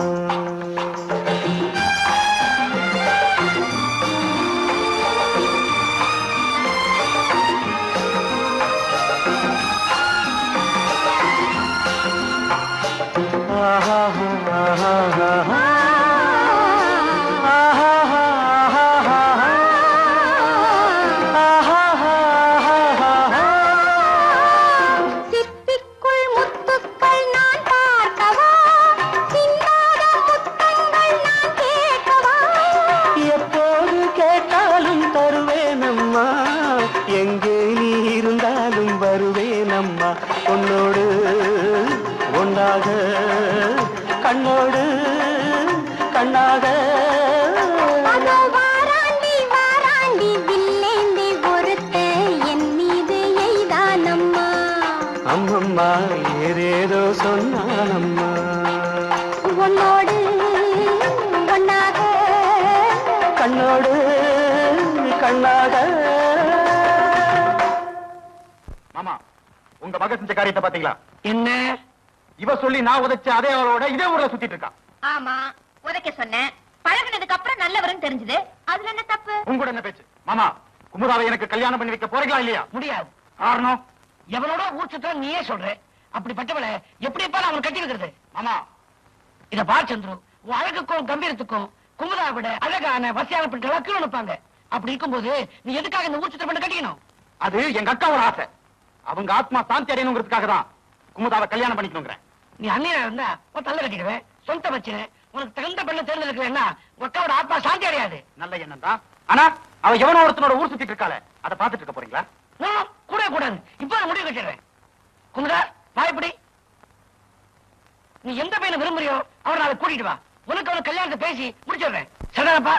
சித்திக்குள் முத்துக்கள் நான் பார்க்கவா, சிந்தாத முத்தங்கள் நான் கேட்கவா. எப்போது கேட்டாலும் தருவேனம்மா, எங்கே நீ இருந்தாலும் வருவேனம்மா. உன்னோடு ஒன்றாக கண்ணோடு கண்ணாக அதோ வாராண்டி வாராண்டி வில்லேந்தி ஒருத்த என் மீது எய்தானம்மா. அம்மம்மா ஏதேதோ சொன்னானம்மா. உன்னோடு ஒன்னாக கண்ணோடு கண்ணாக. மாமா, உங்க மக செஞ்ச காரியத்தை பாத்தீங்களா? என்ன இவ சொல்லி நான் உதைச்ச அதே அவளோட இதே ஊர்ல சுத்திட்டு இருக்கா. ஆமா, உதைக்க சொன்னேன். பழகுனதுக்கு அப்புறம் நல்லவரும் தெரிஞ்சது. அதுல என்ன தப்பு? உங்களோட என்ன பேச்சு? மாமா, குமுதாவை எனக்கு கல்யாணம் பண்ணி வைக்க போறீங்களா இல்லையா? முடியாது. காரணம்? எவனோட ஊர் சுத்த நீயே சொல்ற. அப்படிப்பட்டவளை எப்படி எப்ப அவன் கட்டி இருக்கிறது? மாமா, இத பார் சந்துரு, உன் அழகுக்கும் கம்பீரத்துக்கும் குமுதா விட அழகான வசதியான பெண்களா கீழே நிற்பாங்க. அப்படி இருக்கும்போது நீ எதுக்காக இந்த ஊர் சுத்த பண்ண கட்டிக்கணும்? அது எங்க அக்காவோட ஆசை. அவங்க ஆத்மா சாந்தி அடையணுங்கிறதுக்காக தான் குமுதாவை கல்யாணம் பண்ணிக்கணுங்கிறேன். நீ அண்ணியா இருந்தா உன் தள்ள கட்டிடுவேன். சொந்த பிரச்சனை. உனக்கு தகுந்த பெண்ணை தேர்ந்தெடுக்கிறேன்னா உன் அக்காவோட ஆத்மா சாந்தி அடையாது. நல்ல எண்ணம் தான். ஆனா அவ எவனோ ஒருத்தனோட ஊர் சுத்திட்டு இருக்காளே, அதை பாத்துட்டு இருக்க போறீங்களா? நான் கூட கூடாது. இப்ப நான் முடிவு கட்டிடுறேன். குமுதா, வா இப்படி. நீ எந்த பையனை விரும்புறியோ அவரை நாளை கூட்டிட்டு வா. உனக்கு அவனை கல்யாணத்தை பேசி முடிச்சிடுறேன். சரிதானப்பா?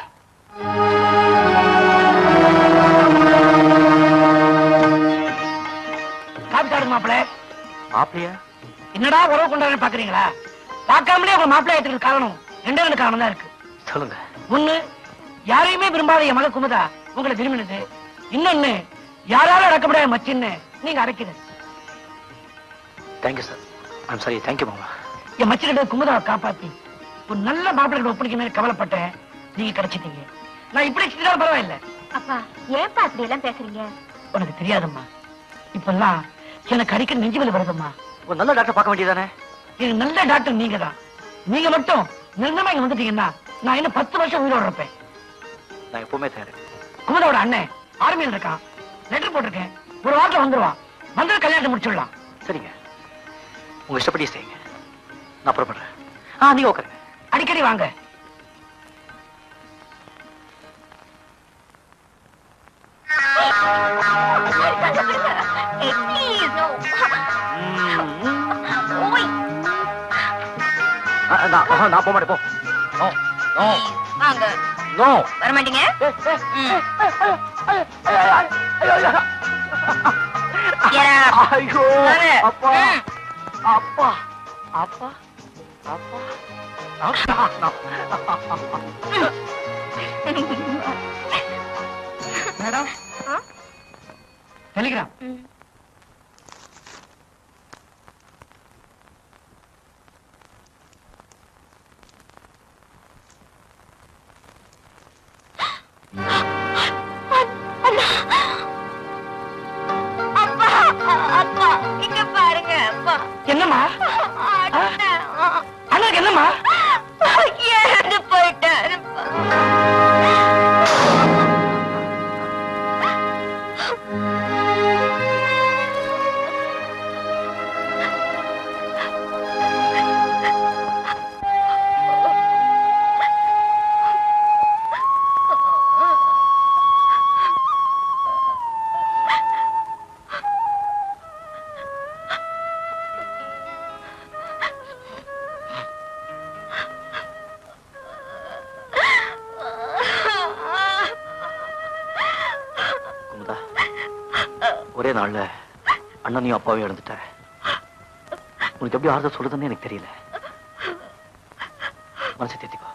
காப்பி சாப்பிடுங்க மாப்பிள்ள. மாப்பிளையா? என்னடா உறவு கொண்டாடுன்னு பாக்குறீங்களா? பார்க்காமலே உங்க மாப்பிள்ளை ஏத்துக்கு காரணம் ரெண்டே ரெண்டு காரணம் தான் இருக்கு. சொல்லுங்க. ஒண்ணு, யாரையுமே விரும்பாத என் மக குமுதா உங்களை விரும்பினது. இன்னொன்னு, யாராலும் அடக்க முடியாத மச்சின்னு நீங்க அடைக்கிறது. Thank you sir. I'm sorry. Thank you மாமா. என் மச்சினிட குமுதாவை காப்பாத்தி ஒரு நல்ல மாப்பிள்ளை ஒப்படைக்கணும்னு கவலைப்பட்டேன். நீங்க கிடைச்சிட்டீங்க. நான் இப்படி செஞ்சாலும் பரவாயில்ல. அப்பா, ஏன்பா அப்படி எல்லாம் பேசுறீங்க? உனக்கு தெரியாதம்மா, இப்பெல்லாம் எனக்கு அடிக்கடி நெஞ்சு வலி வருதும்மா. ஒரு நல்ல டாக்டர் பார்க்க வேண்டியதானே? எனக்கு நல்ல டாக்டர் நீங்க தான். நீங்க மட்டும் நிர்ணயமா இங்க வந்துட்டீங்கன்னா நான் இன்னும் பத்து வருஷம் உயிரோட இருப்பேன். நான் எப்பவுமே தயார். குமுதாவோட அண்ணன் ஆர்மியில் இருக்கான். லெட்டர் போட்டிருக்கேன். ஒரு வாரத்துல வந்துருவான். வந்து கல்யாணத்தை முடிச்சுடலாம். சரிங்க, உங்க இஷ்டப்படி செய்யுங்க. நான் புறப்படுறேன். ஆ, நீங்க உட்காருங்க. அடிக்கடி வாங்க. நான் போக மாட்டேன். போ. நோ நோ வாங்க. நோ. வர மாட்டீங்க? ஐயோ அப்பா அப்பா அப்பா அப்பா. Madam, telegram. என்னம்மா? அண்ணனுக்கு என்னம்மா? இறந்து போயிட்டாரு. ஒரே நாள்ல அண்ணனையும் அப்பாவையும் இழந்துட்ட. உனக்கு எப்படி ஆறுதல் சொல்றதுன்னு எனக்கு தெரியல. மனசை தேத்திக்கோ.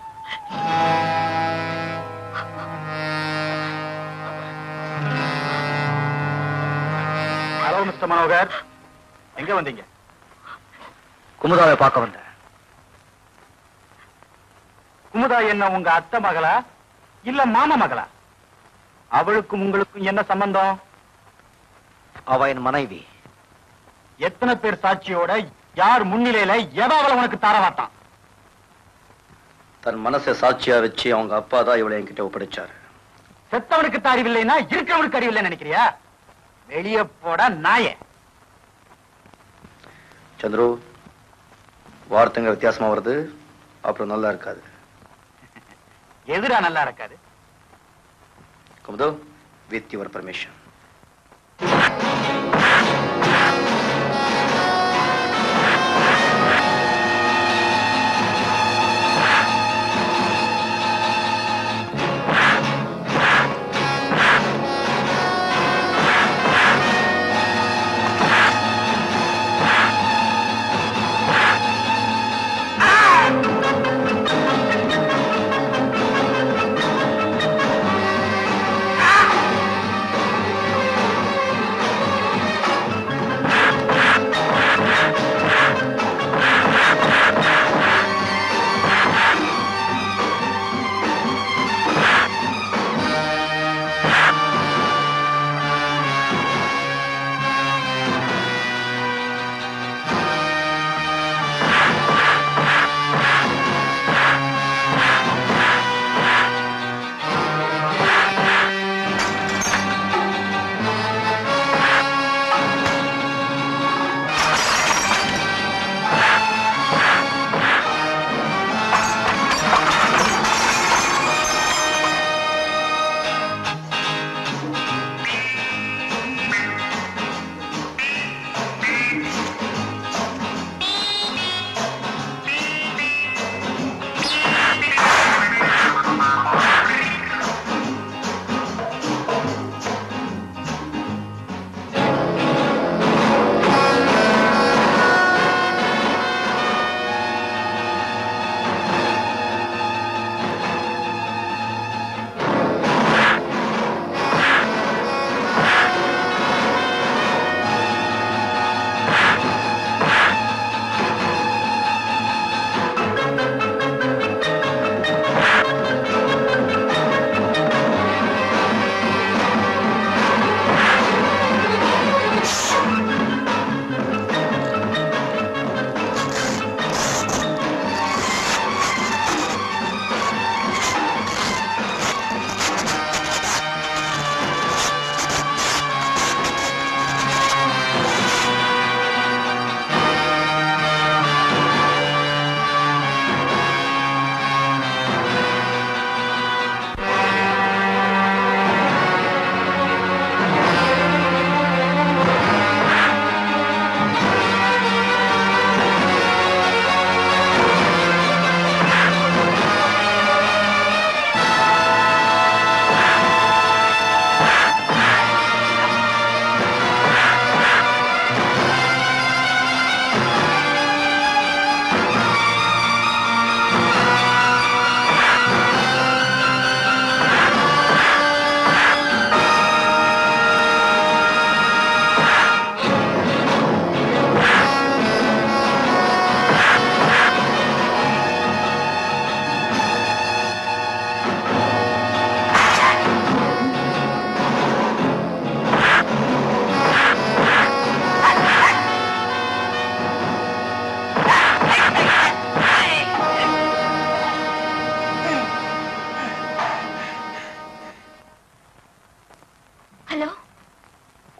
ஹலோ மிஸ்டர் மனோகர், எங்க வந்தீங்க? குமுதாவை பார்க்க வந்தேன். குமுதா என்ன உங்க அத்தை மகளா இல்ல மாமா மகளா? அவளுக்கும் உங்களுக்கும் என்ன சம்பந்தம்? அவ என் மனைவி. எத்தனை பேர் சாட்சியோட யார் முன்னிலையில எவள உனக்கு தாரவாட்டான்? தன் மனசை சாட்சியா வச்சு அவங்க அப்பா தான் இவளை என்கிட்ட ஒப்படைச்சாரு. செத்தவனுக்கு அறிவில்லைன்னா இருக்கிறவனுக்கு அறிவில்லைன்னு நினைக்கிறியா? வெளியே போட நாயே. சந்துரு, வார்த்தைங்க வித்தியாசமா வருது, அப்புறம் நல்லா இருக்காது. எதிரா நல்லா இருக்காது? Kumudu, with your permission. Ah!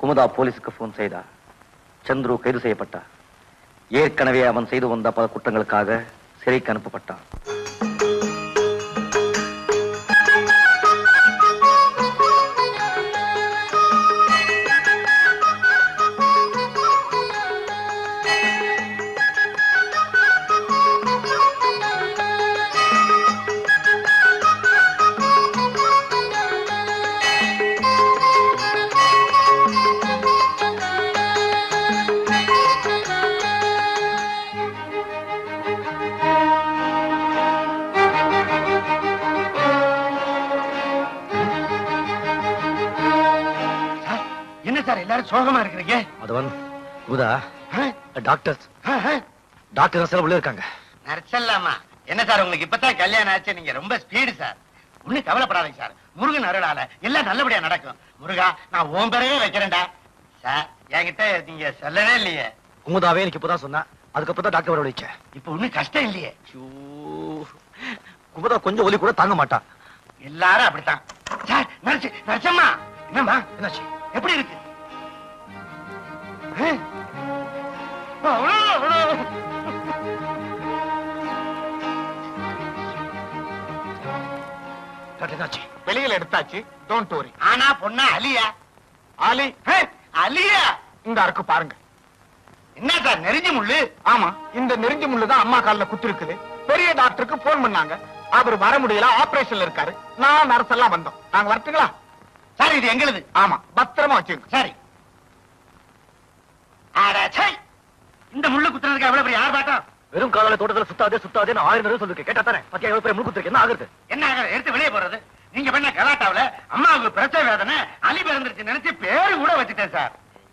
Kumudha போலீஸுக்கு போன் செய்தார். சந்துரு கைது செய்யப்பட்டார். ஏற்கனவே அவன் செய்து வந்த பல குற்றங்களுக்காக சிறைக்கு அனுப்பப்பட்டான். சோகமா இருக்கிறீங்க? அதுவன் குமுதா டாக்டர் டாக்டர் சார் உள்ள இருக்காங்க. நர்சல்லாமா என்ன சார் உங்களுக்கு இப்பதான் கல்யாணம் ஆச்சு, நீங்க ரொம்ப ஸ்பீடு சார். ஒண்ணு கவலைப்படாதீங்க சார், முருகன் அருளால எல்லாம் நல்லபடியா நடக்கும். முருகா நான் உன் பேரையே வைக்கிறேன்டா. சார் என்கிட்ட நீங்க சொல்லவே இல்லையே. குமுதாவே எனக்கு இப்பதான் சொன்னா, அதுக்கப்புறம் தான் டாக்டர் வர வச்சேன். இப்ப ஒண்ணும் கஷ்டம் இல்லையே. குமுதா கொஞ்சம் ஒலி கூட தாங்க மாட்டா. எல்லாரும் அப்படித்தான் சார். நர்ஸ் நர்சம்மா என்னம்மா என்னாச்சு? எப்படி இருக்கு? வெளியில எடுத்தாச்சு. Don't worry. ஆனா பொண்ணா அலியா? ஆலி அலியா இந்த அருக்கு பாருங்க. என்ன சார் நெருஞ்சி முள்ளு? ஆமா, இந்த நெருஞ்சி முள்ளு தான் அம்மா கால்ல குத்து இருக்குது. பெரிய டாக்டருக்கு போன் பண்ணாங்க, அவர் வர முடியல, ஆபரேஷன்ல இருக்காரு. நான் நர்ஸ் எல்லாம் வந்தோம். நாங்க வரட்டுங்களா? சார் இது எங்களுது. ஆமா, பத்திரமா வச்சுங்க. சரி. இந்த முள்ளு குத்துறதுக்கு எவ்வளவு பெரிய ஆர்ப்பாட்டம்? வெறும் காலால தோட்டத்துல சுத்தாதே சுத்தாதே நான் ஆயிரம் தடவை சொல்லிருக்கேன். கேட்டா தானே பத்தியா எவ்வளவு பெரிய முள்ளு குத்துருக்கு? என்ன ஆகுது? என்ன ஆகுது? எடுத்து வெளியே போறது. நீங்க பண்ண கலாட்டாவில அம்மாவுக்கு பிரச்சனை வேதனை அலி பிறந்துருச்சு நினைச்சு பேரு கூட வச்சுட்டேன் சார்.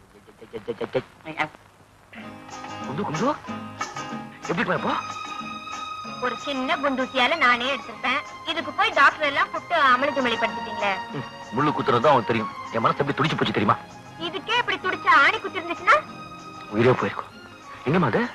குண்டு குண்டு எப்படி இப்போ? ஒரு சின்ன குண்டூசியால நானே எடுத்திருப்பேன். இதுக்கு போய் டாக்டர் எல்லாம் கூப்பிட்டு அமலுக்கு வெளிப்படுத்திட்டீங்களே. முள்ளு குத்துறது அவனுக்கு தெரியும். என் மனசு எப்படி துடிச்சு போச்சு தெரியுமா? இதுக்கே இப்படி துடிச்சா ஆணி குத்தி இருந்துச்சுன்னா உயிரே போயிருக்கும். எங்கம்மா அது?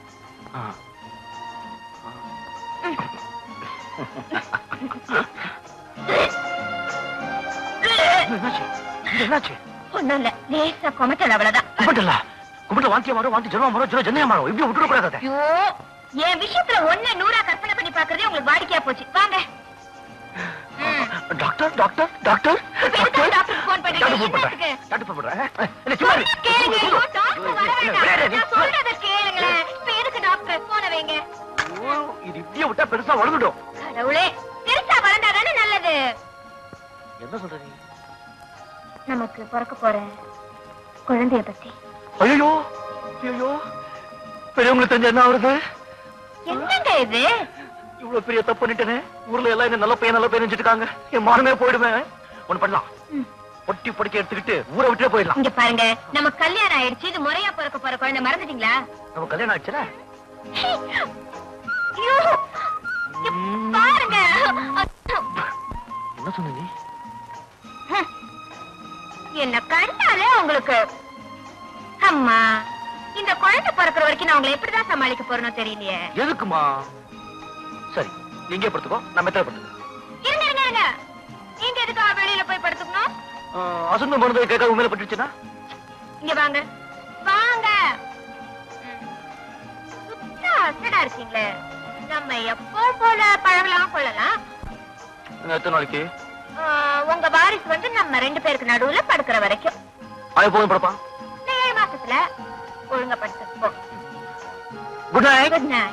என்னாச்சு? ஒண்ணும் இல்ல, லேசா கொமட்டல் அவ்வளவுதான். கும்பிட்டல கும்பிட்டு வாந்தியா மாறும், வாந்தி ஜென்மம் மாறும், ஜென்மம் ஜென்னையா மாறும். இப்படி விட்டுட கூடாது. ஐயோ, என் விஷயத்துல ஒண்ணு நூறா கற்பனை பண்ணி பாக்குறதே உங்களுக்கு வாடிக்கையா போச்சு. வாங்க doctor doctor doctor doctor doctor phone பண்ணி டாக்டர் போன் பண்றேன். டாக்டர் போன் பண்றேன். என்ன சும்மா இரு. கேளுங்க. ஐயோ, டாக்டர் வர வேண்டாம். நான் சொல்றத கேளுங்களேன். இப்ப எதுக்கு டாக்டர் போன வைங்க? ஓ, இது இப்படியே விட்டா பெருசா வளர்ந்துடும். கடவுளே, பெருசா வளர்ந்தாதானே நல்லது. என்ன சொல்ற நீ? நமக்கு பிறக்க போற குழந்தைய பத்தி. ஐயோ ஐயோ, பெரியவங்களுக்கு தெரிஞ்ச என்ன ஆகுறது? என்னங்க இது? இவ்வளவு பெரிய தப்பு பண்ணிட்டேனே. ஊர்ல எல்லாம் என்ன நல்ல பையன் நல்ல பையன் நினைச்சிட்டு இருக்காங்க. என் மானமே போயிடுவேன். ஒண்ணு பண்ணலாம், பொட்டி பொடிக்க எடுத்துக்கிட்டு ஊரை விட்டே போயிடலாம். இங்க பாருங்க, நம்ம கல்யாணம் ஆயிடுச்சு. இது முறையா பிறக்க போற குழந்தை மறந்துட்டீங்களா? நம்ம கல்யாணம் ஆயிடுச்சுல. பாருங்க. என்ன சொன்ன நீ? என்ன கண்டாலே உங்களுக்கு அம்மா, இந்த குழந்தை பிறக்கிற வரைக்கும் நான் உங்களை எப்படிதான் சமாளிக்க போறேன்னு தெரியலையே. எதுக்குமா? சரி, நீங்க படுத்துக்கோ, நான் மெத்தட படுத்துக்கோ. இருங்க இருங்க இருங்க, நீங்க எதுக்கு வெளியில போய் படுத்துக்கணும்? அசந்த மருந்து கேட்க உண்மையில பட்டுச்சுன்னா இங்க வாங்க வாங்க. சுத்தா அசடா இருக்கீங்களே. நம்ம எப்போ போல பழகலாம் கொள்ளலாம். எத்தனை நாளைக்கு? உங்க வாரிசு வந்து நம்ம ரெண்டு பேருக்கு நடுவுல படுக்கிற வரைக்கும். அவன் போய் படுப்பான். ஏழு மாசத்துல ஒழுங்கா படுத்துப்போ. Good night. Good night.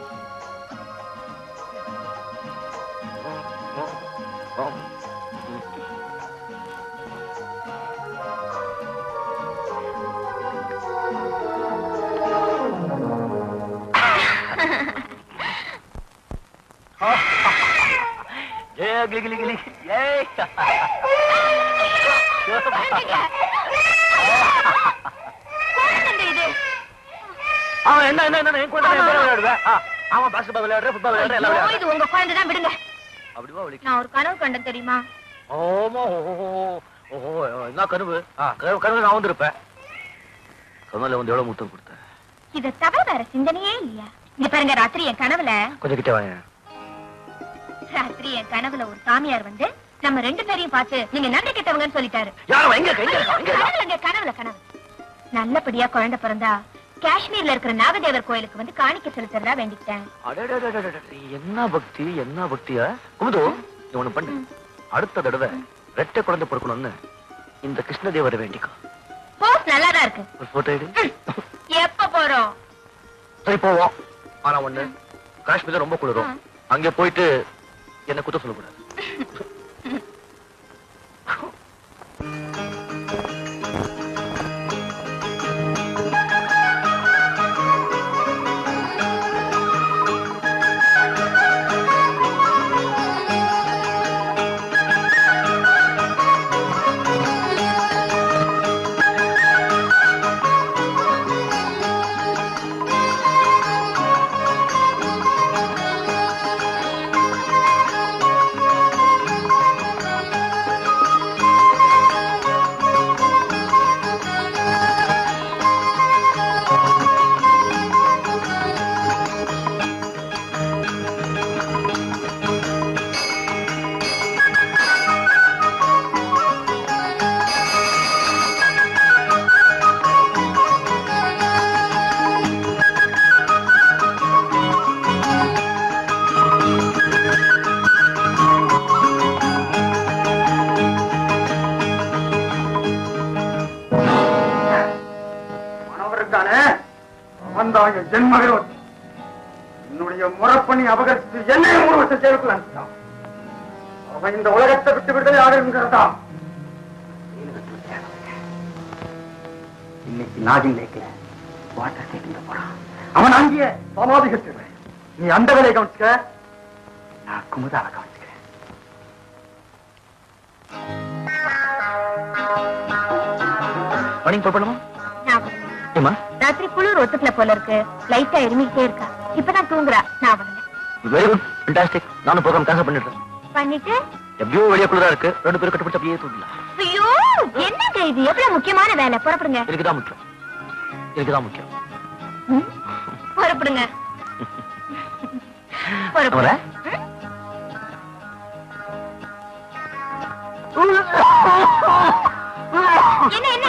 Yeah, gili gili gili. Yay! அவன் என்ன என்ன என்ன என் குழந்தை விளையாடுவேன். அவன் பாஸ்கெட்பால் விளையாடுற, ஃபுட்பால் விளையாடுற, எல்லாம் விளையாடுற. இது உங்க குழந்தை தான், விடுங்க. அப்படிவா வலிக்கு? நான் ஒரு கனவு கண்டேன் தெரியுமா? ஓமா ஓஹோ ஓஹோ, என்ன கனவு? கனவு கனவு நான் வந்திருப்பேன். கனவுல வந்து எவ்வளவு முத்தம் கொடுத்தேன். இதை தவிர வேற சிந்தனையே இல்லையா? இங்க பாருங்க, ராத்திரி என் கனவுல கொஞ்சம் கிட்ட வாங்க. ராத்திரி என் கனவுல ஒரு சாமியார் வந்து நம்ம ரெண்டு பேரையும் பார்த்து நீங்க நன்றி கெட்டவங்கன்னு சொல்லிட்டாரு. யாரும் எங்க எங்க கனவுல கனவுல கனவு. நல்லபடியா குழந்தை பிறந்தா காஷ்மீர்ல இருக்கிற நாகதேவர் கோயிலுக்கு வந்து காணிக்க செலுத்துறதா வேண்டிக்கிட்டேன். என்ன பக்தி என்ன பக்தியா குமுது. நீ ஒண்ணு பண்ணு, அடுத்த தடவை ரெட்டை குழந்தை பிறக்கணும்னு இந்த கிருஷ்ணதேவரை வேண்டிக்கோ. போஸ் நல்லாதான் இருக்கு. ஒரு போட்டோ எடு. எப்ப போறோம்? சரி போவோம். ஆனா ஒண்ணு, காஷ்மீர்ல ரொம்ப குளிரும். அங்க போயிட்டு என்ன குத்த சொல்லக்கூடாது. என்னுடைய முறப்பணி அபகரித்து என்னையும் மூணு வருஷம் ஜெயிலுக்குள் அனுப்பிட்டான். அவன் இந்த உலகத்தை விட்டு விடுதலை ஆகிறதா? இன்னைக்கு நாகின் லேக்ல வாட்டர் கேட்க போறான். அவன் அங்கேயே சமாதி கட்டுறேன். நீ அந்த வேலையை கவனிச்சுக்க, நான் குமுதாவை கவனிச்சுக்கிறேன். மணி போடணுமா? ஏமா ராத்திரி குளிர் ஒத்துக்கல போல இருக்கு. லைட்டா எரிமிட்டே இருக்கா. இப்பதான் தூங்குறா. நான் வரல. Very good, fantastic. நானும் ப்ரோகிராம் கேன்சல் பண்ணிடுறேன். பண்ணிட்டு எப்படியோ வெளியே குளிரா இருக்கு. ரெண்டு பேரும் கட்டுப்பட்டு அப்படியே தூங்கலாம். ஐயோ என்னங்க இது? எவ்வளவு முக்கியமான வேலை. புறப்படுங்க. இதுக்குதான் முக்கியம். இதுக்குதான் முக்கியம். புறப்படுங்க. புறப்படுங்க. என்ன என்ன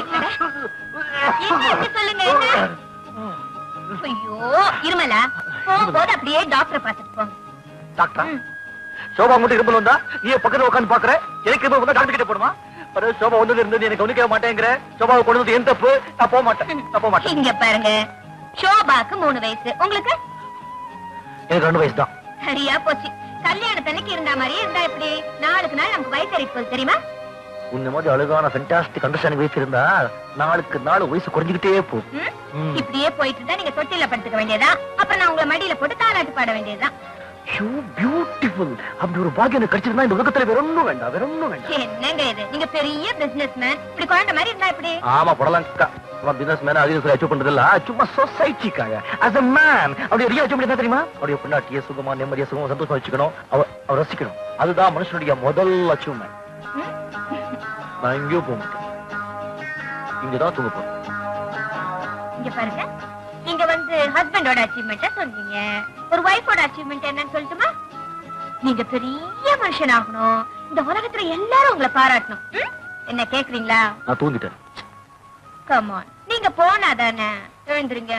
என்ன சொல்லுங்க. என்ன? ஐயோ இருமலா, போகும்போது அப்படியே டாக்டரை பார்த்துட்டு போங்க. டாக்டர் சோபா மட்டும் இருமல் வந்தா நீ பக்கத்துல உட்காந்து பாக்குற. எனக்கு இருமல் வந்தா டாக்டர் கிட்ட போடுமா? சோபா வந்து இருந்தது எனக்கு கவனிக்க மாட்டேங்கிற. சோபாவை கொண்டு வந்து என் தப்பு. நான் போக மாட்டேன். நான் போக மாட்டேன். இங்க பாருங்க, சோபாக்கு மூணு வயசு, உங்களுக்கு எனக்கு ரெண்டு வயசு தான். சரியா போச்சு. கல்யாணத்தன்னைக்கு இருந்தா மாதிரியே இருந்தா எப்படி? நாளுக்கு நாள் நமக்கு வயசு அறிவிப்பது தெரியுமா? உன்ன மாதிரி அழகான ஃபென்டாஸ்டிக் அண்டர்ஸ்டாண்டிங் வயசு இருந்தா நாளுக்கு நாள் வயசு குறைஞ்சிக்கிட்டே போகும். இப்படியே போயிட்டு இருந்தா நீங்க தொட்டில படுத்துக்க வேண்டியதா. அப்புறம் நான் உங்களை மடியில போட்டு தாலாட்டு பாட வேண்டியதுதான். பியூட்டிஃபுல். அப்படி ஒரு பாக்கியம் எனக்கு கிடைச்சிருந்தா இந்த உலகத்துல வேற ஒண்ணும் வேண்டாம். வேற ஒண்ணும் வேண்டாம். என்னங்க இது? நீங்க பெரிய பிசினஸ் மேன், இப்படி குழந்தை மாதிரி இருந்தா எப்படி? ஆமா போடலாம். பிசினஸ் மேன் அதிகம் அச்சீவ் பண்றது இல்ல, சும்மா சொசைட்டிக்காக as a man அப்படியே ரியல் அச்சீவ் பண்ணி தெரியுமா? அப்படியே பொண்டாட்டிய சுகமா நிம்மதியா சுகமா சந்தோஷமா வச்சுக்கணும். அவ அவ ரசிக்கணும். அதுதான் மனுஷனுடைய முதல் அச்சீவ்மெண்ட். நான் எங்கேயோ போக மாட்டேன். இங்கதான் தூங்க போறேன். இங்க பாருங்க, நீங்க வந்து ஹஸ்பண்டோட அச்சீவ்மெண்ட்டா சொன்னீங்க. ஒரு வைஃபோட அச்சீவ்மெண்ட் என்னன்னு சொல்லட்டுமா? நீங்க பெரிய மனுஷன் ஆகணும். இந்த உலகத்துல எல்லாரும் உங்களை பாராட்டணும். என்ன கேக்குறீங்களா? நான் தூங்கிட்டேன். கம் ஆன், நீங்க போனாதானே. எழுந்துருங்க.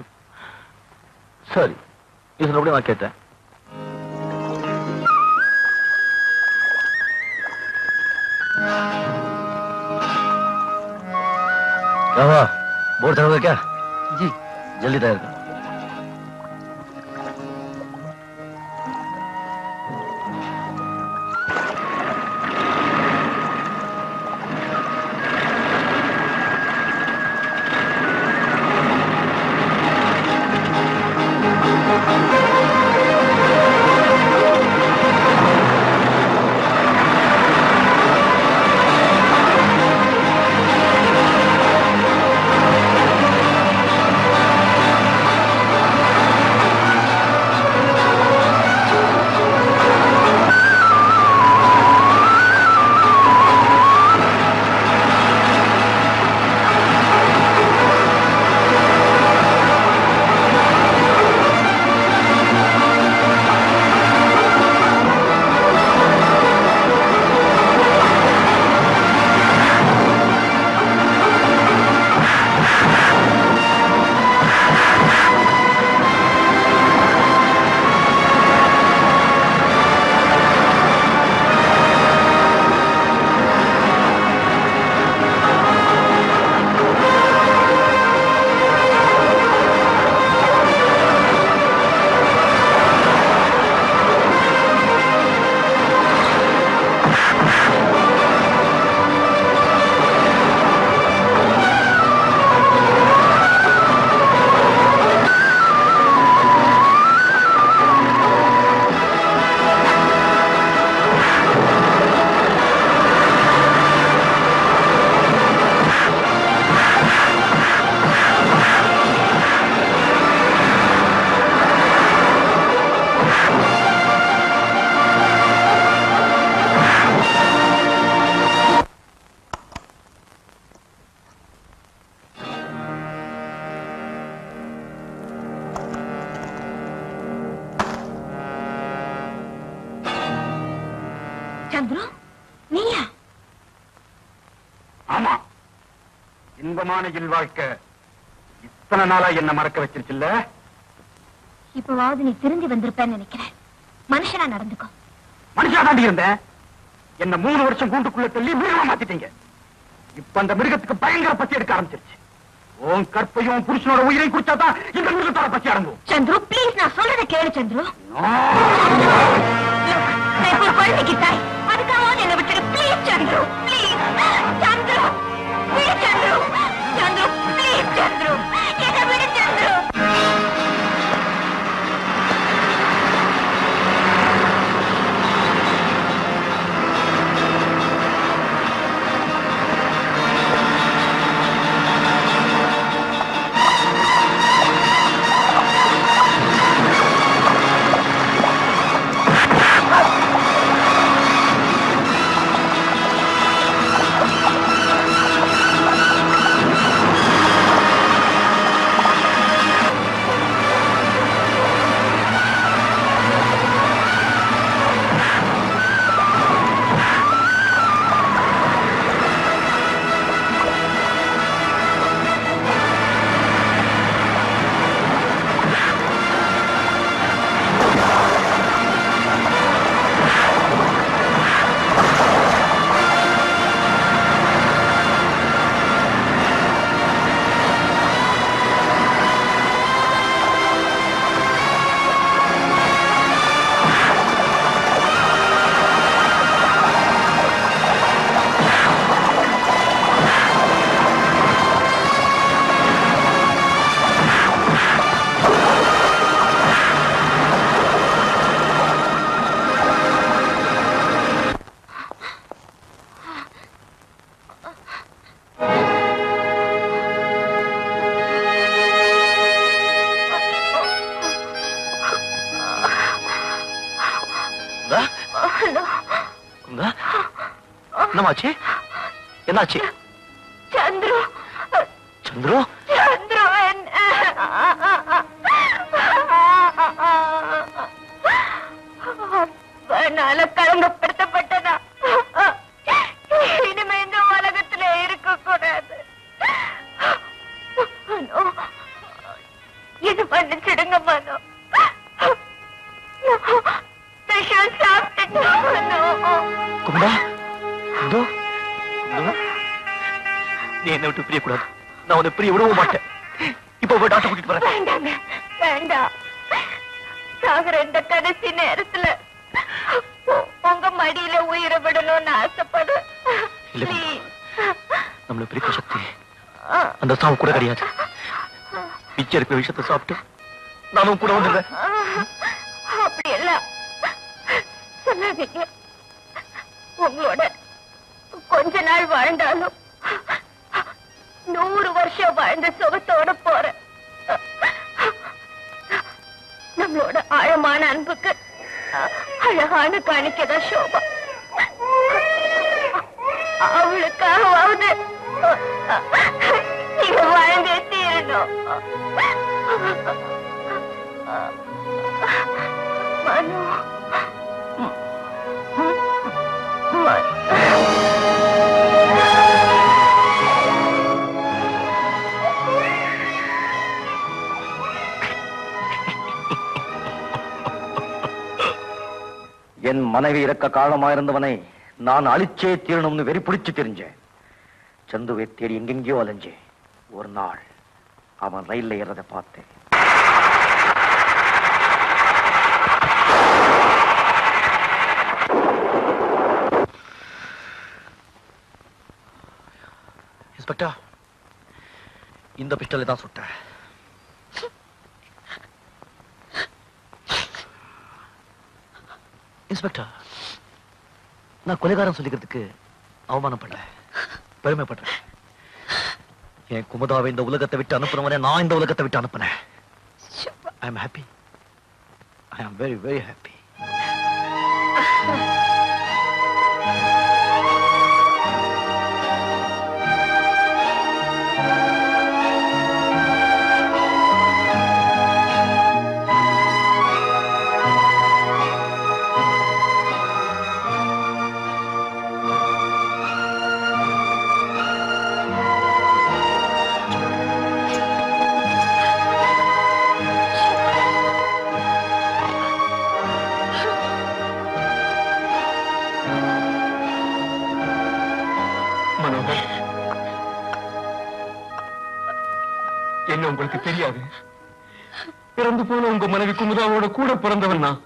சரி, இது சொன்னபடி நான் கேட்டேன். बोर्ड चढ़ोगे क्या? जी जल्दी तैयार करो। சந்துரு, நீயா? ஆமா, இன்பமான இல் வாழ்க்கை இத்தனை நாளா என்ன மறக்க வச்சிருச்சுல்ல. இப்பவாவது நீ திரும்பி வந்திருப்பேன்னு நினைக்கிறேன். மனுஷனா நடந்துக்கோ. மனுஷனா தாண்டி இருந்தேன். என்ன மூணு வருஷம் கூண்டுக்குள்ள தள்ளி மிருகமா மாத்திட்டீங்க. இப்ப அந்த மிருகத்துக்கு பயங்கர பசி எடுக்க ஆரம்பிச்சிருச்சு. உன் கற்பையும் புருஷனோட உயிரை குடிச்சாதான் இந்த மிருகத்தோட பசி அடங்கும். சந்துரு, பிளீஸ், நான் சொல்றத கேளு சந்துரு. நான் ஒரு குழந்தைக்கு தாய், அதுக்காவது என்ன விட்டுரு. Please Chandru, please. சந்துரு, விடு சந்துரு. சந்துரு, பிளீஸ் சந்துரு, என்ன விடு சந்துரு. என்னமாச்சு? என்னாச்சு? சந்துரு, சந்துரு, சந்துரு, என்னால களங்கப்படுத்தப்பட்டதா? இனிமே இந்த உலகத்துல இருக்க கூடாது. இது மன்னிச்சிடுங்க மனோ. விஷம் சாப்பிட்டுட்டேன் மனோ. குமுதா, குமுதா, குமுதா, நீ என்னை விட்டு பிரியக்கூடாது. நான் உன்னை பிரிய விடவும் மாட்டேன். இப்ப போய் டாக்டர் கூட்டிட்டு வரேன். வேண்டாங்க, வேண்டாம். சாகுற இந்த கடைசி நேரத்துல உங்க மடியில உயிரை விடணும்னு ஆசைப்படுறேன். நம்மள பிரிக்க சக்தி அந்த சாவு கூட கிடையாது. மிச்சம் இருக்கிற விஷயத்தை சாப்பிட்டு நானும் கூட வந்துடுறேன். அப்படி எல்லாம் சொல்லாதீங்க. உங்களோட கொஞ்ச நாள் வாழ்ந்தாலும் நூறு வருஷம் வாழ்ந்த சுகத்தோட போறேன். நம்மளோட ஆழமான அன்புக்கு அழகான காணிக்கதான் சோபா. அவளுக்காகவாவது நீங்க வாழ்ந்தே தீரணும். மனு, என் மனைவி இறக்க காரணமாயிருந்தவனை நான் அழிச்சே தீரணும்னு வெறி பிடிச்சு தெரிஞ்சேன். சந்துவை தேடி எங்கெங்கயோ அலைஞ்சேன். ஒரு நாள் அவன் ரயில்ல ஏறதை பார்த்தேன். இன்ஸ்பெக்டர், இந்த பிஸ்டலை தான் சுட்டேன். இன்ஸ்பெக்டர், நான் கொலைகாரம் சொல்லிக்கிறதுக்கு அவமானப்படல, பெருமைப்படுறேன். என் குமுதாவை இந்த உலகத்தை விட்டு அனுப்புறவனே நான் இந்த உலகத்தை விட்டு அனுப்புனேன். I am happy. I am very very happy. உங்களுக்கு தெரியாது. பிறந்து போன உங்க மனைவி குமுதாவோட கூட பிறந்தவன் நான்.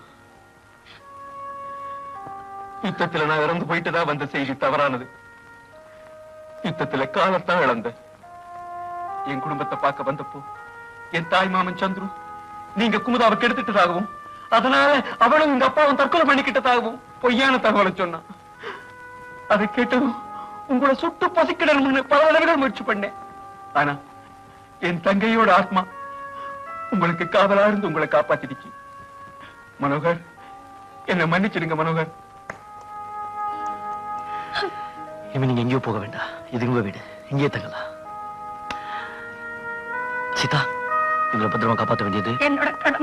யுத்தத்துல நான் இறந்து போயிட்டுதான் வந்த செய்தி தவறானது. யுத்தத்துல காலத்தான் இழந்த. என் குடும்பத்தை பார்க்க வந்தப்போ என் தாய் மாமன் சந்துரு நீங்க குமுதாவை கெடுத்துட்டதாகவும் அதனால அவளும் உங்க அப்பாவும் தற்கொலை பண்ணிக்கிட்டதாகவும் பொய்யான தகவலை சொன்னான். அதை கேட்டதும் உங்களை சுட்டு பசிக்கிடணும்னு பல தடவைகள் முயற்சி பண்ணேன். ஆனா என் தங்கையோட ஆத்மா உங்களுக்கு காவலா இருந்து உங்களை காப்பாத்திடுச்சு. மனோகர், என்ன மன்னிச்சிடுங்க மனோகர். இனிமே நீங்க எங்கேயோ போக வேண்டாம். இது உங்க வீடு, இங்கேயே தங்கலாம். சீதா, உங்களை பத்திரமா காப்பாற்ற வேண்டியது என்னோட கடமை.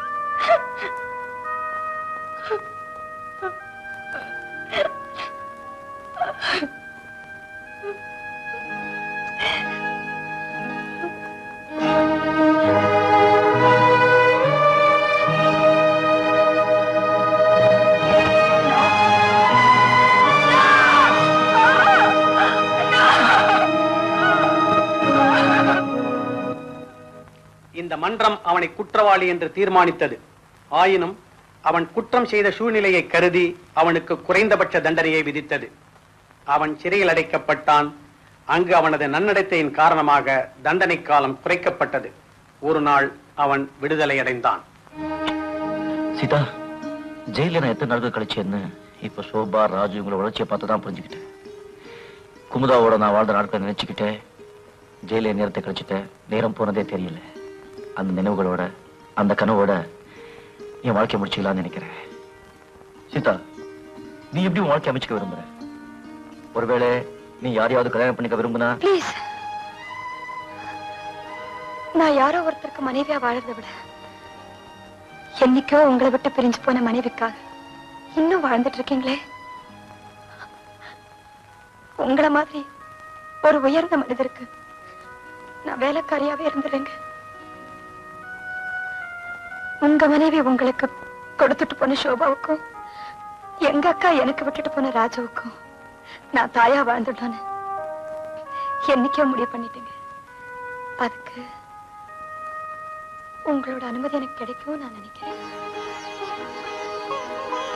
இந்த மன்றம் அவனை குற்றவாளி என்று தீர்மானித்தது. ஆயினும் அவன் குற்றம் செய்த சூழ்நிலையை கருதி அவனுக்கு குறைந்தபட்ச தண்டனையை விதித்தது. அவன் சிறையில் அடைக்கப்பட்டான். அங்கு அவனது நன்னடத்தையின் காரணமாக தண்டனை காலம் குறைக்கப்பட்டது. ஒரு நாள் அவன் விடுதலை அடைந்தான். சீதா, ஜெயில நான் எத்தனை நாட்கள் கழிச்சேன்னு இப்ப சோபா ராஜு உங்களை வளர்ச்சியை பார்த்துதான் புரிஞ்சுக்கிட்டேன். குமுதாவோட நான் வாழ்ந்த நாட்களை நினைச்சுக்கிட்டேன். ஜெயில நேரத்தை கழிச்சுட்டேன். நேரம் போனதே தெரியல. அந்த நினைவுகளோட அந்த கனவோட என் வாழ்க்கை முடிச்சுக்கலாம்னு நினைக்கிறேன். சீதா, நீ எப்படி உன் வாழ்க்கை அமைச்சுக்க விரும்புற? ஒருவேளை நீ யாரையாவது கல்யாணம் பண்ணிக்க விரும்புனா? ப்ளீஸ், நான் யாரோ ஒருத்தருக்கு மனைவியா வாழறதை விட என்னைக்கோ உங்களை விட்டு பிரிஞ்சு போன மனைவிக்காக இன்னும் வாழ்ந்துட்டு இருக்கீங்களே. உங்களை மாதிரி ஒரு உயர்ந்த மனிதருக்கு நான் வேலைக்காரியாவே இருந்துறேங்க. உங்க மனைவி உங்களுக்கு கொடுத்துட்டு போன சோபாவுக்கும் எங்க அக்கா எனக்கு விட்டுட்டு போன ராஜுவுக்கும் நான் தாயா வாழ்ந்துட்டோன்னு என்னைக்கோ முடிவு பண்ணிட்டேங்க. அதுக்கு உங்களோட அனுமதி எனக்கு கிடைக்கும் நான் நினைக்கிறேன்.